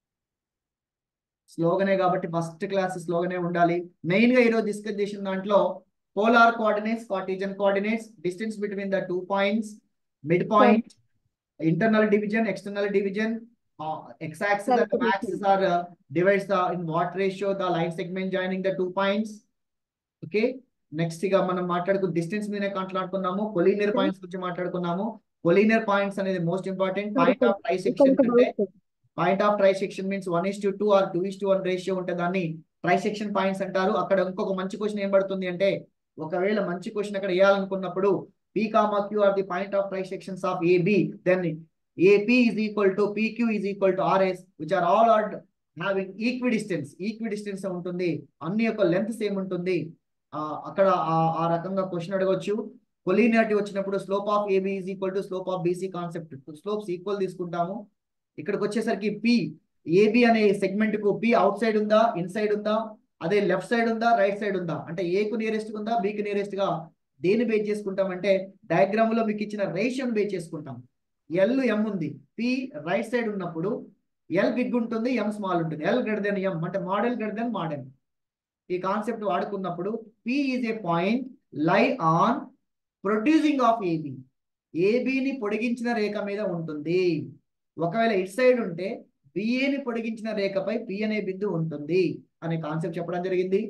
స్లోగనే కాబట్టి first class స్లోగనే ఉండాలి. మెయిన్ గా ఈరోజు డిస్కస్ చేసిన దాంట్లో polar coordinates, Cartesian coordinates, distance between the two points, mid point, internal division, external division, uh, x-axis and the y-axis are uh, divides the in what ratio the line segment joining the two points. Okay, next గా మనం మాట్లాడుకు distance మీదనే మాట్లాడుకున్నాము. Collinear points గురించి మాట్లాడుకున్నాము. Collinear points అనేది most important. Point of trisection అంటే point of trisection means one is to two or two is to one ratio ఉంటే దాన్ని ట్రైసెక్షన్ పాయింట్స్ అంటారు. అక్కడ ఇంకొక మంచి క్వశ్చన్ ఏం పడుతుంది అంటే, ఒకవేళ మంచి క్వశ్చన్ అక్కడ వేయాలనుకున్నప్పుడు P comma Q are the point of trisections of A B, then A P is equal to P Q is equal to R S, which are all are having equidistance. Equidistance ఉంటుంది, అన్ని యొక్క length same ఉంటుంది. అక్కడ ఆ రకంగా question అడగవచ్చు. Collinearity వచ్చినప్పుడు slope of A B is equal to slope of B C concept, slopes equal తీసుకుంటాము. ఇక్కడికి వచ్చేసరికి P A B అనే సెగ్మెంట్ కు P అవుట్ సైడ్ ఉందా, ఇన్సైడ్ ఉందా, అదే లెఫ్ట్ సైడ్ ఉందా, రైట్ సైడ్ ఉందా, అంటే ఏ కు నియరెస్ట్ ఉందా, B కు నియరెస్ట్ గా దేని బేస్ చేసుకుంటామంటే డయాగ్రామ్ లో మీకు ఇచ్చిన రేషియోని బేస్ చేసుకుంటాం. ఎల్ ఎం ఉంది, పి రైట్ సైడ్ ఉన్నప్పుడు ఎల్ బిగ్ ఉంటుంది, ఎం స్మాల్ ఉంటుంది. ఎల్ గ్రేటర్ దెన్ ఎం అంటే మోడల్ గ్రేటర్ దెన్ మోడల్. ఈ కాన్సెప్ట్ వాడుకున్నప్పుడు P is a point lie on producing of AB. ఏబిని పొడిగించిన రేఖ మీద ఉంటుంది. ఒకవేళ ఇట్ సైడ్ ఉంటే బిఏని పొడిగించిన రేఖపై పి అనే బిందు ఉంటుంది అనే కాన్సెప్ట్ చెప్పడం జరిగింది.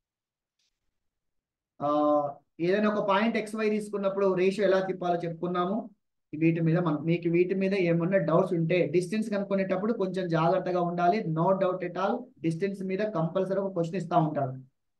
ఆ ఏదైనా ఒక పాయింట్ ఎక్స్ వై తీసుకున్నప్పుడు రేషియో ఎలా తిప్పాలో చెప్పుకున్నాము. వీటి మీద మనం మీకు వీటి మీద ఏమన్నా డౌట్స్ ఉంటే డిస్టెన్స్ కనుక్కునేటప్పుడు కొంచెం జాగ్రత్తగా ఉండాలి. No doubt at all, distance మీద కంపల్సరీ ఒక క్వశ్చన్ ఇస్తా ఉంటాడు.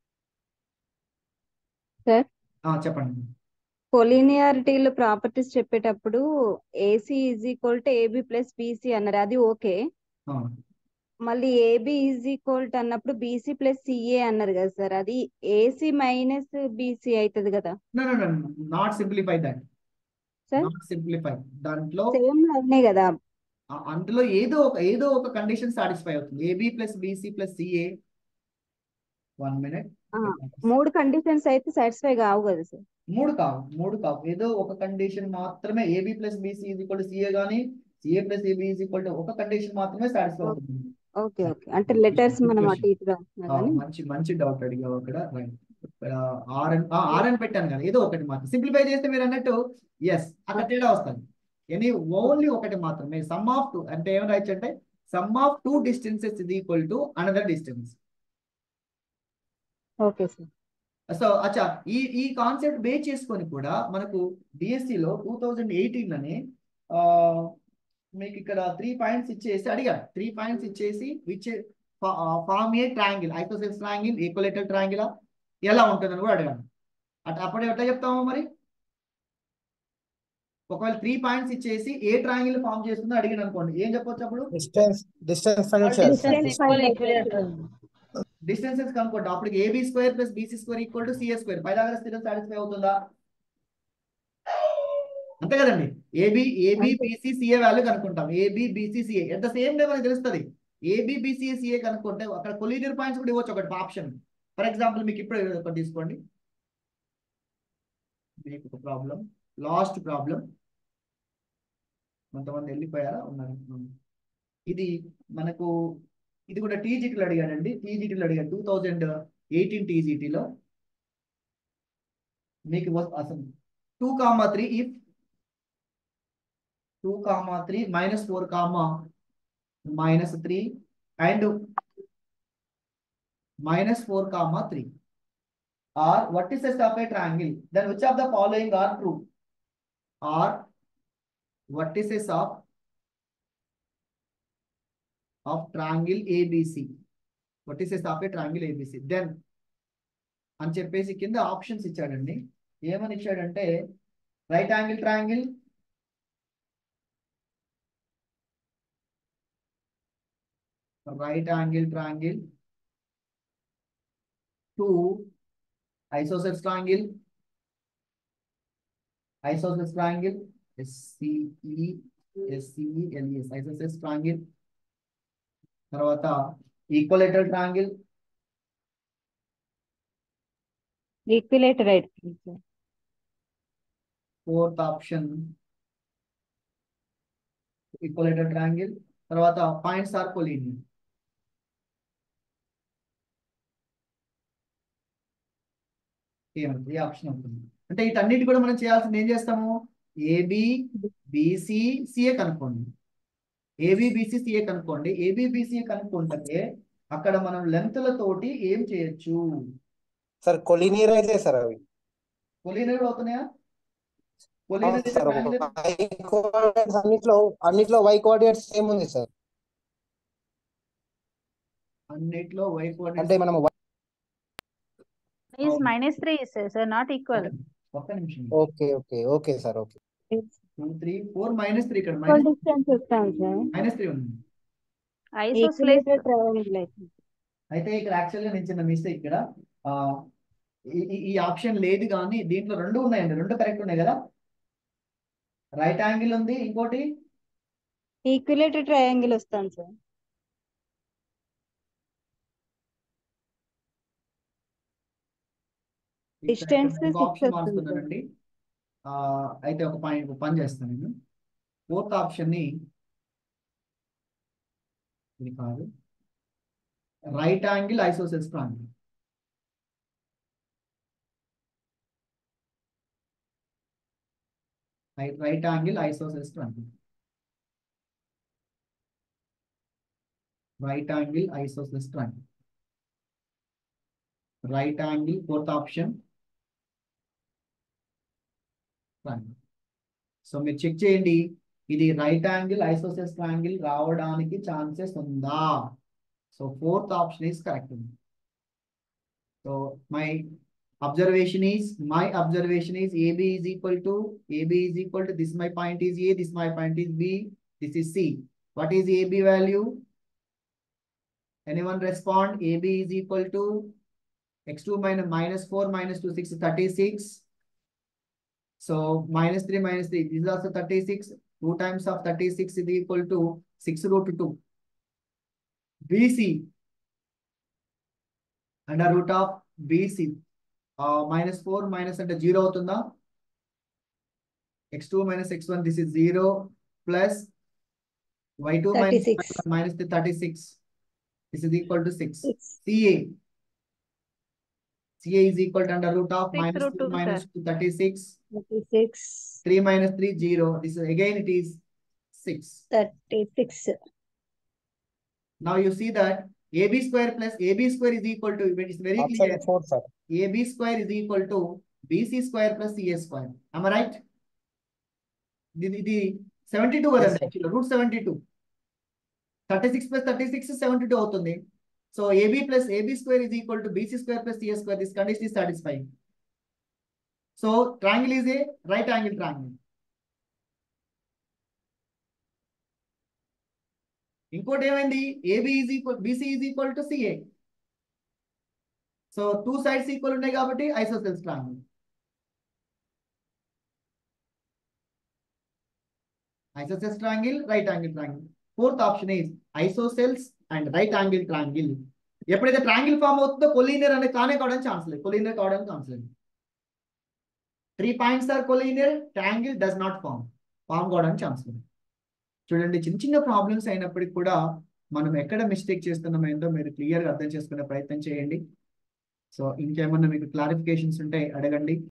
సార్ చెప్పండి. కొలీనియారిటీలో ప్రాపర్టీస్ చెప్పేటప్పుడు AC is equal to AB plus BC అన్నారు, అది ఓకే. మళ్ళీ ఏబి ఈజ్ ఈక్వల్ టు అన్నప్పుడు బీసీ ప్లస్ సిఏ అన్నారు కదా సార్, అది ఏసీ మైనస్ బీసీ అవుతుంది కదా? Not simplify that, not simplify. దాంట్లో సేమ్ ఉన్నాయి కదా, అందులో ఏదో ఒక ఏదో ఒక కండిషన్ సాటిస్ఫై అవుతుంది. AB plus BC plus CA. One minute. మూడు కండిషన్స్ అయితే సాటిస్ఫై కావు కదా సార్? మూడు కావు, మూడు కావు, ఏదో ఒక కండిషన్ మాత్రమే. AB plus BC is equal to CA గానీ, CA plus AB is equal to ఒక కండిషన్ మాత్రమే సాటిస్ఫై అవుతుంది. ఓకే ఓకే, అంటే లెటర్స్ మనం అటు ఇటుగా. మంచి మంచి డౌట్ అడిగావు అక్కడ. రైట్, ఆర్ అని ఆర్ అని పెట్టాను కదా, ఏదో ఒకటి మాత్రం సింప్లిఫై చేస్తే మీరు అన్నట్టు ఎస్ అక్కడ తేడా వస్తుంది. ఎనీ ఓన్లీ ఒకటి మాత్రమే. సమ్ ఆఫ్ టూ అంటే ఏం రాయొచ్చు అంటే sum of two distances is equal to another distance. Okay sir. So అచ్చా, ఈ ఈ కాన్సెప్ట్ బేస్ చేసుకొని కూడా మనకు డిఎస్సిలో టూ థౌజండ్ ఎయిటీన్ అని మీకు ఇక్కడ త్రీ పాయింట్స్ ఇచ్చేసి అడిగారు. త్రీ పాయింట్స్ ఇచ్చేసి which form a triangle, isosceles triangle, equilateral triangle ఎలా ఉంటుందని కూడా అడిగాను. అట్ అప్పుడే ఎట్లా చెప్తాము మరి? ఒకవేళ త్రీ పాయింట్స్ ఇచ్చేసి ఏ ట్రయాంగిల్ ఫార్మ్ చేస్తుందో అడిగిన అనుకోండి, ఏం చెప్పొచ్చు అప్పుడు? డిస్టెన్స్ డిస్టెన్స్ డిస్టెన్సెస్ కనుక్కోండి. అప్పుడు AB square plus BC square equal to CA square. Pythagoras theorem satisfy అవుతుందా? అంతే కదండి. AB AB BC CA value కనుక్కుంటాం. AB BC CA at the same day మనకి తెలుస్తుంది. ఏబి బీసీ సిఏ కనుక్కుంటే అక్కడ కొలీనియర్ పాయింట్స్ కూడా ఇవ్వచ్చు ఒకటి ఆప్షన్. ఫర్ ఎగ్జాంపుల్ మీకు ఇప్పుడు ఒకటి తీసుకోండి. మీకు ఒక ప్రాబ్లం, లాస్ట్ ప్రాబ్లం. కొంతమంది వెళ్ళిపోయారా? ఉన్నారు. ఇది మనకు ఇది కూడా టీజీటీలో అడిగానండి. టీజీటీలో అడిగాను టూ థౌజండ్ ఎయిటీన్ టీజీటీలో మీకు అసలు two comma three if two comma three minus four comma minus three and minus four comma three. are vertices of a triangle, then which of the following are true? Are vertices of of triangle A B C. Vertices of a triangle A B C. Then అని చెప్పేసి కింద options ఇచ్చాడండి. ఏమని ఇచ్చాడంటే right angle triangle, right angle triangle, two isosceles triangle, isosceles triangle, S C E S C E L E S, isosceles triangle. తర్వాత equilateral triangle, equilateral right. Fourth option equilateral triangle. తర్వాత points are collinear. ఏమంటుంది? ఏ option అవుతుంది అంటే వీటన్నిటి కూడా మనం చేయాల్సింది ఏం చేస్తాము? ఏబి బిసి సిఏ కనుక్కోండి. ఏబి బిసి సిఏ కనుక్కోండి. ఏబి బిసిఏ కనుక్కుంటే అక్కడ మనం లెంత్లతోటి ఏం చేయొచ్చు? సార్ కొలీనియర్ అయితే సార్ అవి కొలీనియర్ అవుతున్నాయా? సార్ అన్నిట్లో అన్నిట్లో వై కోఆర్డినేట్స్ సేమ్ ఉంది సార్. అన్నిట్లో వై కోఆర్డినేట్స్ అంటే మనం is minus three is sir, not equal. ఒక్క నిమిషం. Okay okay okay sir okay. Two three four minus three ఇక్కడ ఈక్వల్ డిస్టెన్స్ వస్తాం సార్. మైనస్ త్రీ ఉంది. Isosceles ఈక్విలేటర్ ట్రయాంగిల్ అయితే అయితే ఇక్కడ యాక్చువల్గా నేను చిన్న మిస్టేక్ ఇక్కడ ఆ, ఈ ఈ- ఈ ఆప్షన్ లేదు కానీ దీంట్లో రెండు ఉన్నాయండి. రెండు కరెక్ట్ ఉన్నాయి కదా. రైట్ యాంగిల్ ఉంది, ఇంకోటి ఈక్విలేటర్ ట్రయాంగిల్ వస్తాం సార్. Distance six ఆప్షన్ వస్తుంది. మారుస్తున్నానండి. ఆ, అయితే ఒక పాయింట్ పని చేస్తాను నేను. ఫోర్త్ ఆప్షన్ ని ఇది కాదు, right angle isosceles triangle. Right angle isosceles triangle. Right angle isosceles triangle. Right angle fourth option triangle. So మీరు చెక్ చేయండి, ఇది రైట్ యాంగిల్ ఐసోసెల్స్ ట్రయాంగిల్ రావడానికి ఛాన్సెస్ ఉందా? So fourth option is correct. So my observation is my observation is A B is equal to A B is equal to this my point is A, this my point is B, this is C. What is A B value? Anyone respond? A B is equal to x two minus minus four minus two six thirty-six. So minus three minus three, this is also thirty-six. two times of thirty-six is equal to six root two. B C under root of B C. Uh, minus four minus అంటే zero అవుతుందా? x two minus x one, this is zero plus y two minus minus the thirty-six, this is equal to six. C A, C A is equal to under root of Six minus root two two, minus sir. two, thirty-six. thirty-six, three minus three, zero. This is again it is six. thirty-six. Now you see that A B square plus A B square is equal to, it is very clear. Option four sir. A B square is equal to B C square plus C A square. Am I right? The, the, the seventy-two Yes, was sir. actually root seventy-two. thirty-six plus thirty-six is seventy-two అవుతుంది. So A B plus A B square is equal to B C square plus C A square. This condition is satisfying. So triangle is a right angle triangle. ఇంకోటి ఏమైంది? A B is equal, B C is equal to C A. So two sides equal ఉన్నాయి కాబట్టి isosceles triangle. Isosceles triangle, right angle triangle. Fourth option is isosceles and right angle triangle. ఎప్పుడైతే triangle form అవుతుందో collinear అనేది కానే కావడానికి chance లేదు. Collinear కావడానికి chance లేదు. Three points are collinear, triangle does not form. Form కావడానికి ఛాన్స్ లేదు. చూడండి, చిన్న చిన్న ప్రాబ్లమ్స్ అయినప్పటికీ కూడా మనం ఎక్కడ మిస్టేక్ చేస్తున్నామో ఏంటో మీరు క్లియర్గా అర్థం చేసుకునే ప్రయత్నం చేయండి. సో ఇంకేమన్నా మీకు క్లారిఫికేషన్స్ ఉంటే అడగండి.